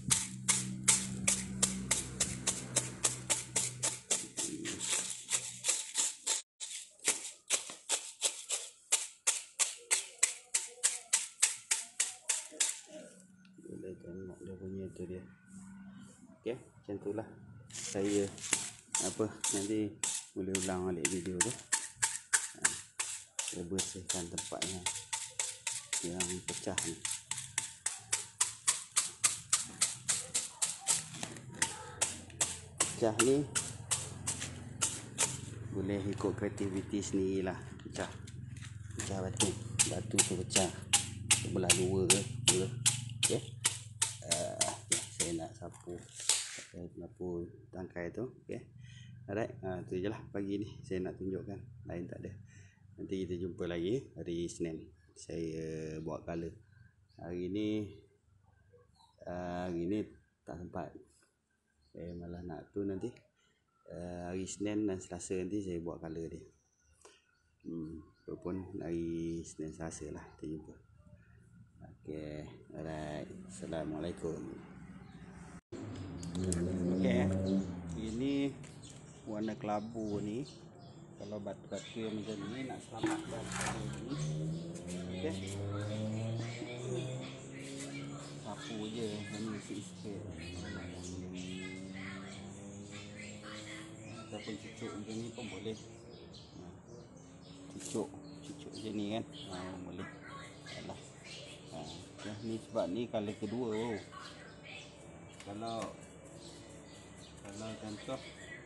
Boleh tengok dia punya tu dia. Okey, macam itulah. Saya apa, nanti boleh ulang balik video tu. Saya bersihkan tempat yang pecah ni. Pecah ni boleh ikut kreativiti sendirilah. Pecah batu tu pecah sebelah dua ke. Okey. Saya nak sapu tangkai tu. Okey. Alright, tu je lah pagi ni saya nak tunjukkan. Lain tak ada. Nanti kita jumpa lagi hari Isnin. Saya buat color. Hari ni tak sempat. Saya malah nak tu nanti. Hari Isnin dan Selasa nanti saya buat color dia. Walaupun hari Isnin Selasa lah kita jumpa. Okey, alright. Assalamualaikum. Okey, ini warna kelabu ni. Kalau batu-batu yang macam ni nak selamatkan hari ni. Okey. Sapu je, ini sikit-sikit. Ataupun cucuk macam ni pun boleh. Cucuk macam ni kan. Boleh. Alah. Ni sebab ni kali kedua. Kalau contoh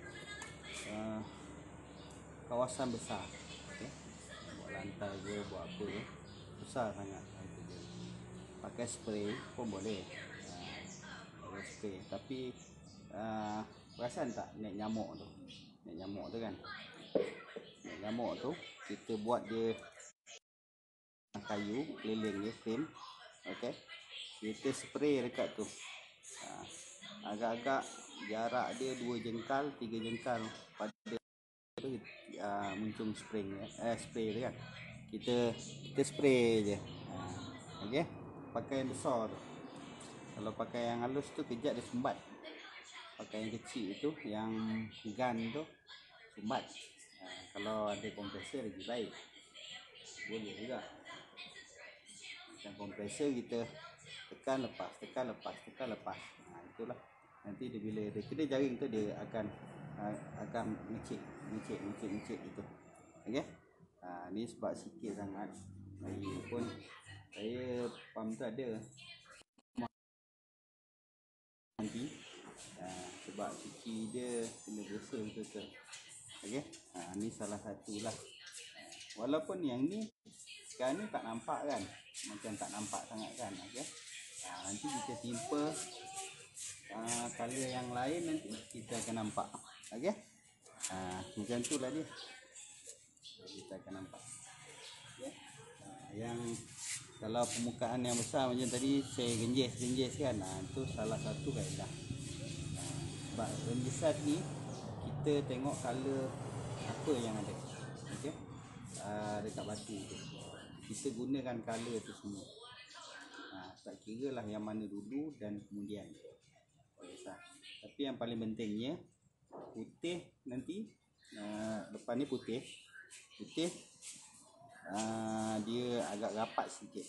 kawasan besar, okay? Buat lantai je, buat apa je, besar sangat, pakai spray pun boleh. Pakai spray, tapi perasan tak net nyamuk tu? Net nyamuk tu kan, net nyamuk tu kita buat dia kayu keliling dia frame, okey, kita spray dekat tu. Agak-agak jarak dia 2 jengkal 3 jengkal pada muncung spray dia kan, kita spray je. Okey, pakai yang besar tu. Kalau pakai yang halus tu kejap dia sumbat. Pakai yang kecil tu, yang gun tu, sumbat. Kalau ada kompresor lagi baik, boleh juga. Dengan kompresor kita tekan lepas, tekan lepas, tekan lepas. Itulah. Nanti dia bila dia kena jaring tu dia akan mecik itu. Okey. Ni sebab sikit sangat. Lagi pun saya pump tu ada nanti. Sebab cuci dia kena bersih betul-betul. Okey. Ni salah satulah. Walaupun yang ni sekarang ni tak nampak kan. Macam tak nampak sangat kan. Okey. Nanti kita timpa color yang lain, nanti kita akan nampak. Okey. Macam tu lah dia. Kita akan nampak. Okay. Yang kalau permukaan yang besar macam tadi saya genjes kan, itu salah satu kaedah. Sebab renjesan ni kita tengok color apa yang ada. Okey. Dekat batu tu kita gunakan color tu semua. Tak kira lah yang mana dulu dan kemudian. Tapi yang paling pentingnya putih nanti, depan ni putih dia agak rapat sikit.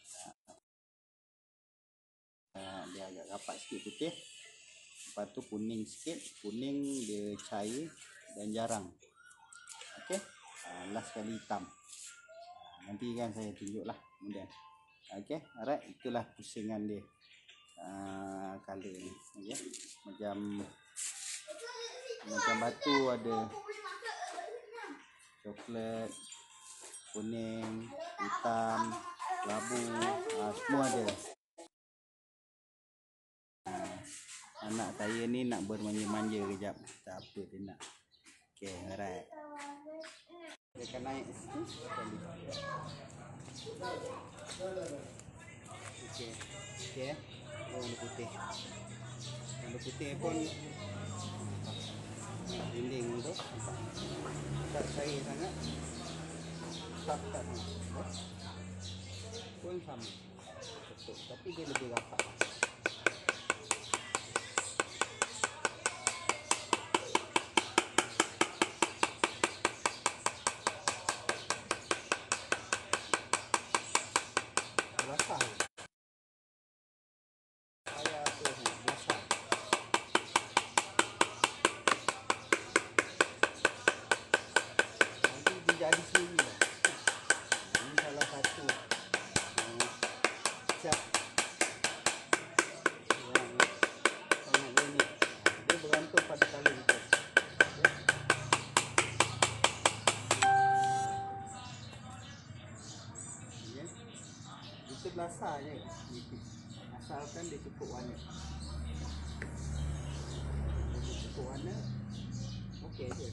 Dia agak rapat sikit putih. Lepas tu kuning sikit, kuning dia cair dan jarang. Okey. Last sekali hitam. Nanti kan saya tunjuklah kemudian. Okey, alright, itulah pusingan dia. Color ni, okey. Macam batu ada coklat, kuning, hitam, labu, semua ada. Anak saya ni nak bermanja-manja kejap. Tak apa dia nak. Okey, alright. Dia akan naik situ sekali. Okey. Okey. Warna putih. Warna putih pun dinding tu tak cair sangat. Tak sangat. Pun sama. Betul. Tapi dia lebih rapat. Jadi sendiri lah. Ini salah satu cat yang sangat unik. Dia bergantung pada color kita. Okay. Kita belasah je. Asalkan dia cukup warna. Dia cukup warna, okey je.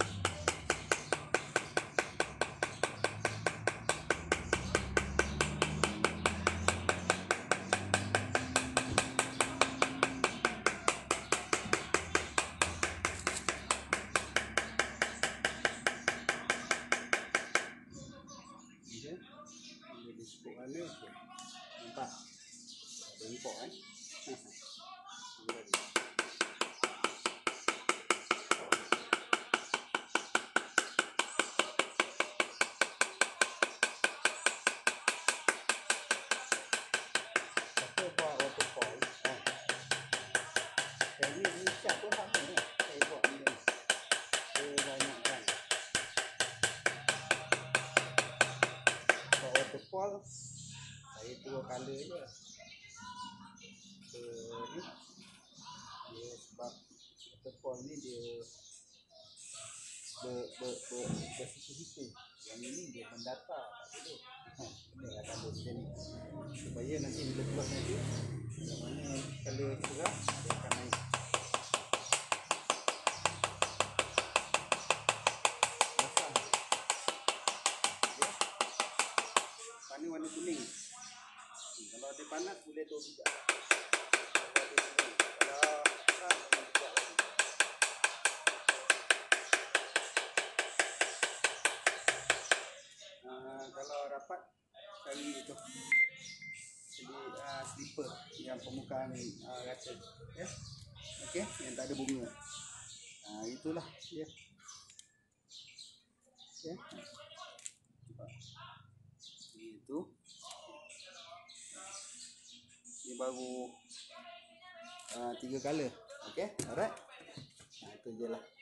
Nampak? waterfall saya dua color je. Ni dia sebab waterfall ni dia bersitu-situ. Yang ini dia mendatar, tak boleh. Kena lah color macam ni supaya nanti bila keluar nanti yang mana color cerah dia akan naik. Ni warna kuning. Kalau ada panas boleh tahu juga. Kalau panas boleh juga lagi. Kalau rapat cari itu. Jadi slipper yang permukaan rata. Ya. Okey, yang tak ada bunga. Itulah dia. Okey. Itu. Ini baru 3 color. Okey, alright. Itu je lah.